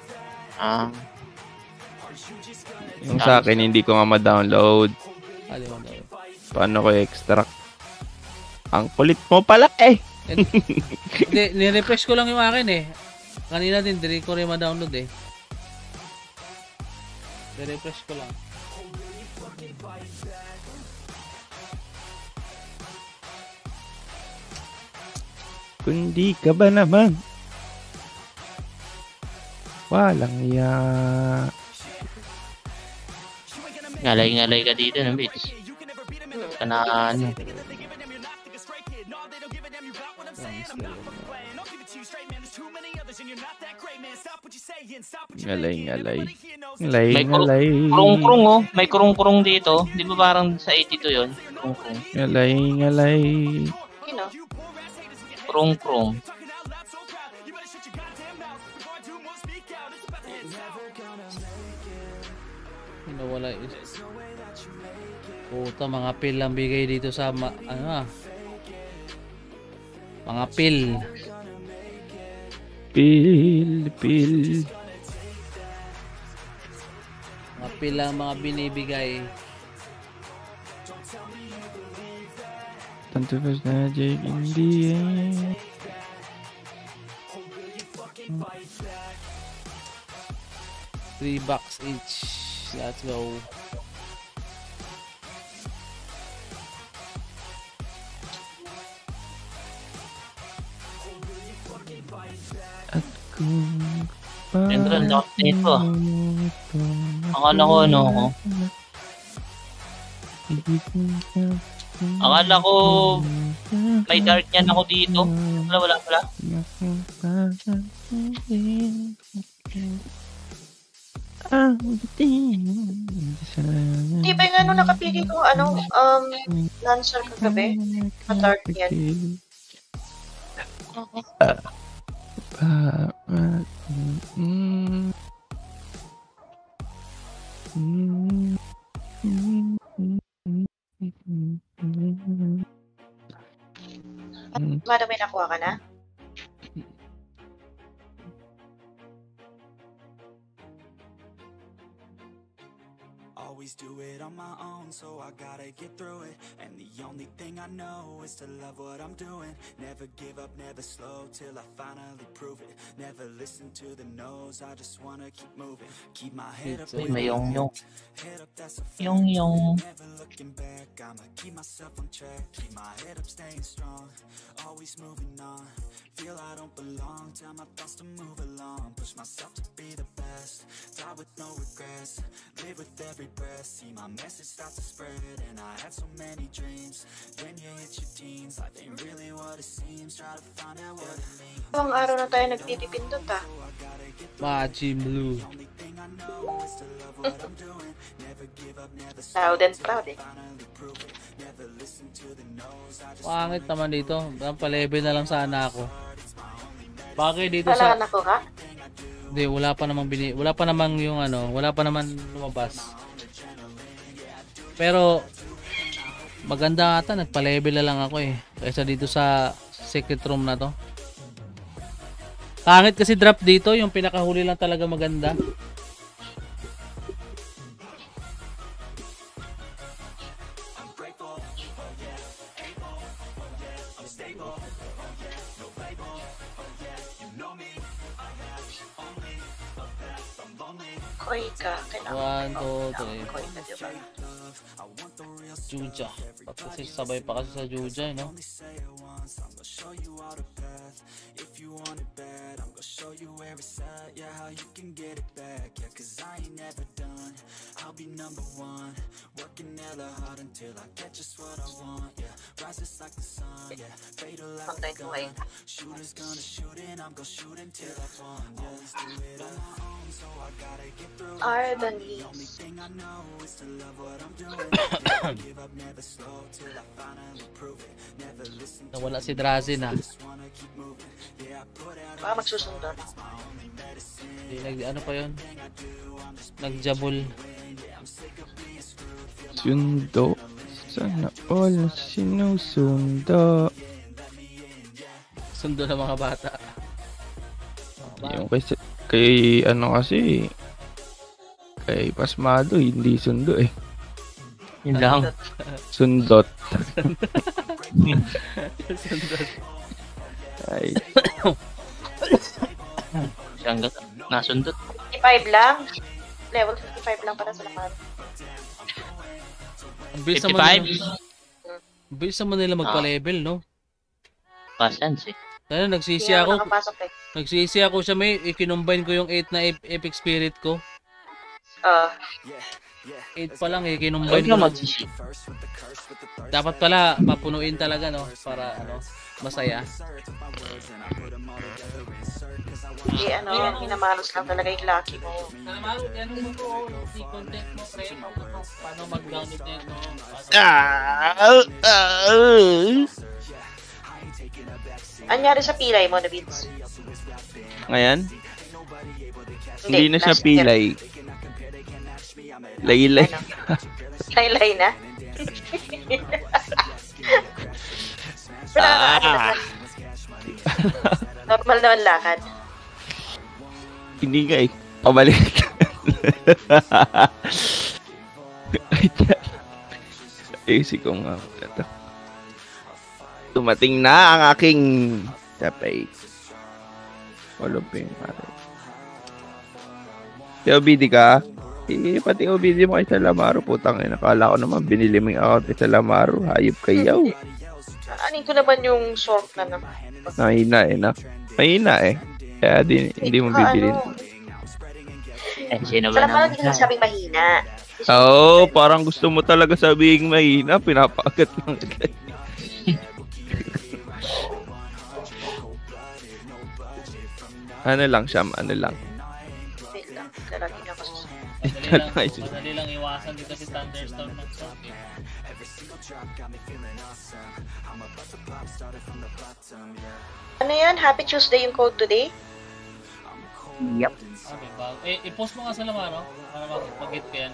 Yung sa akin, hindi ko nga ma-download. Paano ko i-extract? Ang kulit mo pala Hindi, ni-refresh ko lang yung akin Kanina din, hindi ko rin ma-download Ni-refresh ko lang. Kundi ka ba naman? Walang iya. Ngalay-ngalay ka dito ng bitch. ka na ano. Ngalay. May kurung-kurung oh. May kurung-kurung dito. Di ba parang sa 82 yun? Kurung-kurung. Ngalay. Sino? Kurung-kurung. Wala is. Puta, mga pill lang bigay dito sa mga pill. Pill. Mga pill lang mga binibigay. Tanto was magic in the end. $3 each. Let's go. At kung Central Lock nito. Akala ko ano ko. Akala ko may dark yan ako dito. Wala. Di ba yung nakapili ko, Lancer kagabi? Na-dark yan. Madam, may nakuha ka na? Always do it on my own, so I gotta get through it. And the only thing I know is to love what I'm doing. Never give up, never slow, till I finally prove it. Never listen to the no's, I just wanna keep moving. Keep my head up, may yung. head up, that's a fact. Never looking back, I'ma keep myself on track. Keep my head up, staying strong, always moving on. Feel I don't belong, tell my thoughts to move along. Push myself to be the best, die with no regrets. Live with every breath, see my message start to spread. And I had so many dreams. When you hit your teens, life ain't really what it seems. Try to find out what it means. Ibang araw na tayo nagtitipindot Majin Blue. Loud and proud eh. Pangit naman dito. Pa-level na lang sana ako. Bakit dito Wala sa... ka nakuha? Hindi, wala pa namang yung wala pa naman lumabas. Pero maganda ata, nagpa-level na lang ako eh. Kaysa dito sa secret room na to. Pangit kasi drop dito, yung pinakahuli lang talaga maganda. Koi ka. 1, 2, 3. Koi ka, diba? Juja. Kasi sabay pa kasi sa Juja, no? If you want it bad, I'm gonna show you where it's at. Yeah, how you can get it back. Yeah, cause I ain't never done. I'll be number one. Working hella hard until I get just what I want. Yeah, rises like the sun. Yeah, fatal like a gun. Shooters gonna shoot and I'm gonna shoot until I won. Always do it on my own, so I gotta get through it. The only thing I know is to love what I'm doing. Never give up, never slow till I finally prove it. Never listen to Nawala si Drazen ha. Baka magsusunod. Ano pa yun? Nagjabul. Sundo. Sana all sinusundo. Sundo ng mga bata. Yung kay kasi kay Pasmado hindi sundo eh. Yun lang. Sundot. Sundot. Ay. Hanggang nasundot. 55 lang. Level 55 lang para sa lahat. Ang bilis naman 55? Ang bilis naman nila magpa-level, no? Pasans eh. Kaya nagsisi Hindi ako. ako nakapasok eh. Nagsisi ako siya, may i-combine ko yung 8 na Epic Spirit ko. 8 pa lang eh, kinumbine ko. Dapat pala papunuin talaga, no? Para, masaya. Hindi, hinamalos lang talaga yung lucky mo. Hinamalos, mo po, i-content mo, pre. Paano mag-download na ito? Anyari sa pilay mo, Davids? Ngayon? Hindi na siya pilay. Laylay. Laylay na? Normal naman lakad. Hindi nga eh. Pabalik. Ayusin ko nga ito. Dumating na ang aking tapay. Olopin. Si OBD ka? Pati OBD mo kay Salamaro. Putang ina. Nakala ko naman binili mo yung account kay Salamaro. Hayop kayaw. Anin ko naman yung sort na naman. Mahina eh na. Mahina eh. Kaya hindi mo bibilin. Sino ba Salamaro hindi ka sabing mahina. Oo, parang gusto mo talaga sabihin mahina. Pinapaagat lang. Ano lang siya, ano lang. Madali lang iwasan dito si Thunderstorm ng Socket. Ano yan? Happy Tuesday yung code today? Yep. Okay, bago. I-post mo nga sa Lamaro para mag-get ko yan.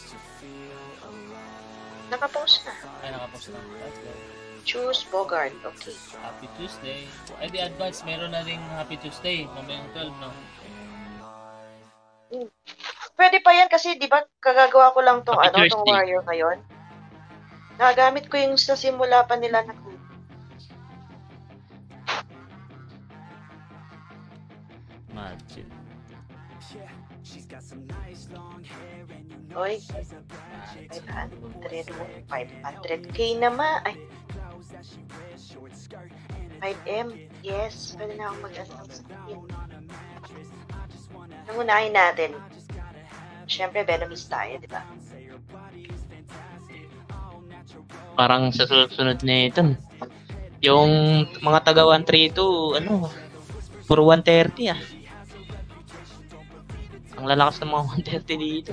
Nakapost na. Ay, nakapost na. Let's go. Choose Bogart. Okay. Happy Tuesday. Ay, di advance. Meron na rin Happy Tuesday. Mamayang 12, no? Pwede pa yan kasi di ba kagagawa ko lang tong tong warrior ngayon. Nagamit ko yung sa simula pa nila na code. Imagine. Oy. 500k naman. Ay. 5M. Yes. Pwede na akong mag-ano sa skin. Nangunahin natin. Siyempre, Venomist tayo, di ba? Parang sa sunod na ito. Yung mga taga 132, puro 130 ah. Ang lalakas ng mga 130 dito.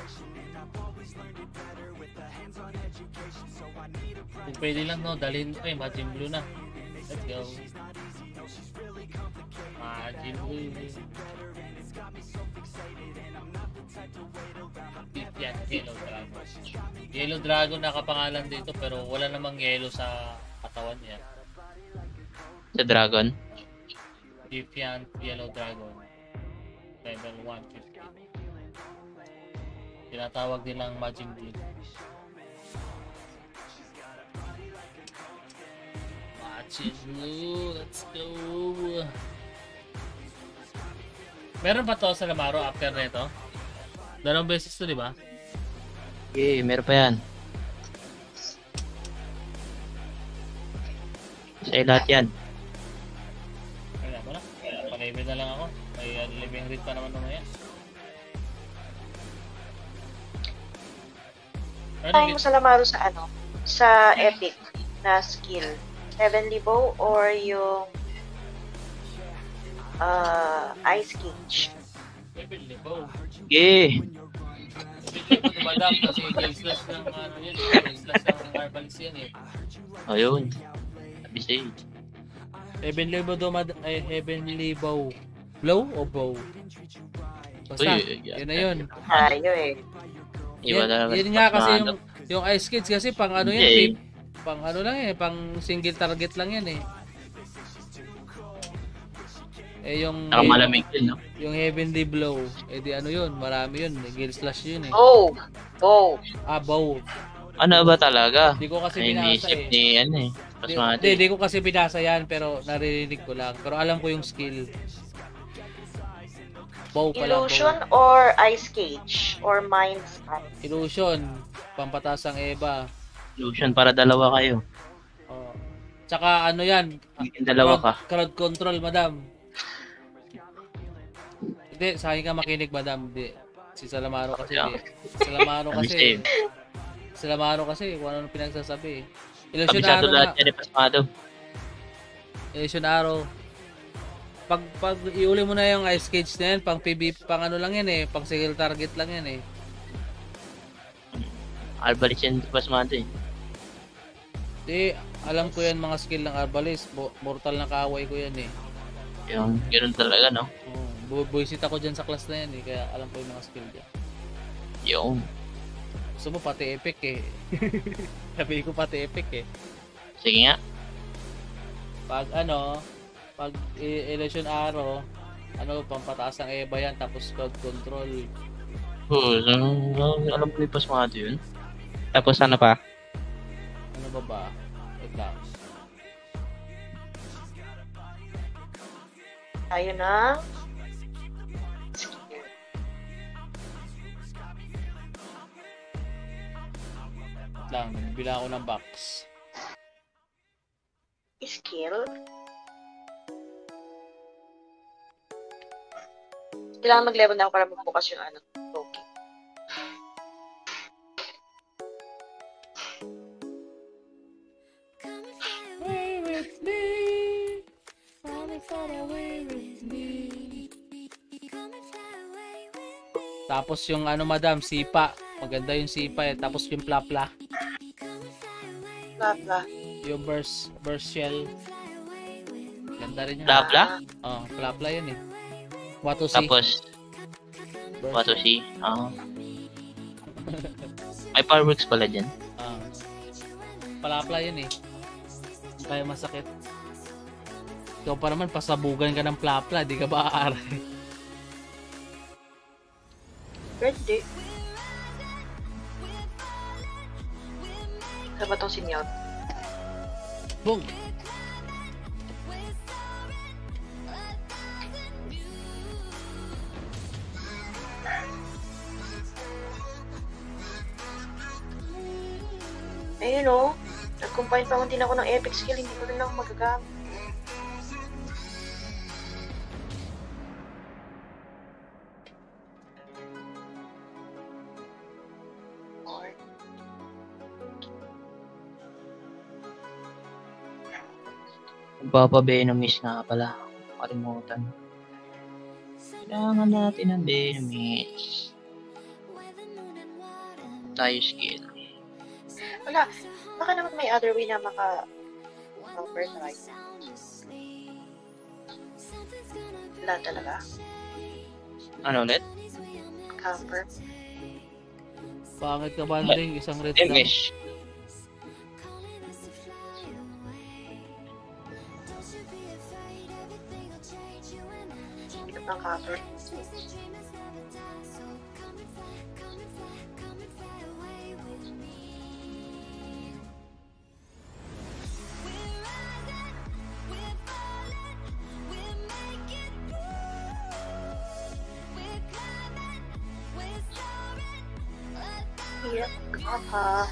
Kung pwede lang, no, dalhin ko Majin Blue na. Let's go. Majin Blue. Yan, Yellow Dragon. Yellow Dragon nakapangalan dito pero wala namang yellow sa katawan niya. Sa Dragon? Defiant Yellow Dragon. Level 150. Tinatawag nilang Majin Blue. Majin Blue, let's go! Meron pa to sa Lamaro after nito? Dalawang beses to, di ba? Okay, meron pa yan. Sa lahat yan. Kaya mo na. Pag-ibig na lang ako. May living rate pa naman mamaya. Tayo mo sa Lamaro sa sa epic na skill. Heavenly Bow or yung Ice Cage. Heavenly Bow. Okay. Madam, kasi Gale-slash ng yun. Gale-slash ng Marbalist yan eh. Ayun. Abisay. Heavenly Bow daw, Heavenly Bow. Blow o bow? Basta, yun na yun. Tayo eh. Yun nga kasi yung Ice Kids kasi pang yan eh. Pang lang eh, pang single target lang yan eh. Yung malamig din, no? Yung Heavenly Blow, di yun, marami yun, Gale-slash yun eh. Bow. Bow. Ano ba talaga? Di ko kasi binasa eh. Di ko kasi binasa yan, pero naririnig ko lang. Pero alam ko yung skill. Bow pala. Illusion or Ice Cage or Mind Scan? Illusion, pampataas ang Eva. Illusion para dalawa kayo. Tsaka yan, dalawa ka. Crowd control, madam. Hindi, sa akin ka makinig, madam. Hindi. Si Salamaro kasi. Yeah. Salamaro kasi kung ano pinagsasabi. Kabisado lahat yan, Pasmado. Illusion Arrow. Pag iuli mo na yung Ice Cage na yan, pang PvP, pang ano lang yan eh, pang single target lang yan eh. Arbalist yan, Pasmado eh. Di, alam ko yan mga skill ng Arbalist. Mortal na kaaway ko yan eh. Yung ganoon talaga, no? Buisit ako dyan sa class na yan eh, kaya alam ko yung mga skill dyan. Yung. Gusto mo pati epic eh. Sabi ko pati epic eh. Sige nga. Pag Illusion Arrow, pampataas ng Eva yan, tapos crowd control. Alam ko yung Pasmado yun. Tapos ano pa? Ano ba? Wait lang. Tayo na. Lang, bila ako ng box. Skill. Kailangan mag-level na ako para mag-focus yung Loki. Tapos yung madam, sipa. Maganda yung sipa eh. Tapos yung plapla. Plapla. Yung burst shell. Ganda rin yun. Plapla? Oo, plapla yun eh. Watusi. Tapos, Watusi. May fireworks pala dyan. Plapla yun eh. Kaya masakit. Ikaw pa naman, pasabugan ka ng plapla. Di ka ba aaray? Pwede. Ano ba itong sinyaw? Boom! Ayun o. Nag-combine pa din ako ng epic skill. Hindi ko rin ako magagamit. Magpapa-Venomis nga pala. Kalimutan. Kailangan natin ng Venomis. Tayo skill. Wala. Baka naman may other way na maka-cover tayo. Wala talaga. Ano ulit? Camper. Pangit ka ba rin? Isang red lang. Mesh. Ng cover. Yep, papa.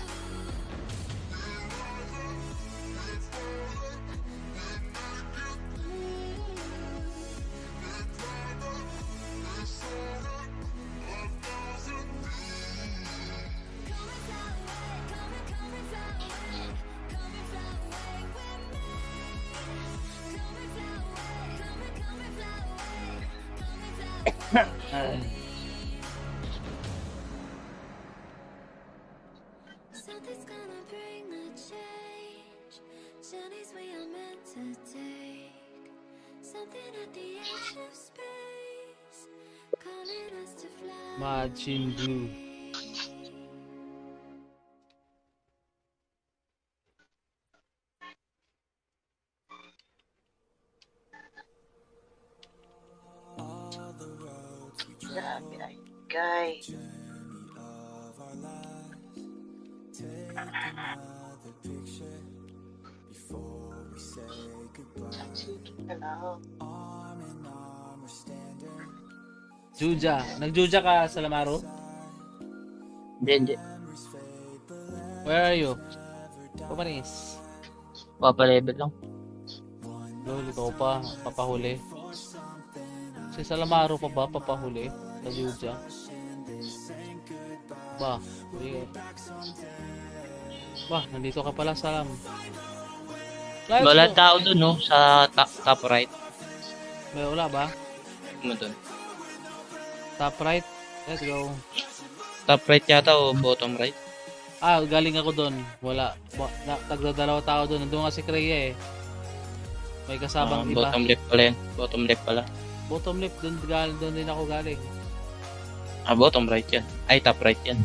Something's gonna bring the change. Journeys we are meant to take. Something at the edge of space, calling us to fly. Majin Blue. Grabe na yun, guy. Sige na lang. Juja. Nag-Juja ka, Salamaro? Hindi. Where are you? Pumanis. Papa-level lang. Lol, ikaw pa. Papahuli. Si Salamaro pa ba? Papahuli? Sa Juja. Ba, sige. Ba, nandito ka pala, Salam. Wala tao dun, no? Sa top right. May wala ba? Ano dun? Top right? Let's go. Top right yata o bottom right? Ah, galing ako doon. Wala. Tagdadalawa tao doon. Nandun nga si Kreya eh. May kasabang iba. Bottom left pala yan. Bottom left pala. Bottom left, doon din ako galing. Bottom right yan. Ay, top right yan.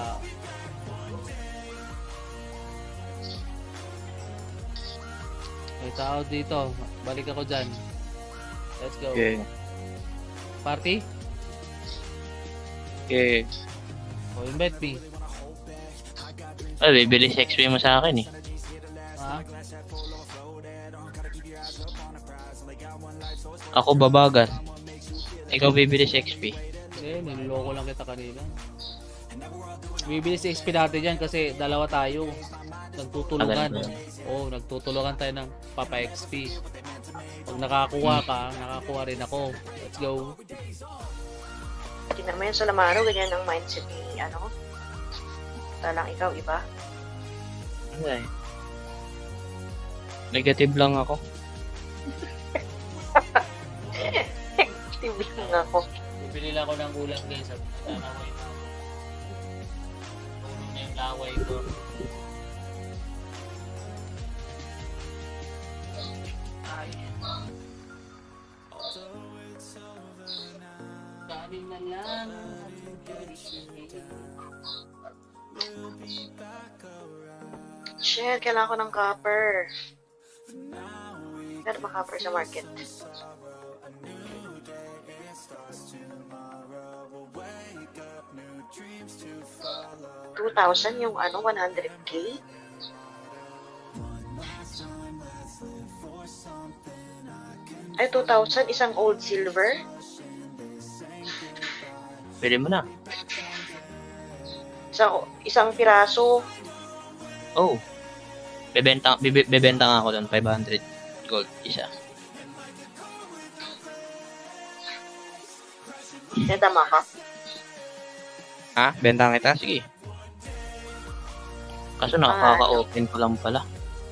May tao dito. Balik ako dyan. Let's go. Okay. Party? Okay. O, invite me. Ay, bibili sa XP mo sa akin eh. Ha? Ako babagas. Ikaw bibili sa XP. Niloloko lang kita kanina. Bibili sa XP natin yan kasi dalawa tayo. Nagtutulungan. Nagtutulungan tayo ng Papa XP. Pag nakakuha ka, nakakuha rin ako. Let's go. Tingnan mo yan sa Lamaro, ganyan ang mindset ni talang ikaw, iba? Ay. Negative lang ako. Negative lang ako. Bibili lang ako ng ulam guys. Sabi na laway na. Puno na yung laway ko. Ay. Kanin na yan. Shit, kailangan ko ng copper. Meron ba copper sa market? $2,000 yung 100K? Ay, 2,000 isang old silver? Pwede mo na. Isang piraso. Oh. Bebenta nga ako doon, 500 gold isa. Nadama ka? Ha? Benta kita? Sige. Kaso nakaka-open ko lang pala.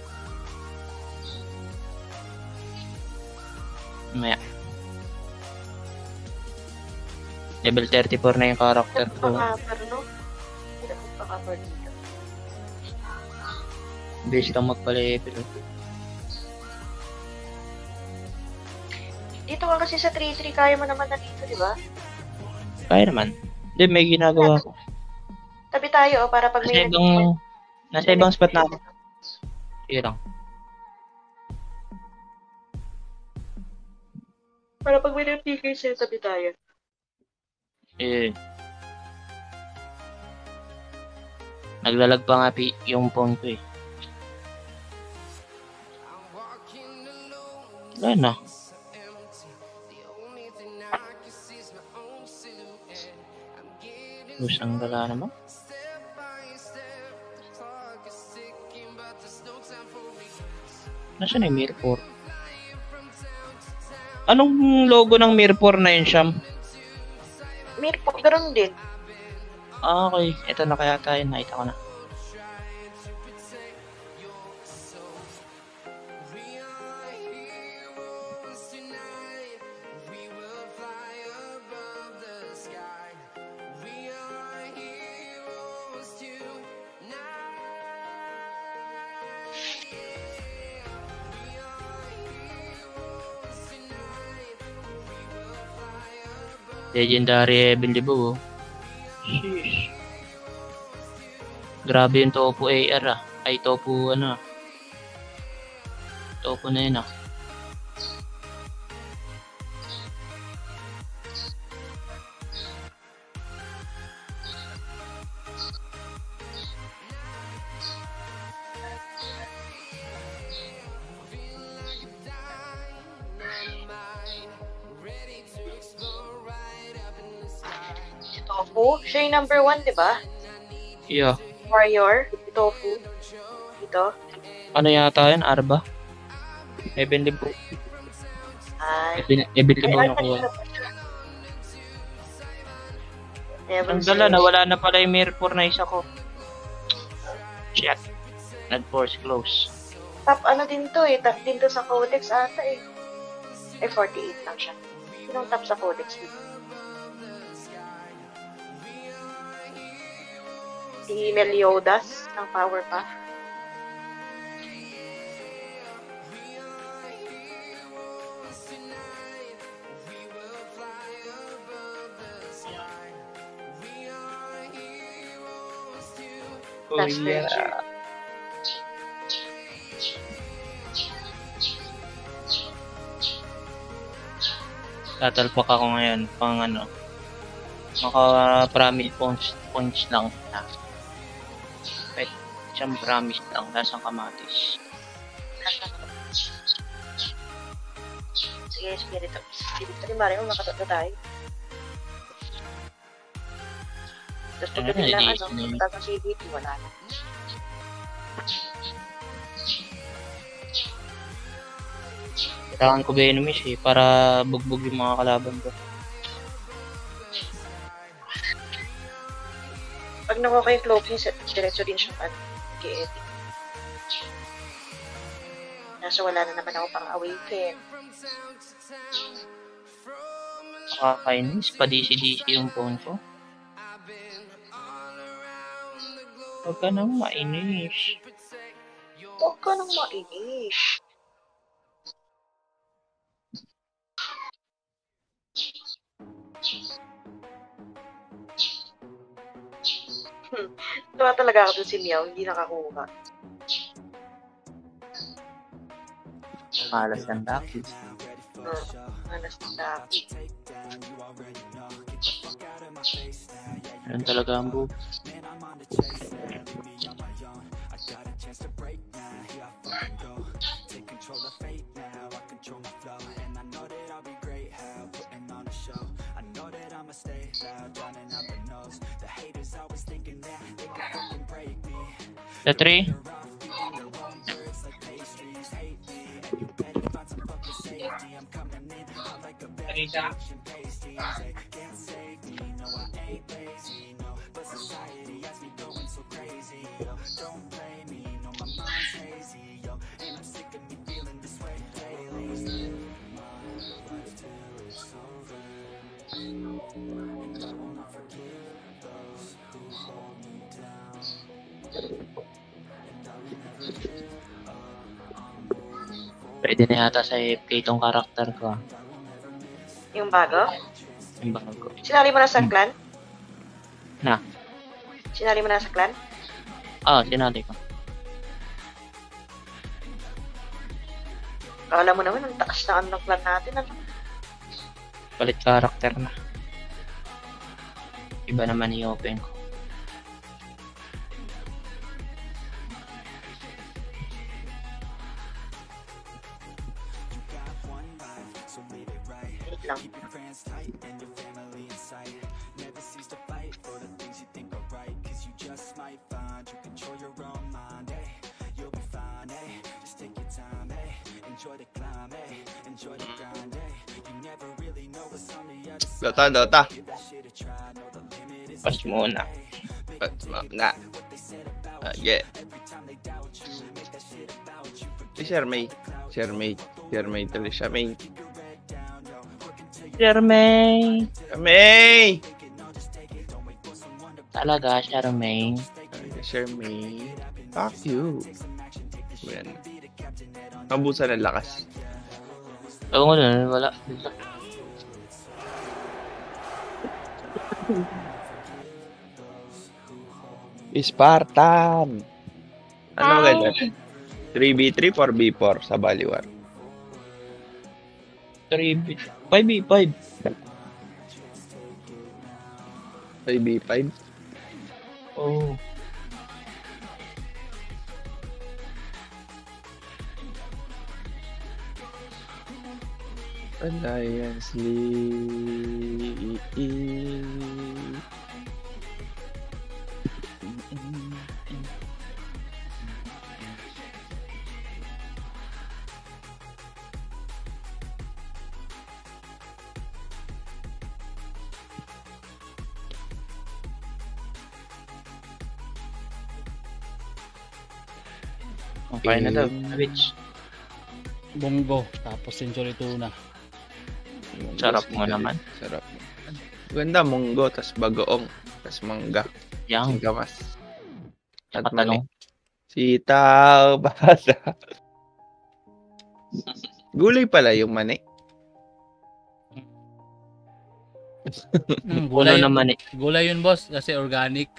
Maya. Level 34 na yung character ko. Pa-cover, no? Hindi ako pa-cover dito. Base lang magpa-level. Dito ka kasi sa 3-3, kaya mo naman na dito, di ba? Kaya naman. Hindi, may ginagawa ko. Tabi tayo, para pag may... Nasa ibang spot na ako. Sige lang. Para pag may nag-PK sa'yo, tabi tayo. Naglalag pa nga yung phone ko eh. Wala na. Lusang gala naman. Nasaan yung Mirror? Anong logo ng Mirror na yun, Sham? Mirror, ganoon din. Okay. Ito na kaya tayo. Nakita ko na. Legendary Evil, oh. Sheesh. Grabe yung Tofu AR ah. Ay, Tofu ano. Tofu na yun ah. Tofu? Siya yung number 1, di ba? Yeah. Warrior, Tofu. Ito. Ano yata yun? Arba? Evil po. Ay. Evil po nakuha. Ang dala, nawala na pala yung mirror for na isa ko. Shit. Nag-force close. Top ano din to eh. Top din to sa codex ata eh. 48 lang siya. Sinong top sa codex dito? Si Meliodas ng Powerpuff. That's very true. Tatalpak ako ngayon pang maka-promise points lang na. Kahit siyang promise lang, lasang kamatis. Sige, Spirit ni Mario, makatata tayo. Tapos pagdating lang, tapos ang CBT, wala na. Kailangan ko ba enemies para bugbog yung mga kalaban ko. Pag nakuha ko yung cloaking, diretso din siyang kay-edit. Nasa wala na naman ako pang awaken. Nakakainis, pa-DC-DC yung phone ko. Huwag ka nang mainis. Huwag ka nang mainis. Tawa talaga ako dun si Meow, hindi nakakuha. Malas ng Daki. Malas ng Daki. Yan talaga ang boob. The 3. Pwede na yata sa AFK itong karakter ko. Yung bago? Yung bago. Sinali mo na sa clan? Na? Sinali mo na sa clan? Sinali ko. Kala mo naman, ang taas na ng clan natin. Palit karakter na. Iba naman i-open ko. Lang. Dota. Pas muna. Yeah. Si Shermate tuloy siya, mate. Jermaine! Talaga, Jermaine. Fuck you. Yan. Mabusan ng lakas. Oo nga, wala. Spartan! Ano maganda? 3v3, 4v4 sa Baliwar. 5v5. 5v5? Oh. Alliance League. Okay na daw. Which? Bonggo, tapos century tuna. Sarap mo naman. Sarap. Ganda, munggo, tas bagoong, tas mangga. Yang. Gamas. At Talong. Sitaw, basa. Gulay pala yung mani. Gulay Puno naman eh. Gulay yun, boss, kasi organic.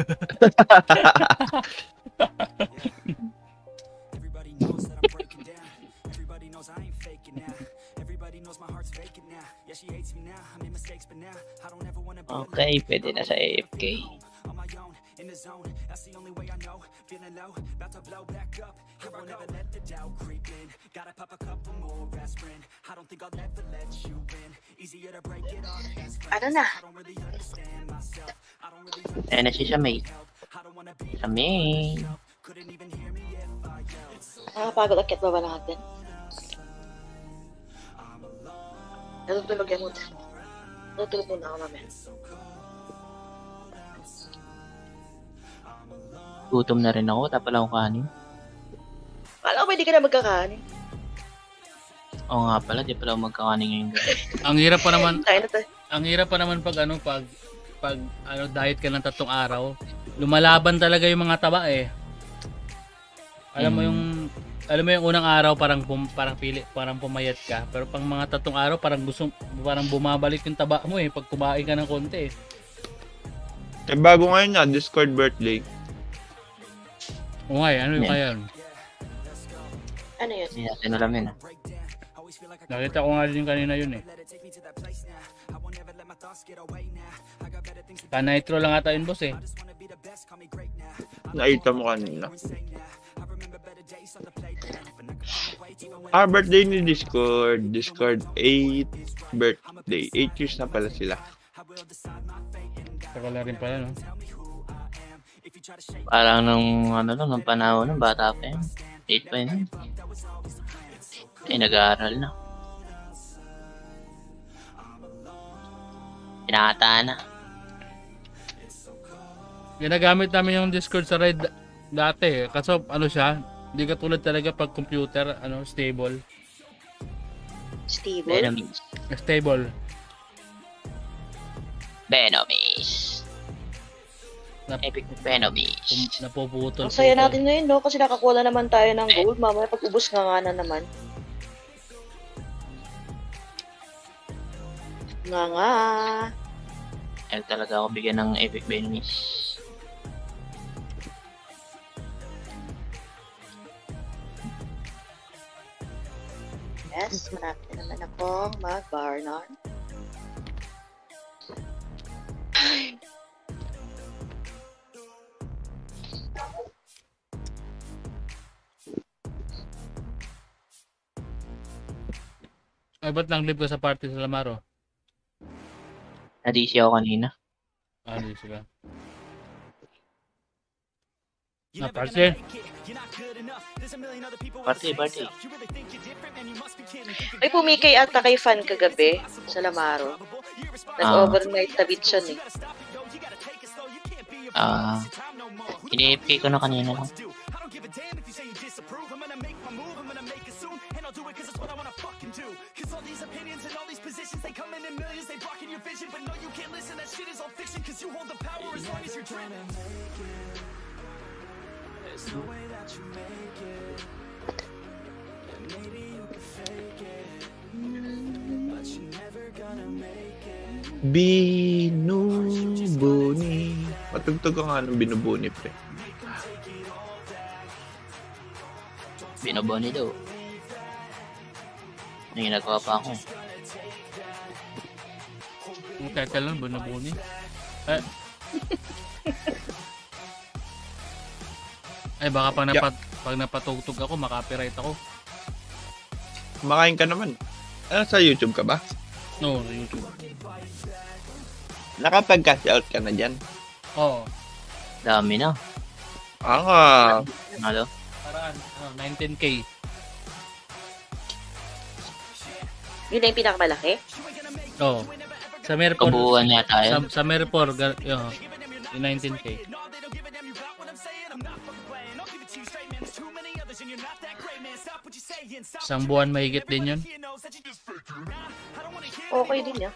Okay, pwede na sa AFK. Ano na? Ayan na si Shamay. Shamay. Nakakapagod akit ba lang natin? Natutulog yan muna. Natutulog muna ako namin. Gutom na rin ako, tapos ako kanin. Kala ko hindi ka na magkakanin. Oo nga pala, di pala ako magkakanin ngayon. Ang hirap pa naman. Tayo na tayo. Ang hirap pa naman pag diet ka ng 3 araw. Lumalaban talaga yung mga taba eh. Alam mo yung unang araw parang pumayat ka, pero pang mga 3 araw parang bumabalik yung taba mo eh pag kumain ka ng konti eh. Eh, bago ngayon na, Discord birthday. O nga ano yung kaya yun? Ano yun? Hindi natin alam yun ah. Nakita ko nga din kanina yun eh. Ka-nitro lang ata yun, boss eh. Nakita mo kanina. Birthday ni Discord. Discord 8 birthday. 8 years na pala sila. Tagal na rin pala, no? Parang nung panahon ng bata pa yun. 8 pa yun. Ay, nag-aaral na. Pinakata na. Ginagamit namin yung Discord sa ride dati eh. Kaso ano siya, hindi katulad talaga pag computer, stable. Stable? Venomies. Stable. Venomies. Epic Venomies. Napuputol. Ang saya natin ngayon, no? Kasi nakakuha naman tayo ng gold. Mamaya pag ubos nga na naman. Nga. Ayaw talaga ako bigyan ng Epic Venomies. Yes, marami na naman akong mag-Barnard. Ay. Ay, ba't lang live ka sa party sa Lamaro? Na-DC ako kanina. Hindi sila. Party. Party. May pumikay ata kay fan kagabi sa Lamaro. Nag-overnight tabit siya eh. Ini-FK ko na kanina lang. Binubuni. Matugtog ka nga ng binubuni, pre. Binubuni daw. May ginagawa pa ako. Ang title lang, binubuni. Ay, baka pag napatugtog ako, makapiright ako. Kumakain ka naman. Sa YouTube ka ba? No, sa YouTube. Nakapag-cash out ka na dyan? Oo. Dami na. Ano? Paraan, 19K. Yun na yung pinakamalaki? Oo. Sa Merpor. Kabuuan yata yun. Sa Merpor, yung 19K. Isang buwan mahigit din yun. Okay din yan.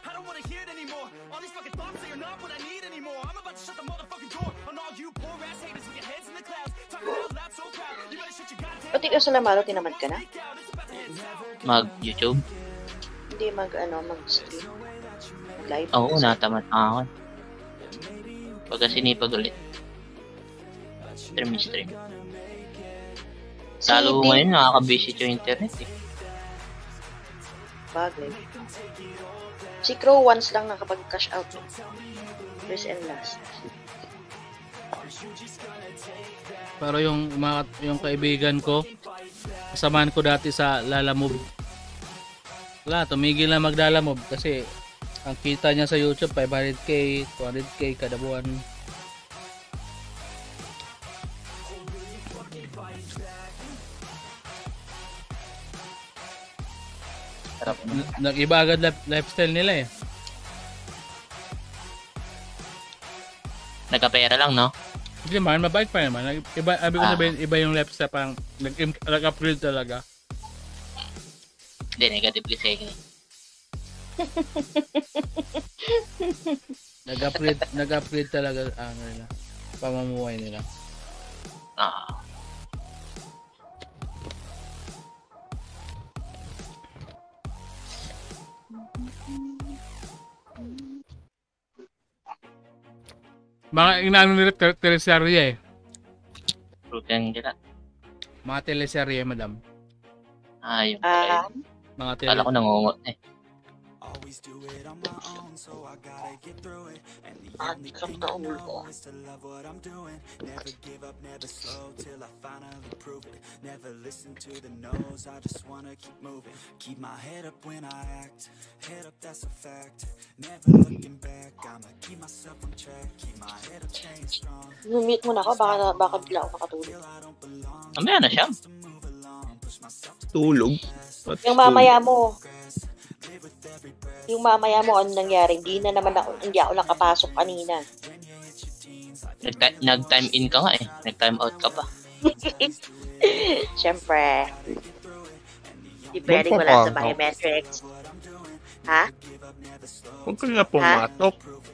Pati ka sa Lamaro, tinamad ka na? Mag-YouTube? Hindi mag-stream. Live. Oo, natamad ako. Pagka sinipag ulit. Stream. Lalo ngayon, nakaka-visit yung internet eh. Bagay. Si Crow once lang nakapag-cash out. First and last. Pero yung kaibigan ko, kasamahan ko dati sa Lalamove. Wala, tumigil na maglalamove kasi ang kita niya sa YouTube 500k, 200k kada buwan. Nag-iba agad lifestyle nila eh. Nagkapera lang, no? Hindi man, mabait pa naman. Iba yung lifestyle, parang nag-upgrade talaga. Hindi, negative kasi eh. Nag-upgrade talaga ang nila, pamumuhay nila. Mga inaano nila teleserye eh. Rutan nila. Mga teleserye, madam. Yung pala yun. Mga Kala ko nangungot eh. Mute mo na ako, baka bigla ako makatulog. Mamaya na siya. Tulog? Yung mamaya mo, ano nangyari? Hindi ako nakapasok kanina. Nag-time in ka nga eh. Nag-time out ka pa. Siyempre. Hindi pwedeng wala sa biometrics. Ha? Huwag ka nga pumatok.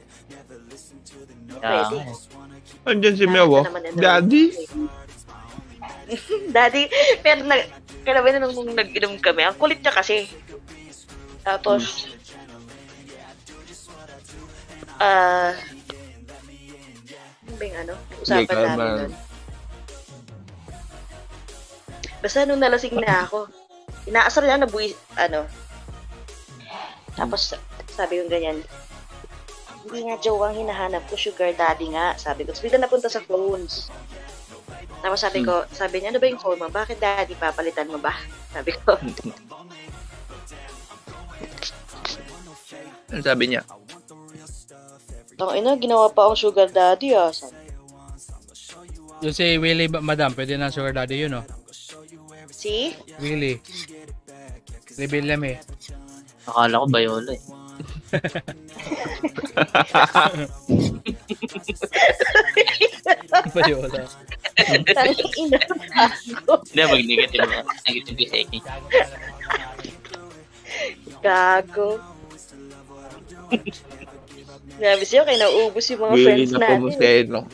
Pwede. Andyan si Mewo. Daddy? Daddy, pero kalabi na nung nag-inom kami, ang kulit niya kasi. Tapos, usapan namin nun. Basta nung nalasing na ako, inaasar niya tapos sabi ko ganyan, hindi nga jowang hinahanap ko, sugar daddy nga, sabi ko. Tapos bigla napunta sa phones. Tapos sabi niya, ano ba yung phone mo? Bakit daddy, papalitan mo ba? Sabi ko. Ano sabi niya? Ginawa pa akong sugar daddy sabi. Yung si Willie, madam, pwede na sugar daddy yun, no? Si? Willie. Rebellion eh. Akala ko Bayola eh. Bayola. Hindi, mag-negative ka. Negative ka sa Gago. Sabi siya, kaya nauubos yung mga friends natin. Willie na pamusay, no?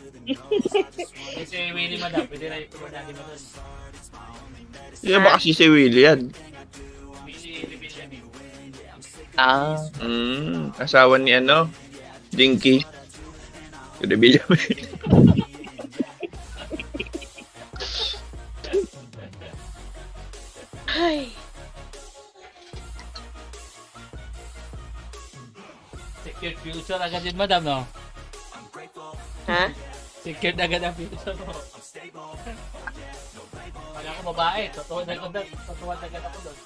Si Willie, madam, pwede na yung sugar daddy mo doon. Hindi ba kasi si Willie yan? Asawa ni Dinky. Rebellion. Ay. Secured future agad din, madam, no? Ha? Secured agad ang future mo. Pag ako babae, totoo na agad ako doon.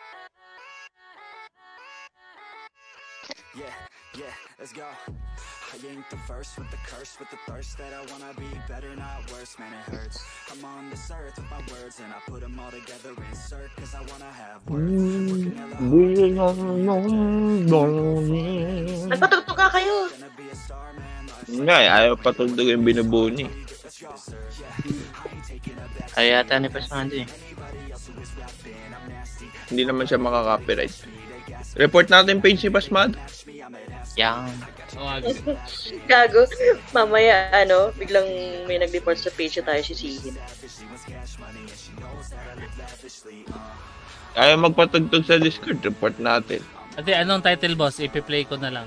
Yeah, let's go. I ain't the first with the curse, with the thirst that I wanna be better, not worse, man it hurts. I'm on this earth with my words and I put them all together, insert, cause I wanna have words. Nagpatugtog ka kayo. Nga, ayaw patugtog yung binubuni. Ay, yata ni Pasmando eh. Hindi naman siya makaka-copyright. Report natin page ni Pasmado. Yan. Gago. Mamaya, biglang may nag-report sa page na tayo sisihin. Ayaw magpatugtog sa Discord, report natin. Ate, anong title, boss? Ipi-play ko na lang.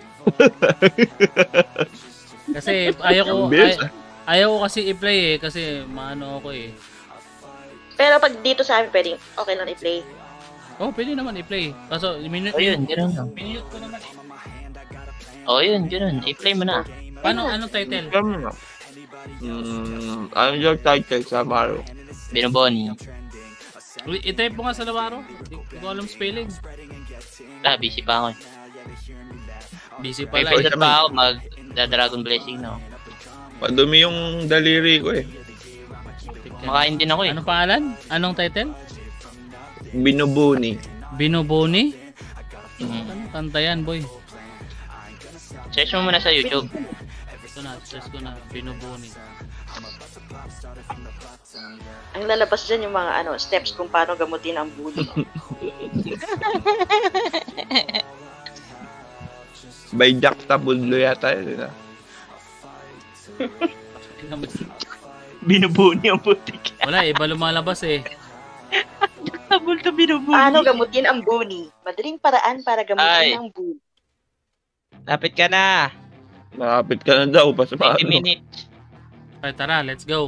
Kasi ayaw ko kasi i-play kasi maano ako eh. Pero pag dito sa amin, pwedeng okay lang i-play. Oh, pwede naman i-play. Kaso, yun, gano'n lang. minute ko naman eh. Yun, gano'n. I-play mo na. Paano, anong title? Ano yung title sa Maro? Binoboni. I-type mo nga sa Lamaro. Hindi ko alam spelling. Busy pa ako eh. Busy May pala. pwede pa ako mag-Dragon Blessing na. Padumi yung daliri ko eh. Makain din ako eh. Anong pangalan? Anong title? Binubuni. Binuboni? Ano kanta yan, boy? Search mo muna sa YouTube. Ito na, search ko na. Binuboni. Ang lalabas dyan yung mga steps kung paano gamutin ang bully. By Jack Tabudlo yata yun. Binubuni ang putik. Wala, iba lumalabas eh. Tabulto binubuni. Paano gamutin ang bully? Madaling paraan para gamutin ang bully. Lapit ka na. Malapit ka na daw. 20 minutes. Ay, tara, let's go.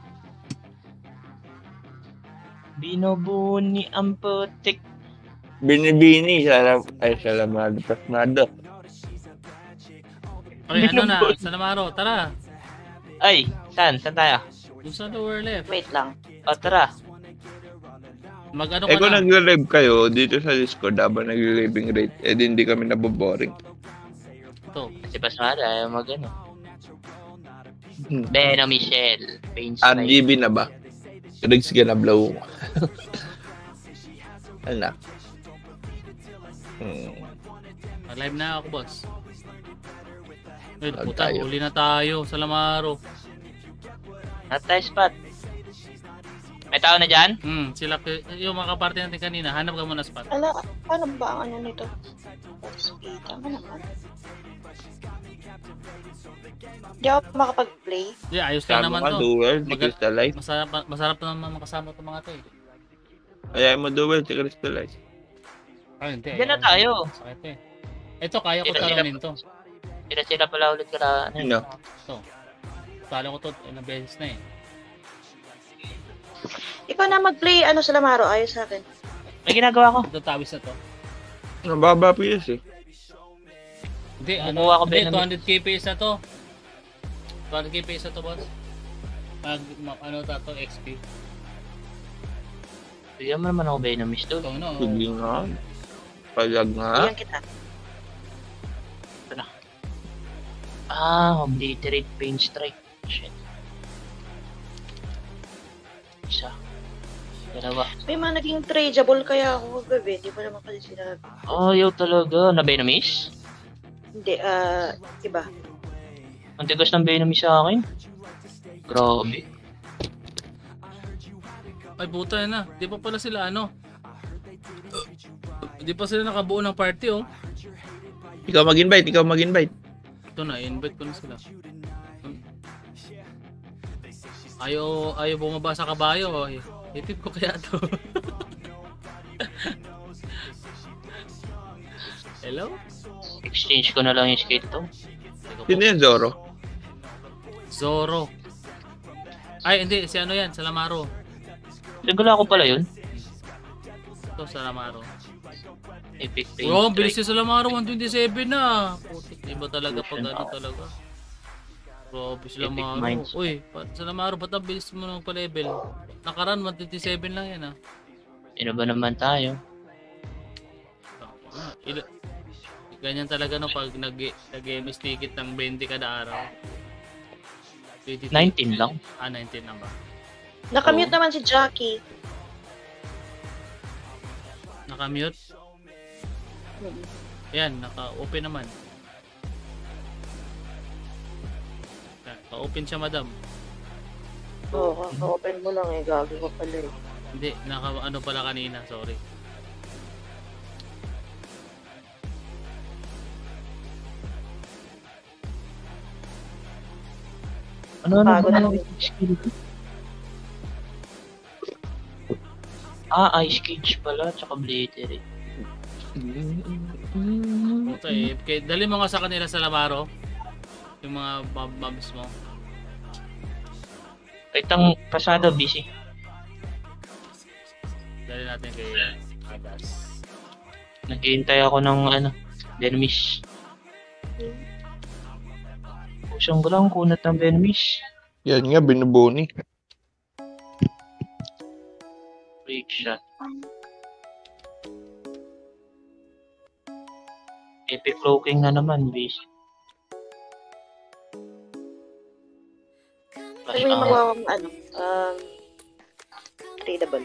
Binubuni ang putik. Binibini. Salamado. Pasmado. Okay, ano na? Sa Lamaro, tara. Ay, saan? Saan tayo? Yung sa lower left. Wait lang. Tara. Mag-ano ka kung na? nag-live kayo dito sa Discord habang nag-living rate, hindi kami naboboring. Ito. Si Pasmado ayaw mag-ano. Beno Michelle. RGB na ba? Rigs ka na blow. Ano na? Live na ako, boss. Ay, puta, uli na tayo sa Lamaro. Not tayo spot. May tao na dyan? Sila, yung mga kaparte natin kanina, hanap ka muna spot. Ala, paano ba ang nito? Speaker, ano naman? Di ako makapag-play. Yeah, ayos lang naman to. Duel, si Crystallize. Masarap na naman makasama itong mga to eh. Ayaw mo duel, si Crystallize. Hindi. Diyan na tayo. Sakit eh. Ito, kaya ko tarunin to. Sila pala ulit ka Ano? Ito. Talo ko to ilang beses na eh. Ikaw na mag-play sa Lamaro, ayos sa akin. May ginagawa ko. Ito, tawis na to. Nababa PS eh. Hindi, Makuha ko ba hindi, yun? 200k PS na to. 200k PS na to, boss. To, XP. Bigyan mo naman ako ba yun na miss to? Ito, no. Sige nga. Palag nga. Iyan kita. Ito na. Obliterate pain strike. Shit. Isa. Dalawa. May mga naging tradeable kaya ako kagabi. Di ba naman kasi sinabi? Yaw talaga. Na Venomous? Hindi, iba. Ang tigas ng Venomous sa akin. Grabe. Ay, puta na. Di pa pala sila Di pa sila nakabuo ng party, oh. Ikaw mag-invite. Ito na, invite ko na sila. Ayaw bumaba sa kabayo, oh. Hitip ko kaya to. Hello? Exchange ko na lang yung skate to. Sino yan, Zoro? Zoro. Ay, hindi. Si yan? Sa Lamaro. Regula ko pala yun. Ito, sa Lamaro. Epic pain Bro, bilis siya sa Lamaro. 127 na. Putik, iba talaga pag talaga. Bro, bilis sa Lamaro. Uy, sa Lamaro, ba't ang bilis mo nung pa-level? Nakaran, 127 lang yan, Sino ba naman tayo? Ganyan talaga no pag nag-MS ticket ng 20 kada araw. 19 lang. 19 lang ba? Nakamute naman si Jackie. Nakamute? Yan, naka-open naman. Naka-open siya, madam. Oo, naka-open mo lang eh. Gago ko pala eh. Hindi, naka-ano pala kanina. Sorry. Ano na skill ko? Ice Cage pala, tsaka Blade. Okay, dali mo nga sa kanila sa Lamaro. Yung mga mobs mo. Itang pasado busy. Dali natin kay Agas. Naghihintay ako ng Venomish. Pusyang ko lang kunat ng Venomish. Yan nga, binubuni. Break shot. Epic cloaking na naman, busy. Ano yung magawang tradable?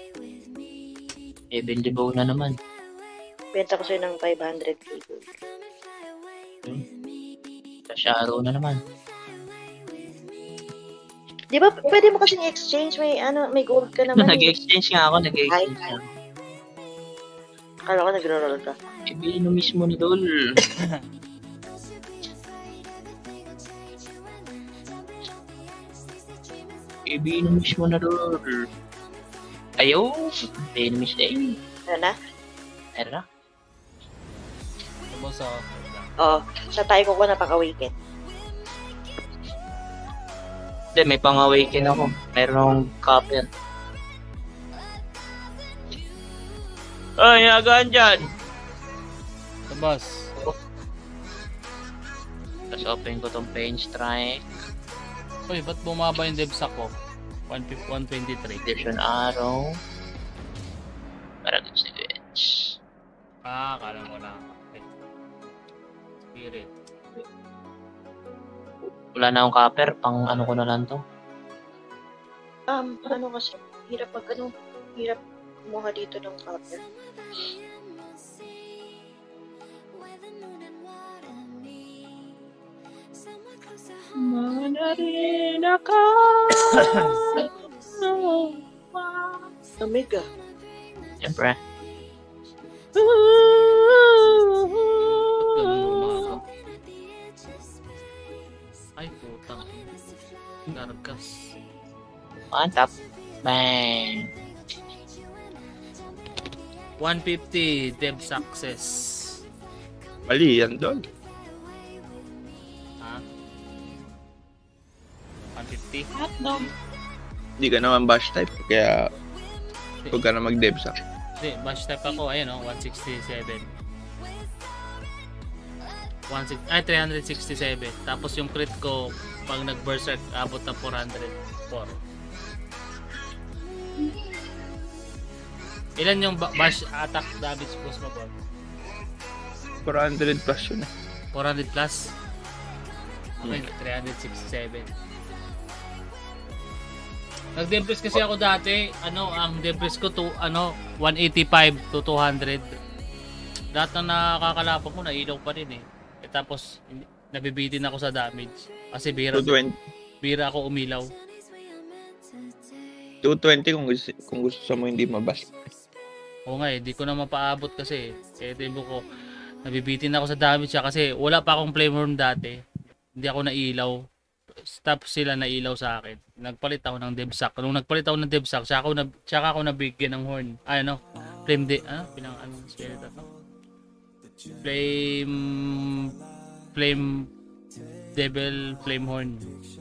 Even Devow na naman. Benta ko sa'yo ng 500 people. Shadow na naman. Di ba pwede mo kasing exchange? May gold ka naman. Nag-exchange nga ako, nag-exchange nga. Akala ko nag-roll ka. Ibino mismo na dol. Ibino mismo na dol. Ayaw, Venomish eh. Ano na? Ano na? Boss Oo, sa tayo ko napaka-awaken. Hindi, may pang-awaken ako. Mayroong copper. Ay, agaan dyan! Ito, boss. Tapos open ko tong Pain Strike. Uy, ba't bumaba yung devsack ko? 123. Edition Arrow. Parang si Edge. Kala mo na. Okay. Spirit. Wala na akong copper, pang ano ko na lang to. Ano kasi, hirap kumuha dito ng copper. Manarin ako. Amiga. Siyempre. Ay, putang. Gargas. Mantap. Bang. 150 dev success. Mali yan, dog. Ha? 150? Hotdog. Hindi ka naman bash type, kaya huwag ka na mag-dev sa. Hindi, bash type ako. Ayun o, 167. 367. Tapos yung crit ko, pag nag-berserk, abot na 404. Ilan yung bash attack damage boost mo, Bob? 400 plus yun eh. 400 plus? Okay, 367. Nag-dempress kasi ako dati, ang dempress ko to 185 to 200. Lahat na nakakalapag ko, nailaw pa rin eh. Tapos nabibitin ako sa damage kasi bira ako umilaw. 220 kung gusto mo hindi mabas. Oo nga eh, di ko na mapaabot kasi tibo ko nabibitin ako sa damage siya kasi wala pa akong flame horn dati. Hindi ako nailaw. Tapos sila nailaw sa akin. Nagpalit ako ng devsack. Nung nagpalit ako ng devsack, tsaka ako nabigyan ng horn. Spirit ato? Flame Devil Flame Horn.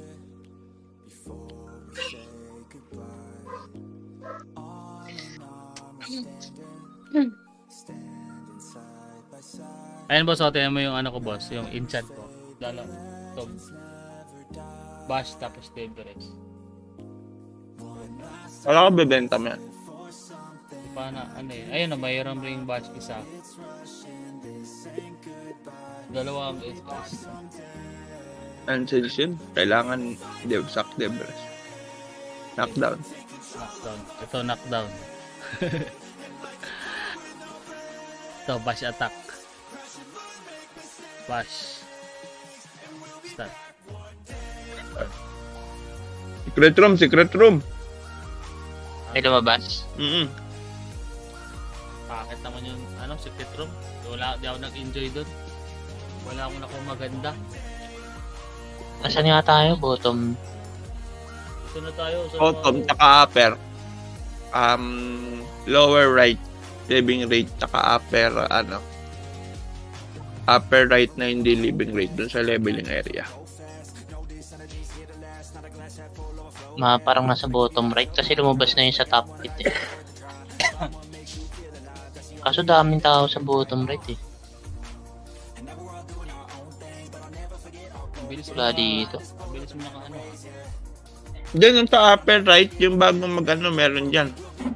Ayan boss, tingnan mo yung ko boss, yung enchant ko. Lalo, to bash tapos Devil's. Wala ka bebenta mo yan. Ayun na, mayroon ring bash isa. Dalawang SKS. Ansels yun. Kailangan sack Debras. Knockdown. Ito, knockdown. Ito, bash attack. Bash. Start. Secret room. May lumabas? Bakit naman yung secret room? Di ako nag-enjoy doon. Wala akong nakuha maganda. Nasaan nga tayo? Bottom. Ito na tayo. Bottom, tsaka upper. Lower right, living rate, tsaka upper, upper right na hindi living rate dun sa leveling area. Parang nasa bottom right kasi lumabas na yun sa top pit eh. Kaso daming tao sa bottom right eh. Wala dito. Bilis mo naka Diyan sa upper right, yung bago meron dyan.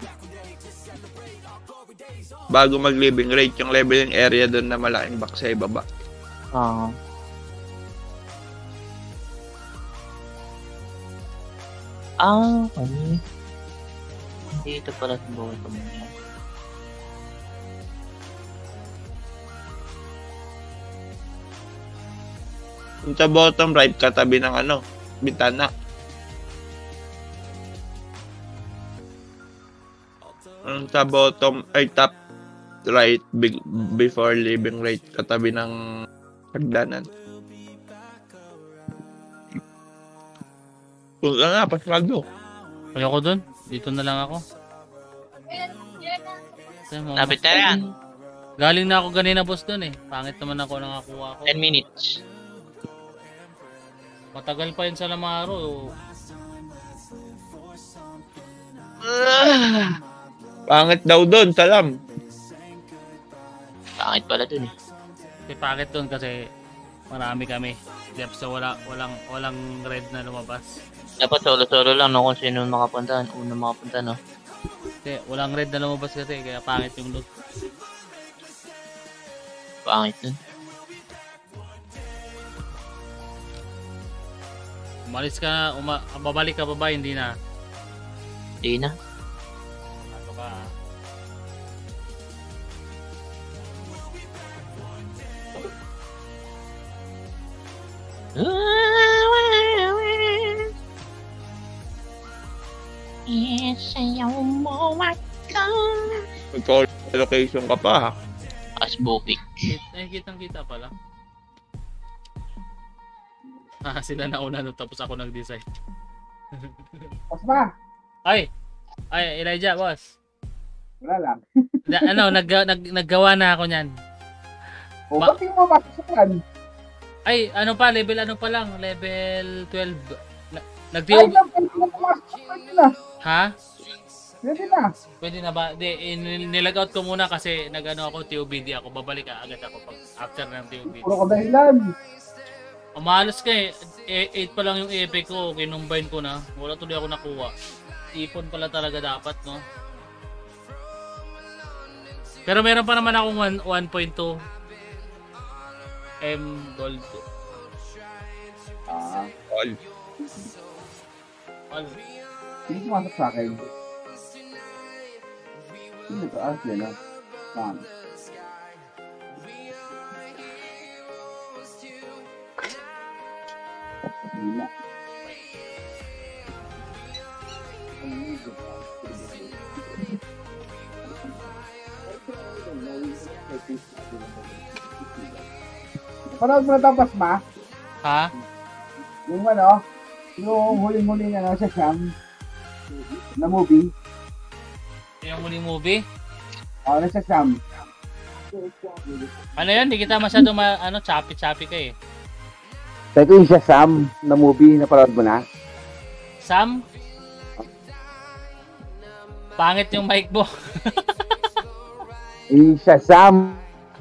Bago mag-living rate, yung leveling area doon na malaking box sa ibaba. Okay. Dito pala sa bottom. Yung sa bottom right, katabi ng bintana. Yung sa bottom, top right, before living rate, katabi ng hagdanan. Punta na, paswado. Ayoko dun. Dito na lang ako. Lapit na yan. Galing na ako ganina boss dun eh. Pangit naman ako nakakuha ko. 10 minutes. Matagal pa yun sa Lamaro. Pangit daw dun, salam. Pangit pala dun eh. Pangit dun kasi marami kami. Depth so walang red na lumabas. Dapat solo-solo lang no kung sino makapunta. Una makapunta no. Hindi, walang red na lumabas kasi kaya pangit yung loot. Pangit dun. Umalis ka na, babalik ka pa ba? Hindi na. Hindi na. Ano ka? Magka-location ka pa ha. Asbopik. Kitang-kita pala. Sila nauna tapos ako nag-design. Boss ba? Ay, Elijah, boss. Wala lang. Naggawa na ako niyan. Ba't yung mabasa sa plan? Ay, level pa lang, level 12. Ay, Ha? Pwede Pwede na. na ba? Nilag-out ko muna kasi ako, TOBD ako. Babalik agad ako pag after ng TOBD. Puro ka dahilan. Mahalos ka eh. 8 pa lang yung epic ko. Kinumbine ko na. Wala tuloy ako nakuha. Ipon pala talaga dapat, no? Pero meron pa naman akong 1.2 M gold. All. Hindi pumasok sa akin. Sino ito? Yan na. Saan? Wala. Panood mo na tapos ma? Ha? Yung yung huling-huli na sa Sham na movie. Yung huling movie? Oo, nasa Sham. Ano yun? Hindi kita masyado choppy-choppy ka eh. Sabi ko yung Shazam na movie, napanood mo na? Sam? Pangit yung mic mo. Yung Shazam.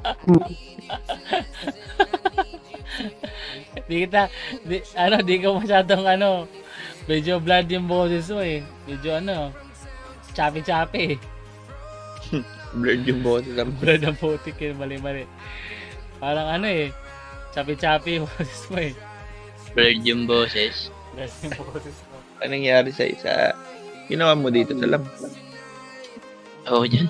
Di ko masyadong medyo blood yung boses mo eh. Medyo choppy-choppy. Blood yung boses. Blood ang putik eh, mali-mali. Parang Chapi-chapi boses mo eh. Bird yung boses. Bird yung boses mo. Ano nangyari sa isa? Ginawa mo dito sa lab? Oo, dyan.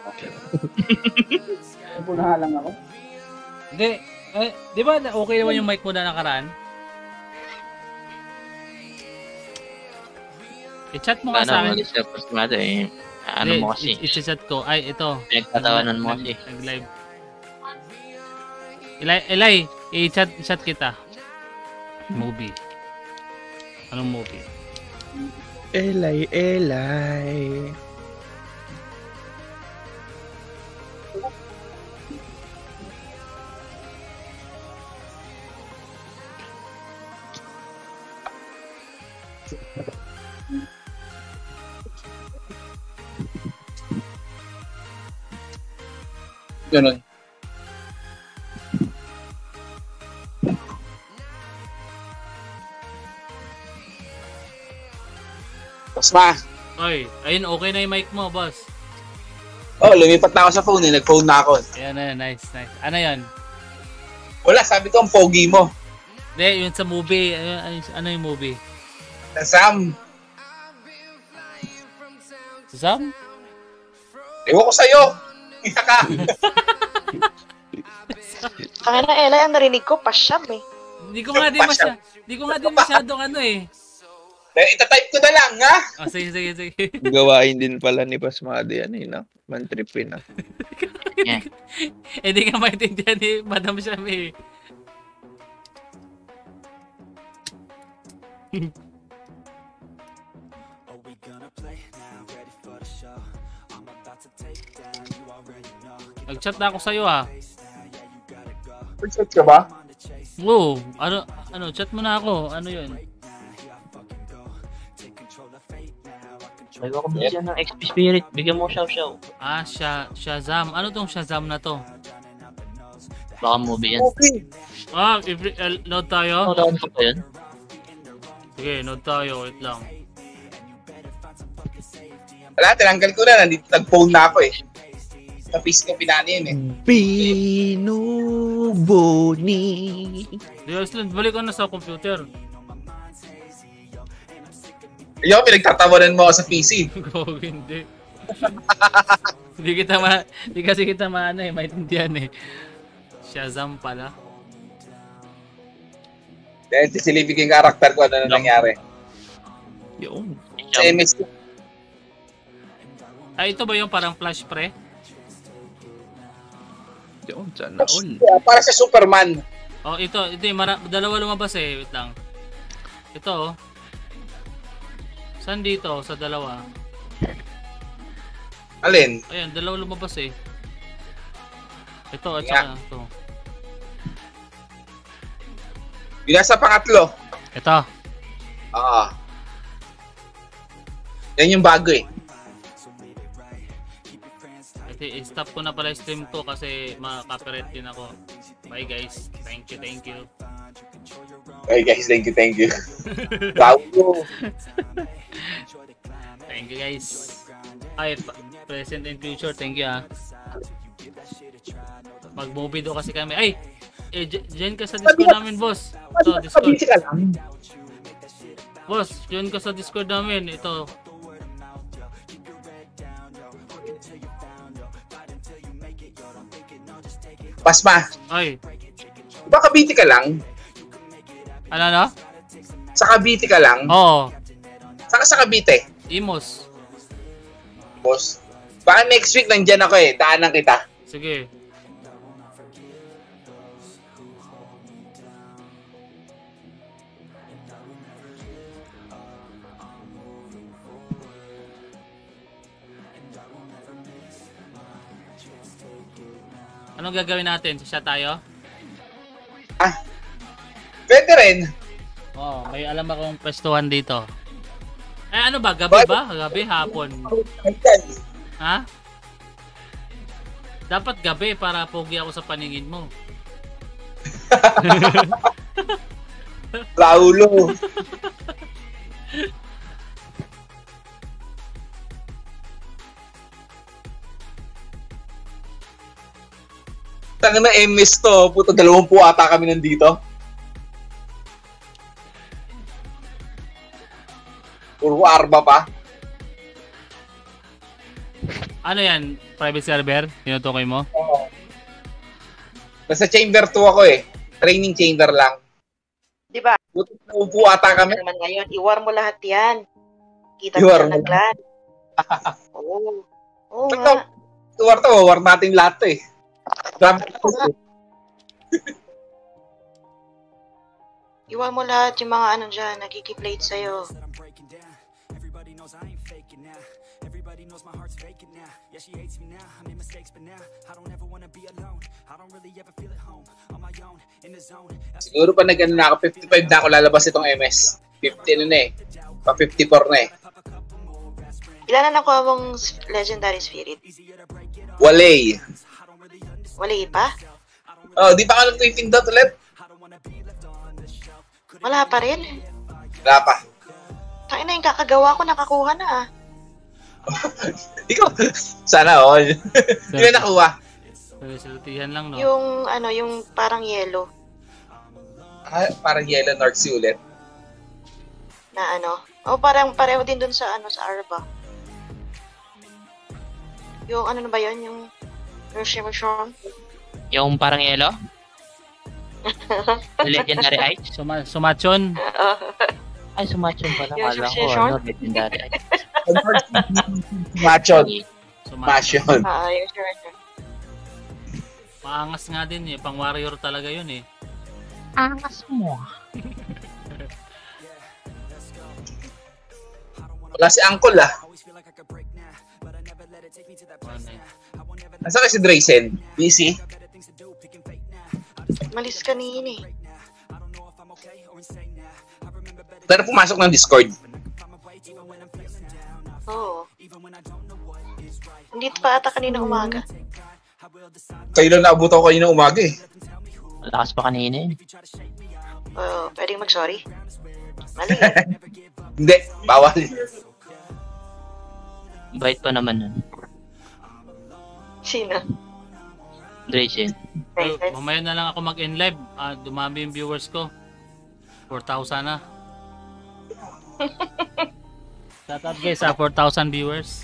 Punahan lang ako. Hindi. Di ba okay naman yung mic mo na nakaraan? I-chat mo ka sa akin. Ano mo kasi? I-chat ko. Ay, ito. Pinagtatawanan mo kasi. Nag-live. Elay, i-chat kita. Movie. Anong movie? Elay. Ganun. Pasma. Oy, ayun, okay na yung mic mo, boss. Oh, lumipat na ako sa phone eh. Nag-phone na ako. Ayan, nice. Ano yan? Wala, sabi ko ang pogi mo. Hindi, yun sa movie. Ano yung movie? Sam. Sam? Ewan ko sa'yo. Isa ka. Kaya na, Ella, ang narinig ko, pasyam eh. Hindi ko nga din masyadong ano eh. Itatype ko na lang, ha? Oh, sige. Gawain din pala ni Pasmado yan eh, no? Mantripin na. Hindi ka maintindihan ni Madam Sham eh. Nag-chat na ako sa'yo ha. Nag-chat ka ba? Oo. Ano, chat mo na ako. Ano yun? May ako bigyan ng XP Spirit. Bigyan mo Xiao. Ah, Shazam. Ano tong Shazam na to? Baka movie yan. Ah, load tayo? Load pa yan? Sige, load tayo. Wait lang. Wala, tinanggal ko na. Nag-phone na ako eh. Sa face ko pinani yun eh. Binuboni. Diosland, balik ka na sa computer. Ayaw, pinagtatawanan mo ako sa PC. Hindi. Hindi kasi kita maintindihan eh. Shazam pala. Dahil sisilipin yung karakter ko, ano na nangyari. Yun. Sa MS. Ito ba yung parang flash pre? Yun, sana all. Para sa Superman. Oh, ito yung dalawa lumabas eh. Wait lang. Ito oh. Saan dito? Sa dalawa? Alin? Ayan, dalawa lumabas eh. Ito, at saka ito. Yung nasa pangatlo. Ito. Oo. Yan yung bago eh. I-stop ko na pala yung stream ko kasi maka-copyright din ako. Bye guys. Thank you. Bye guys, thank you. Bravo. Thank you guys. Ay, present and future. Thank you ah. Mag-movie do kasi kami. Ay! Join ka sa Discord namin, boss. Ito, Discord. Boss, join ka sa Discord namin. Ito. Pasma. Ay. Ba Cavite ka lang? Ano? Sa Cavite ka lang? Oo. Saka sa Cavite? Imos. Boss. Baka next week nandyan ako eh. Daanan kita. Sige. Anong gagawin natin? Siya tayo? Pwede rin. Oh, may alam akong pwestuhan dito. Eh ano ba? Gabi ba? Gabi? Hapon? Ha? Dapat gabi para pogi ako sa paningin mo. Laulo. Tanga na MS to. Puta, 20 ata kami nandito. Puro arba pa. Ano yan? Private server? Tinutukoy mo? Oo. Nasa chamber 2 ako eh. Training chamber lang. Di ba? Puta, 20 ata kami. Naman ngayon, i-war mo lahat yan. Kita I-war mo mo ng clan. Oo. Oo nga. War natin lahat to eh. Iwan mo lahat yung mga ano dyan, nagkikiplate sa'yo. Siguro pa nag-ano na ako, 55 na ako lalabas itong MS. 50 na eh. Pa 54 na eh. Ilan na nakuha mong legendary spirit? Walay. Walay pa? Oh, di pa ka nag-pindot ulit? Wala pa rin. Wala pa. Tayo na yung kakagawa ko, nakakuha na ah. Ikaw, sana all. Hindi na nakuha. Salutihan lang, no? Yung, ano, yung parang yellow. Ah, parang yellow North Sea ulit. Na ano? Oh, parang pareho din dun sa, ano, sa Arba. Yung, ano na ba yun? Yung Shimmer. Yung parang yellow? Legendary Ice? Sumachon? Ay, Sumachon pala. Yung Kala ko, Sumachon? Legendary Ice. Machon. Sumachon. Yung Shimmer. Maangas nga din eh. Pang warrior talaga yun eh. Angas mo. Wala si Uncle ah. Nasaan ka si Draysen? Busy? Malis kanina eh. Pero pumasok ng Discord. Oo. Hindi pa ata kanina umaga. Kayo lang naabot ako kanina umaga eh. Lakas pa kanina eh. Oo, pwedeng mag-sorry. Mali. Hindi, bawal. Bait pa naman nun. Sino? Draysen. Mamaya na lang ako mag-end live. Dumami yung viewers ko. 4,000 na. Shout out guys sa 4,000 viewers.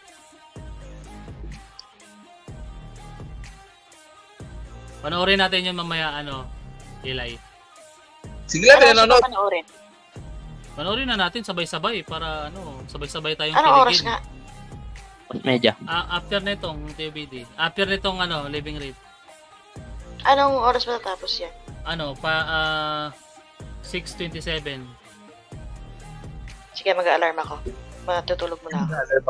Panoorin natin yun mamaya, ano, Eli. Sige lang, pinanonood. Panoorin na natin sabay-sabay para, ano, sabay-sabay tayong kiligin. Anong oras nga? Medya. After nitong TVD. After nitong, ano, Living Rate. Anong oras ba tapos yan? Ano, 6:27. Sige, mag-alarm ako. Matutulog mo na ako.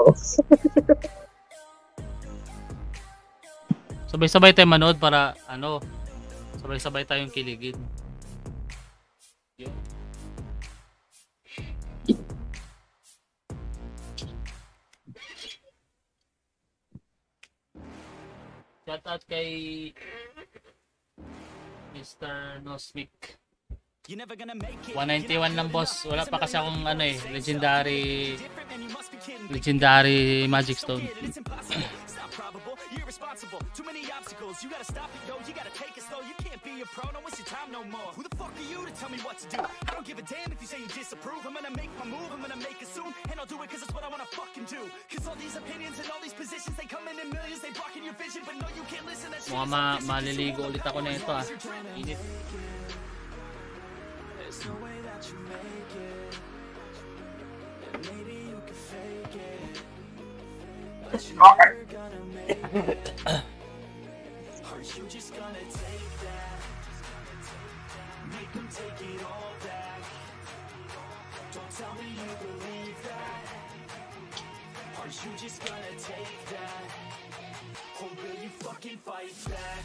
Sabay-sabay tayo manood para, ano, sabay-sabay tayong kiligin. Yun. Shout out kay Mr. Nosmic. 191 lang boss. Wala pa kasi akong ano eh, legendary Magic Stone. Too many obstacles, you gotta stop it, yo. You gotta take it slow. You can't be a pro, don't waste your time no more. Who the fuck are you to tell me what to do? I don't give a damn if you say you disapprove. I'm gonna make my move, I'm gonna make it soon. And I'll do it cause it's what I wanna fucking do. Cause all these opinions and all these positions, they come in millions, they blocking your vision. But no, you can't listen, that shit is maliligo ulit ako na ito ah. Init. There's no way that you make it. And maybe you can fake it. But you're never gonna make it. Are you just gonna take that? Make them take it all back. Don't tell me you believe that. Are you just gonna take that? Or will you fucking fight back?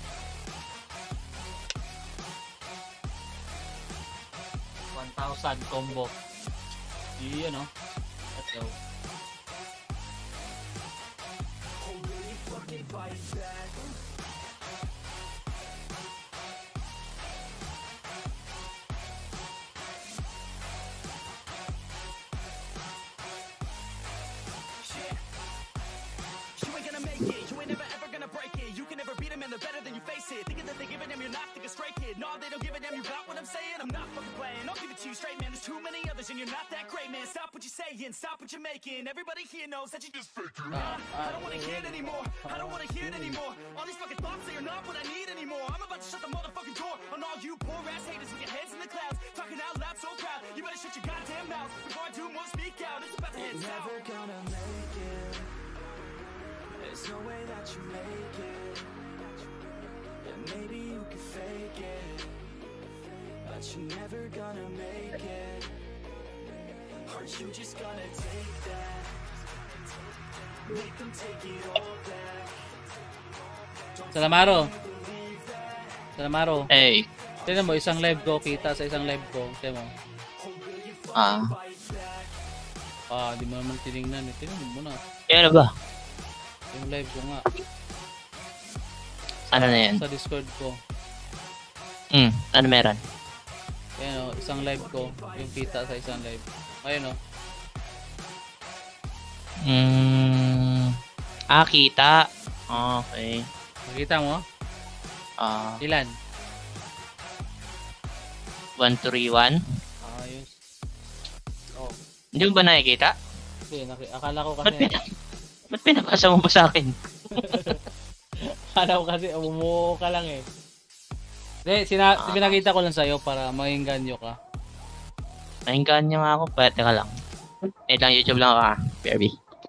1,000 combo. Yun, no? Let's go. Or will you fucking fight back? You ain't gonna make it, you ain't never ever gonna break it. You can never beat them and they're better than you face it. you're not that great, man. Stop what you're saying, stop what you're making. Everybody here knows that you just faking. I don't wanna hear it anymore. I don't wanna hear it anymore. All these fucking thoughts, they are not what I need anymore. I'm about to shut the motherfucking door on all you poor ass haters with your heads in the clouds, talking out loud so proud. You better shut your goddamn mouth before I do more speak out. It's about to head south. Never gonna make it. There's no way that you make it. Yeah, maybe you can fake it, but you're never gonna make it. Are you just gonna take that? Make them take it all back. Salamaro. Hey. Tignan mo, isang live ko, kita sa isang live ko. Tignan mo. Di mo naman tinignan. Tignan mo muna. Ano ba? Yung live ko nga. Ano na yan? Sa Discord ko. Ano meron? Ayan o, isang live ko. Yung kita sa isang live. Ayun o. Kita. Okay. Nakita mo? Ilan? 131. Ayos. Hindi mo ba nakikita? Hindi, akala ko kasi... Ba't pinapasa mo ba sa akin? Akala ko kasi umuo ka lang eh. Hindi, pinakita ko lang sa'yo para maingganyo ka. Maingganyo nga ako, pero teka lang. Wait lang, YouTube lang ako BRB.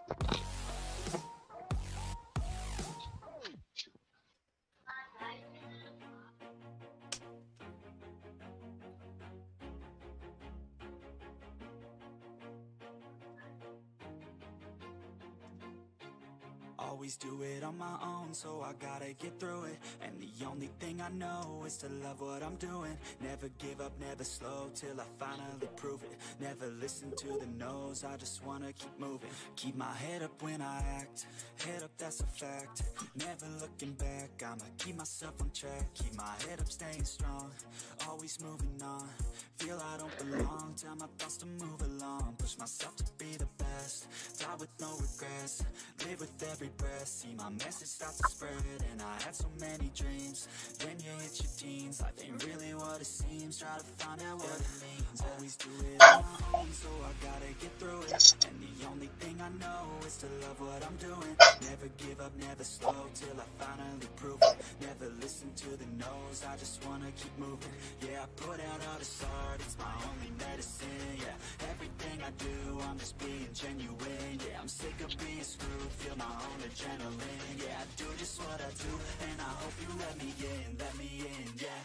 Always do it on my own, so I gotta get through it. And the only thing I know is to love what I'm doing. Never give up, never slow, till I finally prove it. Never listen to the no's, I just wanna keep moving. Keep my head up when I act, head up, that's a fact. Never looking back, I'ma keep myself on track. Keep my head up, staying strong, always moving on. Feel I don't belong, tell my thoughts to move along. Push myself to be the best, die with no regrets. Live with every breath, see my message start to spread. And I had so many dreams, then you hit your teens. Life ain't really what it seems, try to find out what it means. Always do it on my own, so I gotta get through it. And the only thing I know is to love what I'm doing. Never give up, never slow, till I finally prove it. Never listen to the no's, I just wanna keep moving. Yeah, I put out all this art, it's my only medicine. Yeah, everything I do, I'm just being genuine. Yeah, I'm sick of being screwed, feel my own adrenaline. Yeah, I do just what I do, and I hope you let me in, yeah.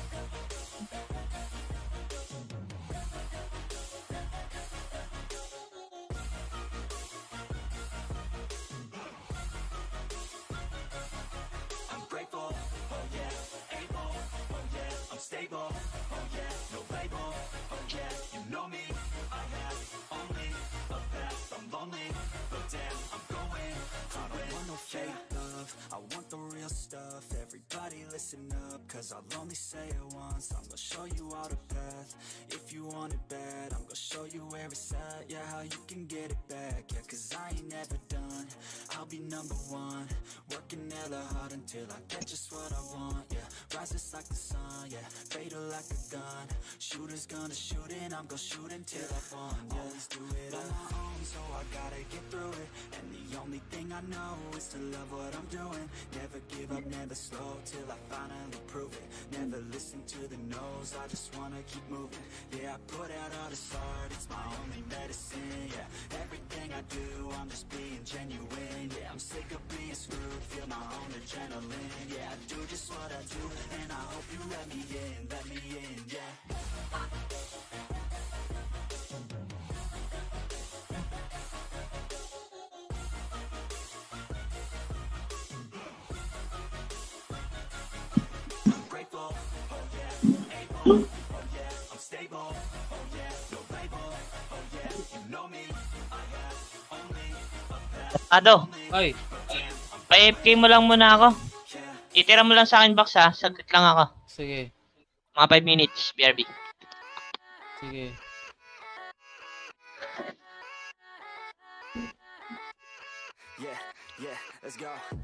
I'm grateful, oh yeah, able, oh yeah, I'm stable, oh yeah, no label, oh yeah, you know me, I have only a path, I'm lonely, but damn, I'm going, I don't want no fake love, I want the real stuff. Everybody listen up, cause I'll only say it once. I'm gonna show you all the path, if you want it bad. I'm gonna show you where it's at, yeah, how you can get it back. Yeah, cause I ain't never done, I'll be number one. Working hella hard until I get just what I want. Yeah, rises like the sun, yeah, fatal like a gun. Shooter's gonna shoot and I'm gonna shoot until I won. Yeah, always do it on my own, so I gotta get through it. And the only thing I know is to love what I'm doing. Never give up, never slow, till I finally prove it. Never listen to the no's, I just wanna keep moving. Yeah, I put out all this art, it's my only medicine. Yeah, everything I do, I'm just being genuine. Yeah, I'm sick of being screwed, feel my own adrenaline. Yeah, I do just what I do, and I hope you let me in, yeah. Grateful, oh yeah, able, oh yeah, I'm stable, oh yeah, no label, oh yeah, you know me, I have only a path. Ado, pa-FK mo lang muna ako. Itira mo lang sa akin box ha, saglit lang ako. Sige. Mga 5 minutes, BRB. Sige. Yeah, let's go.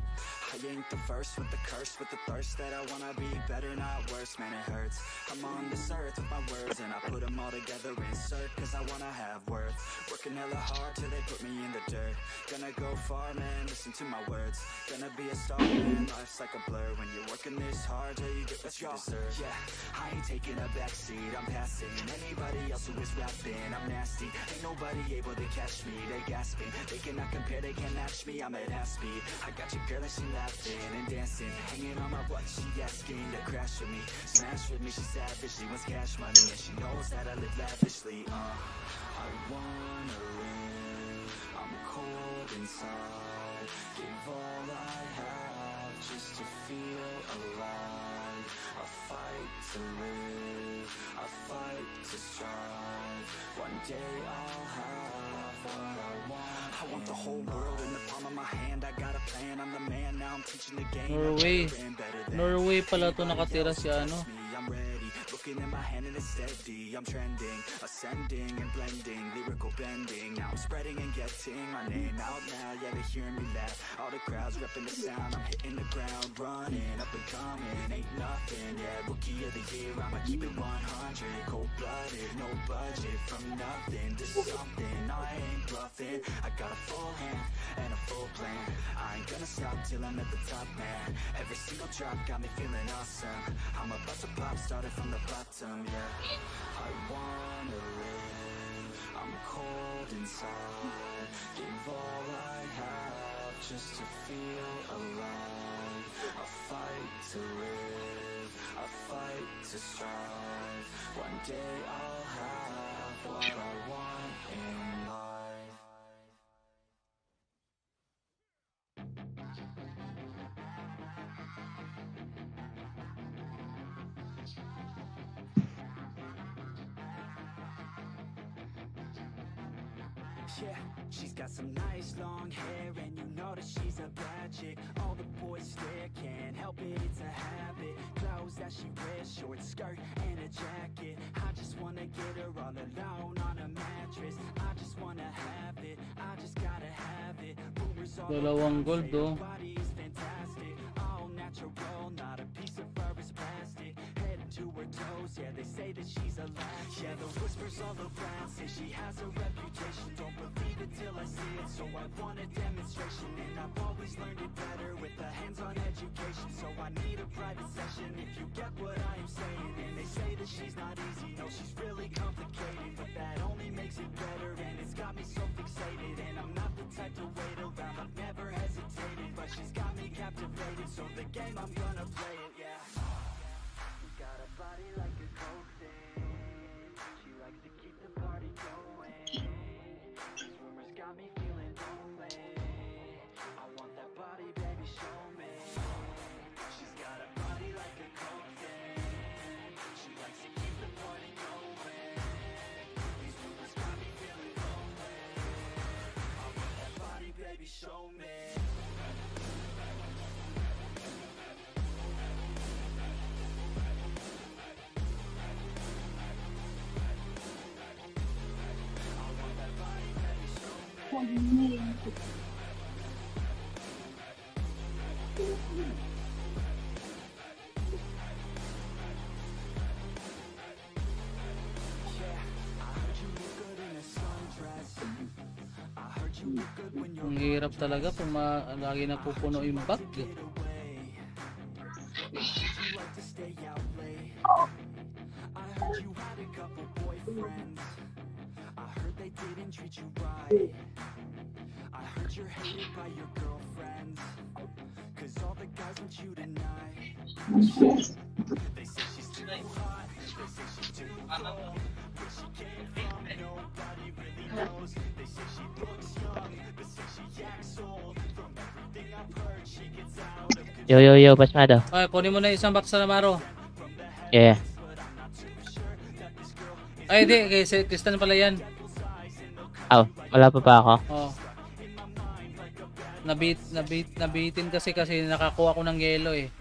I ain't the first with the curse, with the thirst that I wanna be better, not worse. Man, it hurts. I'm on this earth with my words, and I put them all together, insert, cause I wanna have worth. Working hella hard till they put me in the dirt. Gonna go far, man, listen to my words. Gonna be a star, man, life's like a blur. When you're working this hard, till you get what you deserve. Yeah, I ain't taking a backseat, I'm passing anybody else who is rapping. I'm nasty, ain't nobody able to catch me. They gasping, they cannot compare, they can't match me. I'm at half speed, I got your girl and she laughing and dancing, hanging on my butt, she asking to crash with me, smash with me. She savage, she wants cash money, and she knows that I live lavishly. I wanna live, I'm cold inside, give all I have just to feel alive. I fight to live, I fight to strive. One day I'll have what I want. I want the whole world in the palm of my hand. I got a plan, I'm the man, now I'm teaching the game. Norway pala to nakatira si ano. I'm ready, looking in my hand and it's steady. I'm trending, ascending and blending, lyrical bending. Now I'm spreading and getting my name out now. Yeah, they hearing me laugh, all the crowds repping the sound. I'm hitting the ground, running, up and coming, ain't nothing. Yeah, rookie of the year, I'ma keep it 100. Cold-blooded, no budget, from nothing to something. I ain't bluffing, I got a full hand and a full plan. I ain't gonna stop till I'm at the top, man. Every single drop got me feeling awesome. I'm about to pop, started from the bottom, yeah. I wanna live, I'm cold inside, give all I have just to feel alive. I fight to live, I fight to strive. One day I'll have what I want in life. Yeah, she's got some nice long hair, and you know that she's a bad chick. All the boys stare, can't help it, it's a habit. Clothes that she wears, short skirt and a jacket. I just wanna get her all alone on a mattress. I just wanna have it, I just gotta have it. Rumors all Dalawang gold oh. body is fantastic, all natural, not a piece of fur is plastic. Head to her toes, yeah, they say that she's a latch. Yeah, the whispers all around say she has a reputation. Don't believe it till I see it, so I want a demonstration. And I've always learned it better with a hands-on education. So I need a private session if you get what I am saying. And they say that she's not easy, no, she's really complicated, but that only makes it better, and it's got me so fixated. And I'm not the type to wait around, I've never hesitated, but she's got me captivated, so the game, I'm gonna play it, yeah. Got a body like a coke thing, she likes to keep the party going. These rumors got me feeling lonely, I want that body, baby, show me. She's got a body like a coke thing, she likes to keep the party going. These rumors got me feeling lonely, I want that body, baby, show me. Ang hirap talaga kung lagi napupuno yung bag. I heard you're hated by your girlfriends, 'cause all the guys want you tonight. They say she's too hot, they say she's too cold. Where she came from, nobody really knows. They say she looks young, but say she acts old. From everything I've heard, she gets out of control. Yo, Pasmado. Ay, kunin mo na isang box na Maro. Yeah. Ay, di. Kay Tristan pala yan. Oh, wala pa ako? Oh. Nabitin kasi nakakuha ko ng yelo eh.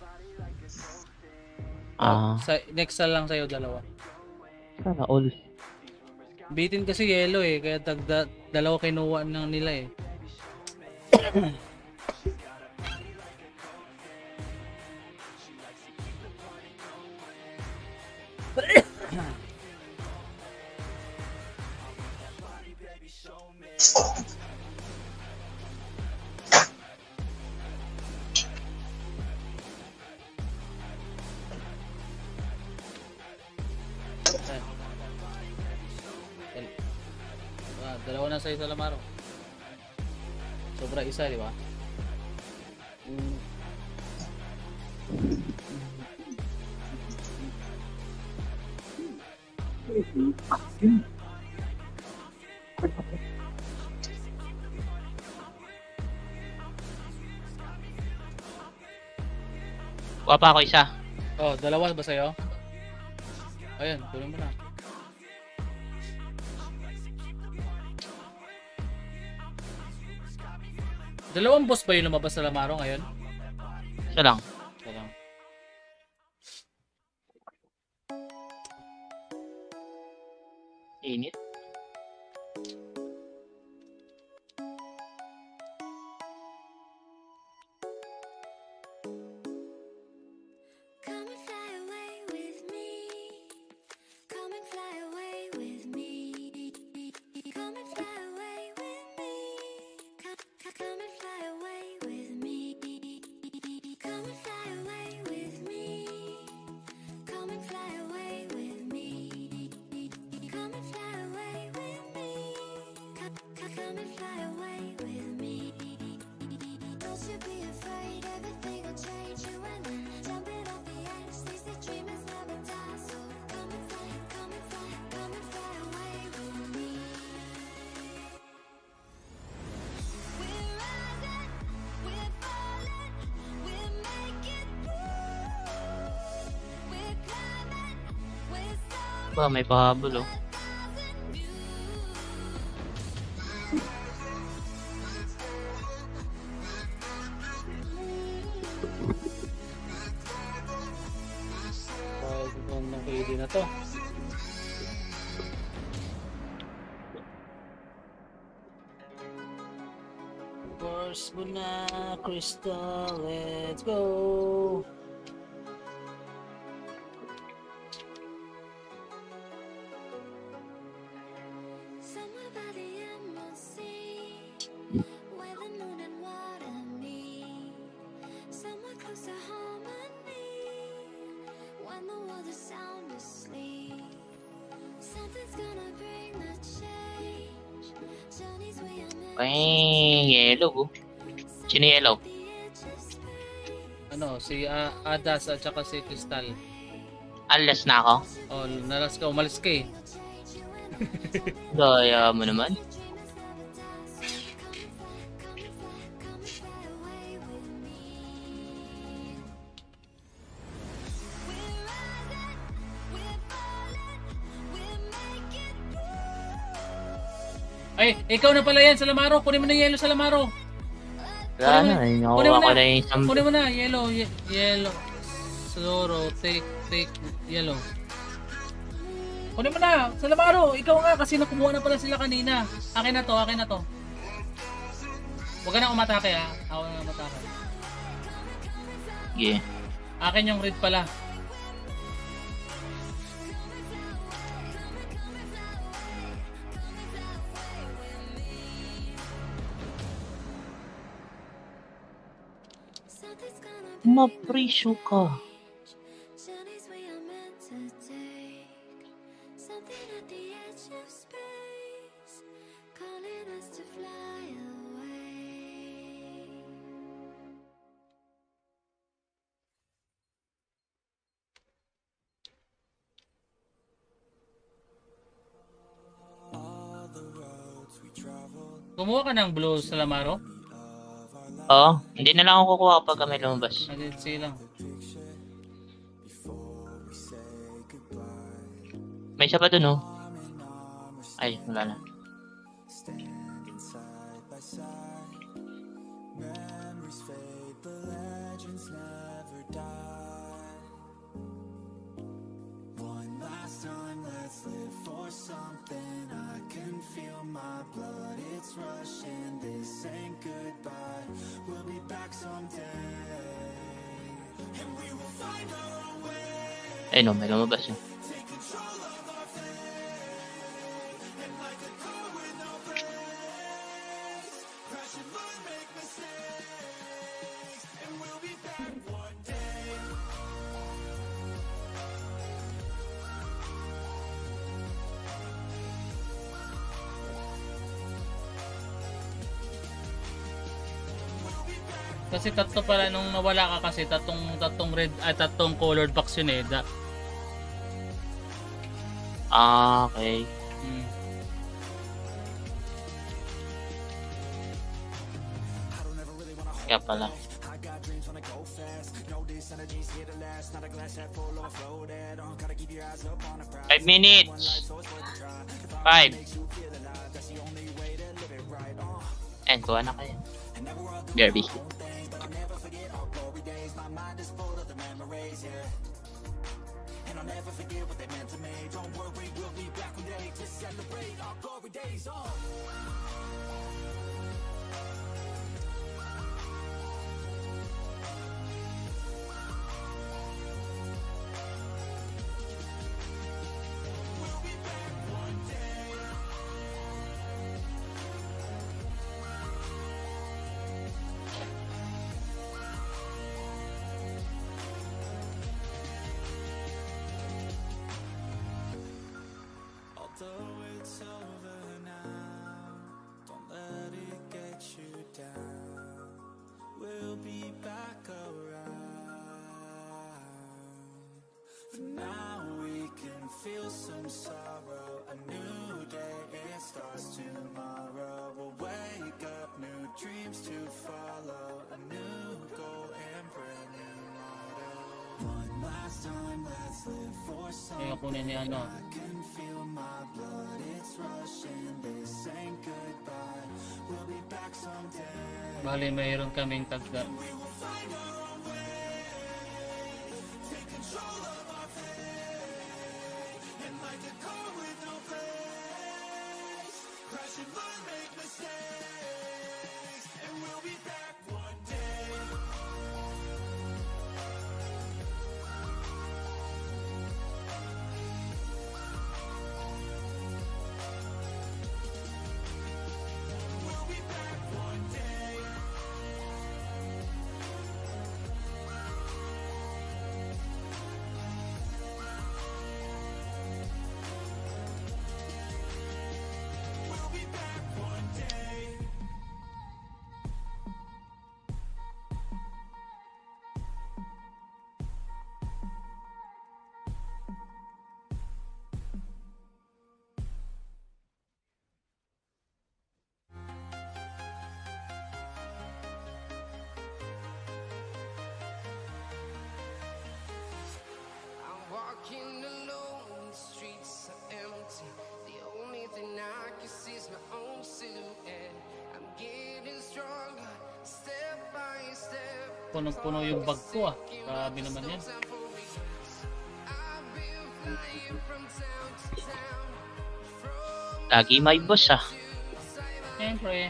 Next lang sa'yo, dalawa. Sana all. Bitin kasi yelo eh, kaya dalawa kinuha nang nila eh. Dalawa na sa'yo sa lamaro. Sobra isa, di ba? Kuha pa ako isa. Oh, dalawa ba sa'yo? Ayun, kunin mo na. Dalawang boss ba yung lumabas sa lamaro ngayon? Isa lang. Isa lang. Init. Ba, may pahabol oh. Ng KD na to. Force mo na, Crystal, let's go! Ay, yellow oh. Sino yellow? Ano, si Adas at saka si Crystal. Alas na ako? Oh, nalas ka, umalis ka eh. Gaya mo naman. Ay, ikaw na pala yan sa lamaro. Kunin mo na yellow sa lamaro. Wala na, nakuha ko na yung isang... Kunin mo na, yellow. Zoro, take yellow. Kunin mo na, sa lamaro. Ikaw nga, kasi nakumuha na pala sila kanina. Akin na to. Huwag ka na umatake ha. Ako na umatake. Yeah. Akin yung red pala. Mapresyo ka. Kumuha ka ng blue sa lamaro? Oo, hindi na lang ako kukuha kapag may lumabas. Agency lang. May isa pa dun oh. Ay, wala na. Eh no, may lumabas yun. Kasi tatlo pala nung nawala ka kasi tatlong red at tatlong colored box yun eh. Okay. Kaya pala. 5 minutes. 5. And kuha na kayo. Derby. Although it's over now, don't let it get you down. We'll be back around. For now we can feel some sorrow. A new day, it starts tomorrow. We'll wake up, new dreams to follow. A new goal and brand new motto. One last time, let's live for something. I can feel my blood, it's rushing. This ain't goodbye. We'll be back someday. Bali, mayroon kaming tagda. We will find our own way. Take control of our fate. And like a car with no brakes, crash and learn, make mistakes. And we'll be back one day. We'll be back one day. We'll be back one day. I'm walking alone, the streets are empty. The only thing I can see is my own silhouette. I'm getting stronger, step by step. Punong-puno yung bag ko ah. Grabe naman yan. I've been flying from town to town. Lagi may boss ah. Siyempre.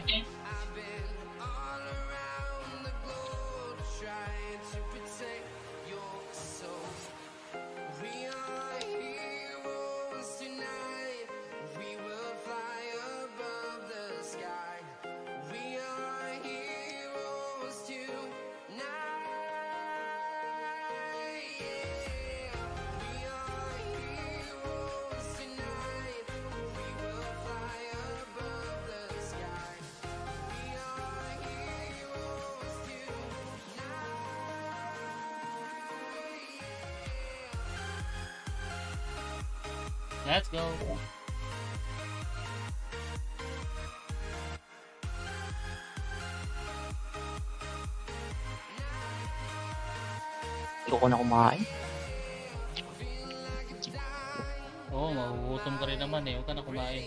Trying to protect your soul. We are heroes tonight. We will fly above the sky. We are heroes tonight. Yeah. We are heroes tonight. We will fly above the sky. We are heroes tonight. Let's go. Ayoko na kumain. Oo, magugutom ka rin naman eh. Huwag ka na kumain.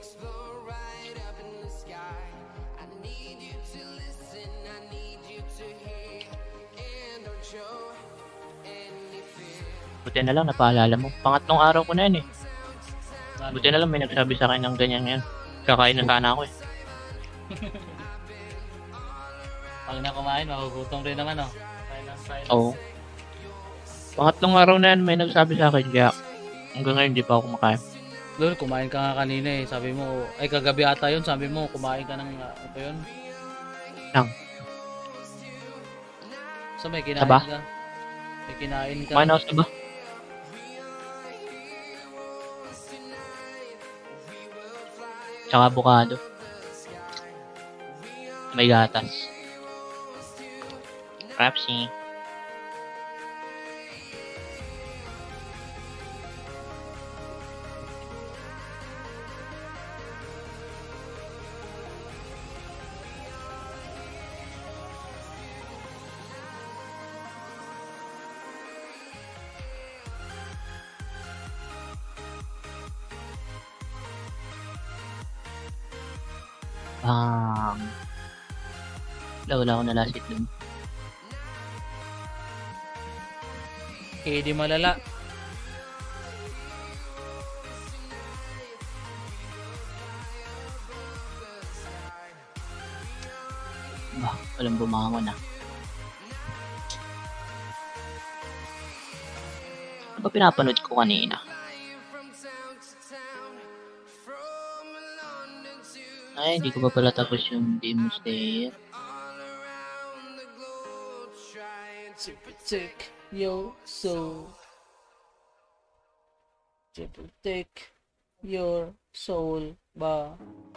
Buti na lang napaalala mo. Pangatlong araw ko na yan eh. Buti na lang may nagsabi sa akin ng ganyan yan. Kakain na sana ako eh. Pag na kumain, magugutom rin naman oh. Silence. Oo. Pangatlong araw na yan may nagsabi sa akin. Kaya hanggang ngayon di pa ako kumakain. Lol, kumain ka nga kanina eh. Sabi mo, ay kagabi ata yun. Sabi mo, kumain ka ng, ano yun? Nang. So may kinain Saba? ka? May kinain ka? Kumain ako sa ba? Tsaka avocado. May gatas. Crapsy. Wala akong nalasit dun. Eh, di malala. Walang bumangon ah. Ano ba pinapanood ko kanina? Ay, hindi ko pa pala tapos yung Demon Slayer. To protect your soul. To protect your soul ba?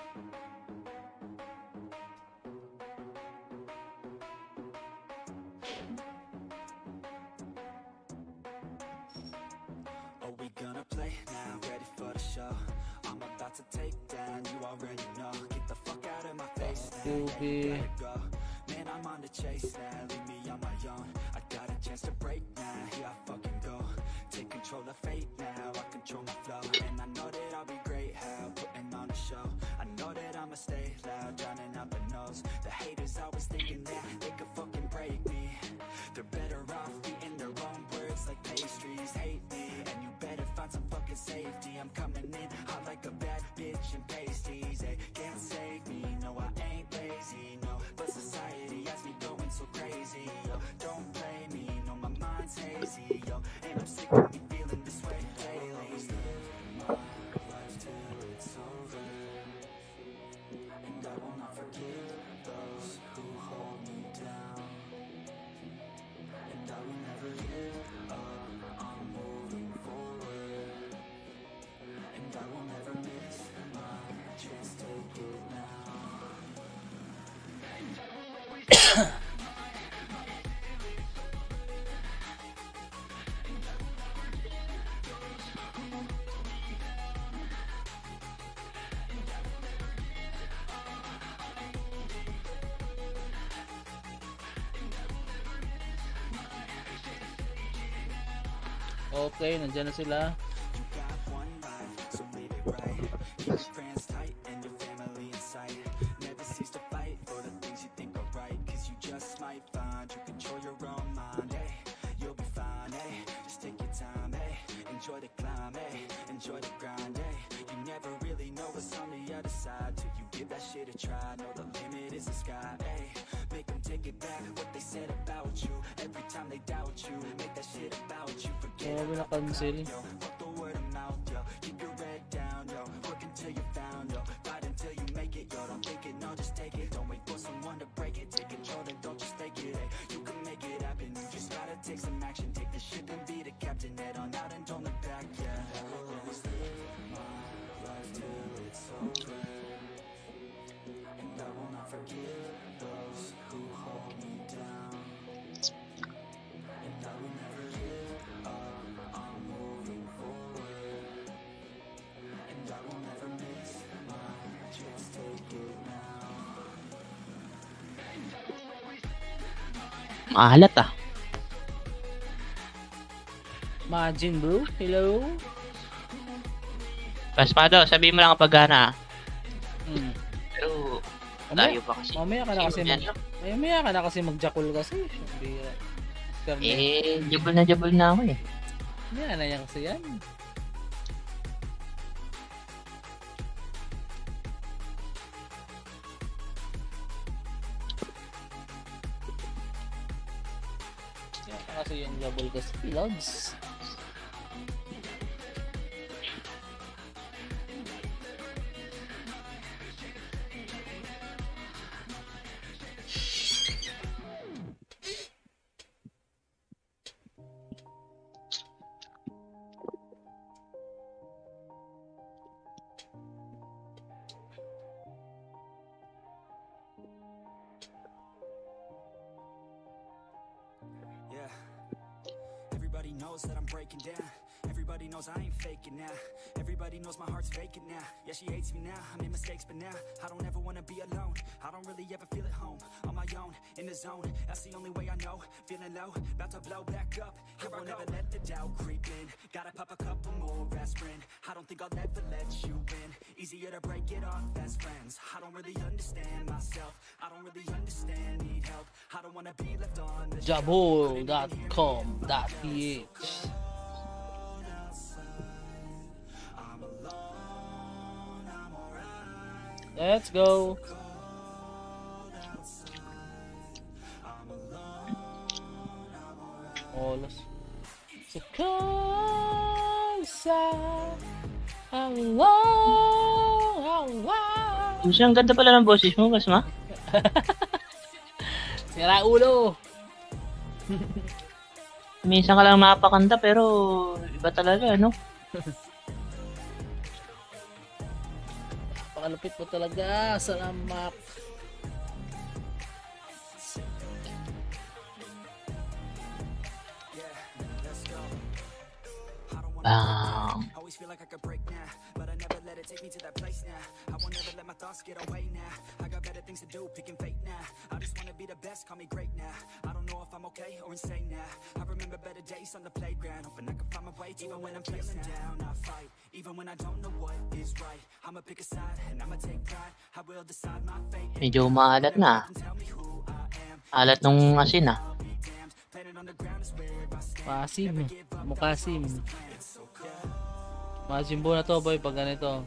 Are we gonna play now? Ready for the show? I'm about to take down, you already know. Get the fuck out of my face now. Gotta go. Man, I'm on the chase now. Leave me on my own. I got a chance to break now. Here I fucking go. Take control of fate now. I control my flow. And I know that I'll be great. How? Putting on a show. I know that I'ma stay loud. Drowning out the nose. The haters always thinking that they could fucking break me. They're better off eating their own words like pastries. Hate me. And you better find some fucking safety. I'm coming in hot like a bad bitch in pasties. They can't save me. No, I ain't lazy. No, but society has me going so crazy. Yo, don't play me. No, my mind's hazy. Yo, and I'm sick of me feeling this way lately. My life till it's over, and I will not forgive those who hold me down. And I will never give up. I'm moving forward, and I will never miss my chance. Take it now. Okay, nandiyan na sila. You got one life, so live it right. Keep your friends tight and your family in sight. Never cease to fight for the things you think are right. Cause you just might find you control your own mind. Hey, you'll be fine. Hey, just take your time. Hey, enjoy the climb. Hey, enjoy the grind. Hey, you never really know what's on the other side till you give that shit a try. Know the limit is the sky. Hey, make them take it back what they said about you. Every time they doubt you, make that shit about you. Grabe na cancel. Fuck the word of mouth, yo. Keep your head down, yo. Work until you're found, yo. Fight until you make it, yo. Don't think it, no, just take it. Don't wait for someone to break it. Take control and don't just take it, hey. You can make it happen. You just gotta take some action. Take the ship and be the captain. Head on out and don't look back, yeah. I will always live my life till it's over, and I will not forgive those who hold me down. And I will never give up. I'm moving forward, and I will never miss my chance. Take it now. Maalat ah. Imagine bro, hello? Paspado, sabihin mo lang kapag gana. Pero, Mamaya- tayo pa kasi. Mamaya ka na kasi mamaya ka na kasi magjakul kasi. Bira. Jabal na ako eh. Mamaya na yan kasi yan. Yan kasi yung jabal kasi logs. walls that I'm breaking down. Everybody knows I ain't faking now. Everybody knows my heart's vacant now. Yeah, she hates me now, I made mistakes, but now I don't ever wanna be alone. I don't really ever feel at home. On my own, in the zone, that's the only way I know. Feeling low, about to blow back up. Here I never let the doubt creep in. Gotta pop a couple more aspirin. I don't think I'll ever let you in. Easier to break it off as friends. I don't really understand myself. I don't really understand, need help. I don't wanna be left on the Jabol.com.ph. Let's go. Olas. So close, how long. Ang ganda pala ng boses mo, Kasma. Sira ulo. Minsan ka lang mapakanta pero iba talaga, no? Pakalupit mo talaga. Salamat. Bang. Always feel like I could break now, but I never let it take me to that place now. I won't never let my thoughts get away now. I got better things to do, picking fate now. I just wanna be the best, call me great now. I don't know if I'm okay or insane now. I remember better days on the playground, hoping I can find my way. Even when I'm feeling down, I fight. Even when I don't know what is right, I'ma pick a side and I'ma take pride. I will decide my fate. Medyo maalat na. Alat nung asin ah. Maasim. Mukasim. Maasimbo na to boy pag ganito.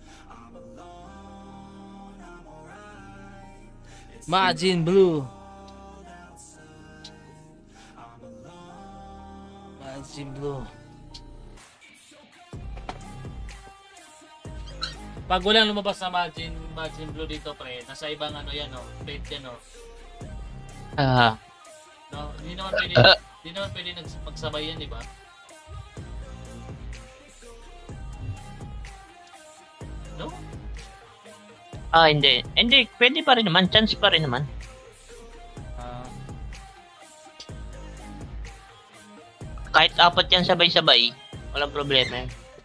Majin Blue. Majin Blue. Pag walang lumabas na Majin Blue dito pre, nasa ibang ano yan oh, plate yan oh. No, hindi naman pwede magsabay yan, di ba? No? Hindi. Hindi, pwede pa rin naman. Chance pa rin naman. Kahit apat yan sabay-sabay, walang problema.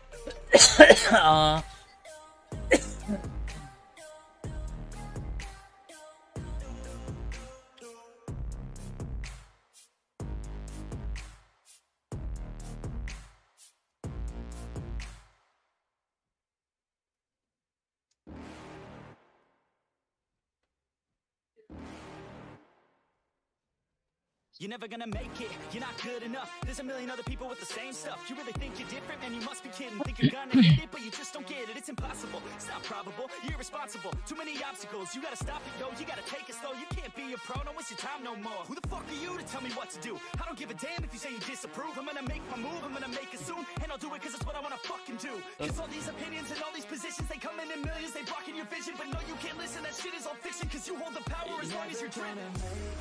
You're never gonna make it, you're not good enough. There's a million other people with the same stuff. You really think you're different, man, you must be kidding. Think you're gonna hit it, but you just don't get it. It's impossible, it's not probable, you're irresponsible. Too many obstacles, you gotta stop it, yo. You gotta take it slow, you can't be a pro, don't waste your time no more. Who the fuck are you to tell me what to do? I don't give a damn if you say you disapprove. I'm gonna make my move, I'm gonna make it soon. And I'll do it cause it's what I wanna fucking do. Cause all these opinions and all these positions, they come in millions, they blocking your vision. But no, you can't listen, that shit is all fiction. Cause you hold the power as long as you're dreaming.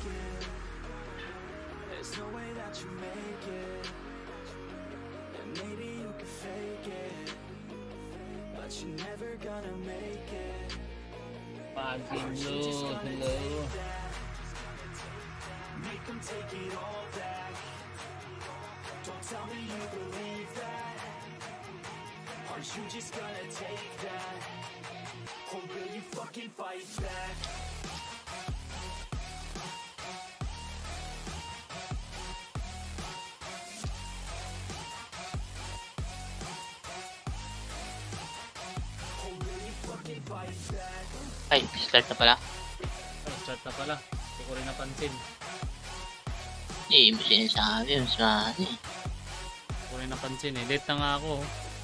There's no way that you make it, and maybe you can fake it, but you're never gonna make it. Hello. Make them take it all back. Don't tell me you believe that. Aren't you just gonna take that? Or will you fucking fight back? Ay, start na pala. Start na pala. Hindi ko rin napansin. Hindi mo sinasabi. Hindi ko rin napansin eh. Late na nga ako.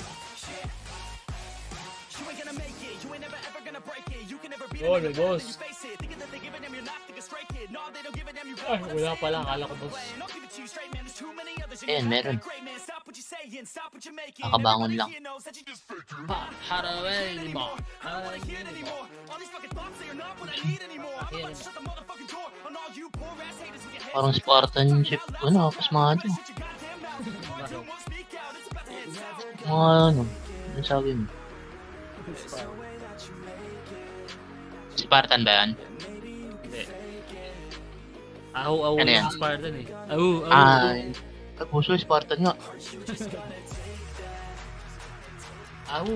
Oh, may boss. Ay, wala pala. Akala ko boss. Ayan, meron. Nakabangon lang. Haraway mo. Parang Spartanship. Ano, pasmado. Ano sabi mo? Spartan ba yan? Hindi. Aho-aho ano yung Spartan eh. Aho. Kapuso, Spartan nga. Ahu.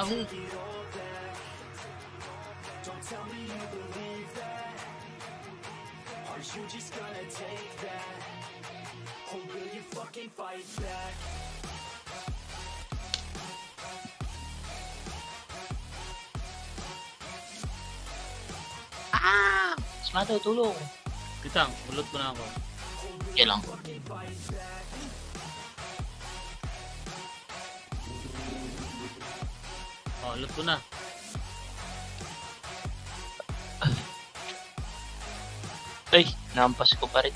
Smato, tulong. Pitang, ulot ko na ako. Okay lang. Ulot ko na. Ay, naampas ko pa rin.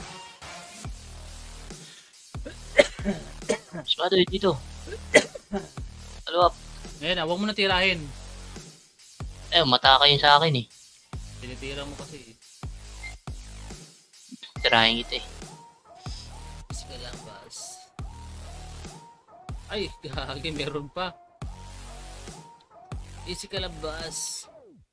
Smato, dito. Follow up. Ngayon, huwag mo na tirahin. Mata kayo sa akin eh. Tinitira mo kasi. Tirahin kita eh. Sige lang, boss. Ay, gagi, meron pa. Easy ka lang, boss.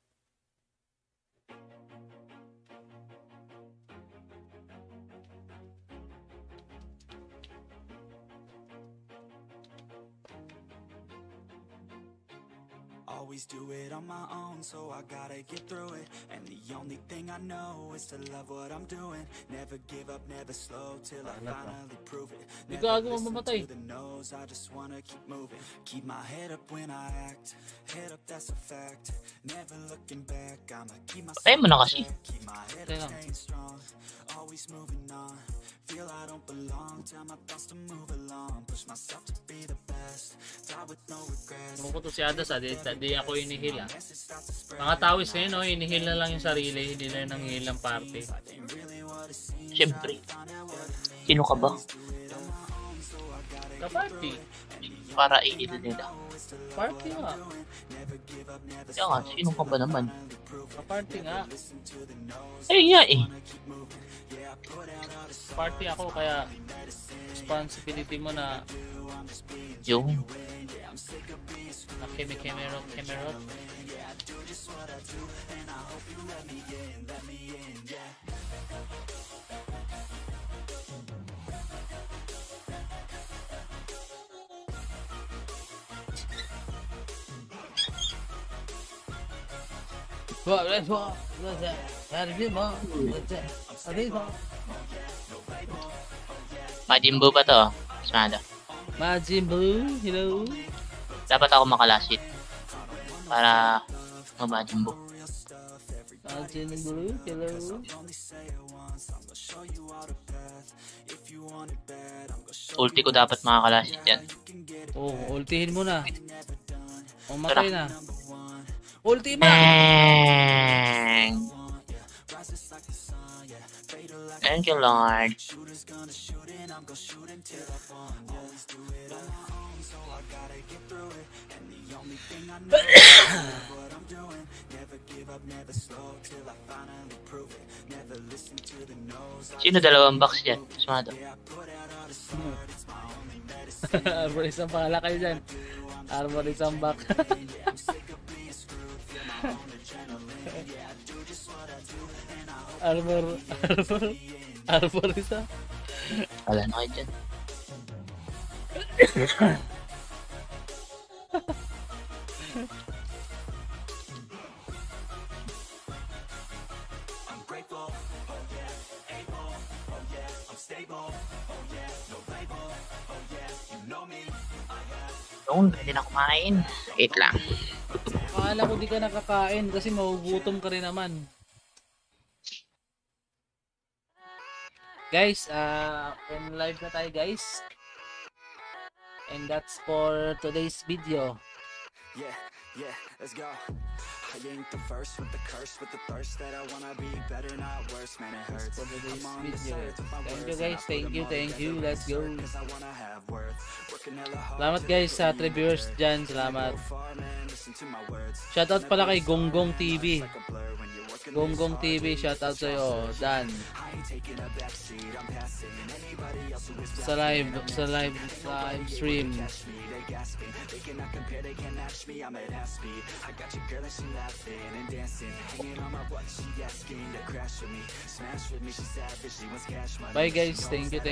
Always do it on my own, so I gotta get through it. And the only thing I know is to love what I'm doing. Never give up, never slow, till I finally prove it. Never listen to the no's, I just wanna keep moving. Keep my head up when I act, head up, that's a fact. Never looking back, I'ma keep myself in check. Keep my head up, staying strong, always moving on. Feel I don't belong, tell my thoughts to move along. Push myself to be the best, die with no regrets. Kung ko to si Adas, di ako inihil ah. Mga tawis ngayon, no, inihil na lang yung sarili, hindi na nanghihil ng party. Siyempre. Sino ka ba? Ka-party. Para ihil nila. Party nga. Kaya nga, sino ka ba naman? Ka-party nga. Nga eh. Party ako, kaya responsibility mo na yung kemerot. Majin Buu pa to, Smada. Majin Buu, hello. Dapat ako makalasit para Majin Buu. Majin Buu, hello. Ulti ko dapat makakalasit yan. Ultihin mo na. Matay na. Ultima! Thank you, Lord. Sino dalawang box yan? Sumado. Arbor isang pangalan kayo dyan. Arbor isang box. Arbor isa. Wala na kayo dyan. Doon, pwede na kumain. Wait lang. Akala ko di ka nakakain kasi magugutom ka rin naman. Guys, in live na tayo guys. And that's for today's video. Yeah, let's go. I ain't the first with the curse, with the thirst that I wanna be better, not worse, man, it hurts. I'm on this earth with my words, Thank you guys, thank you, let's go. I wanna have worth. Salamat guys sa 3 viewers dyan, salamat. Shoutout pala kay Gonggong TV. Gonggong TV, shoutout sa'yo. Dan. Sa live stream. They cannot compare, they can't match me, I'm at half speed. I got your girl and she laughing and dancing, hanging on my butt, she asking to crash with me, smash with me, she savage, she wants cash money. Bye guys, thank you. I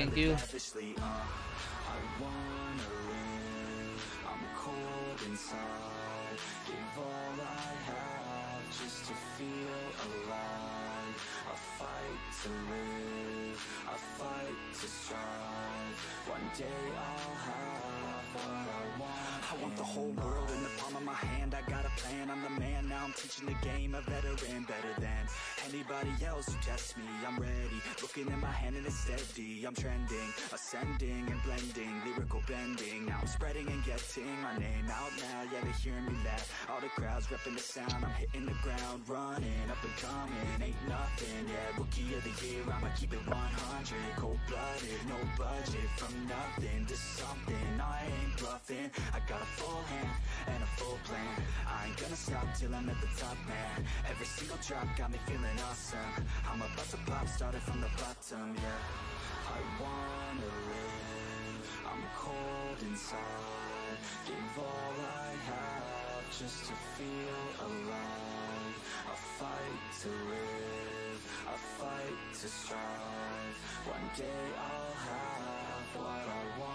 wanna live, I'm cold inside, give all I have just to feel alive. I fight to live, I fight to strive, one day I'll have what I want. I want the whole world in the palm of my hand. I got a plan, I'm the man. Now I'm teaching the game, a veteran, better than anybody else who tests me. I'm ready, looking at my hand and it's steady. I'm trending, ascending and blending, lyrical bending. Now I'm spreading and getting my name out now. Yeah, they hearing me laugh, all the crowds repping the sound. I'm hitting the ground, running, up and coming, ain't nothing. Yeah, rookie of the year, I'ma keep it 100. Cold-blooded, no budget, from nothing to something. I ain't bluffing, I got a full hand and a full plan. I ain't gonna stop till I'm at the top, man. Every single drop got me feeling awesome. I'm about to pop, started from the bottom, yeah. I wanna live, I'm cold inside, give all I have just to feel alive. I fight to live, I fight to strive, one day I'll have what I want.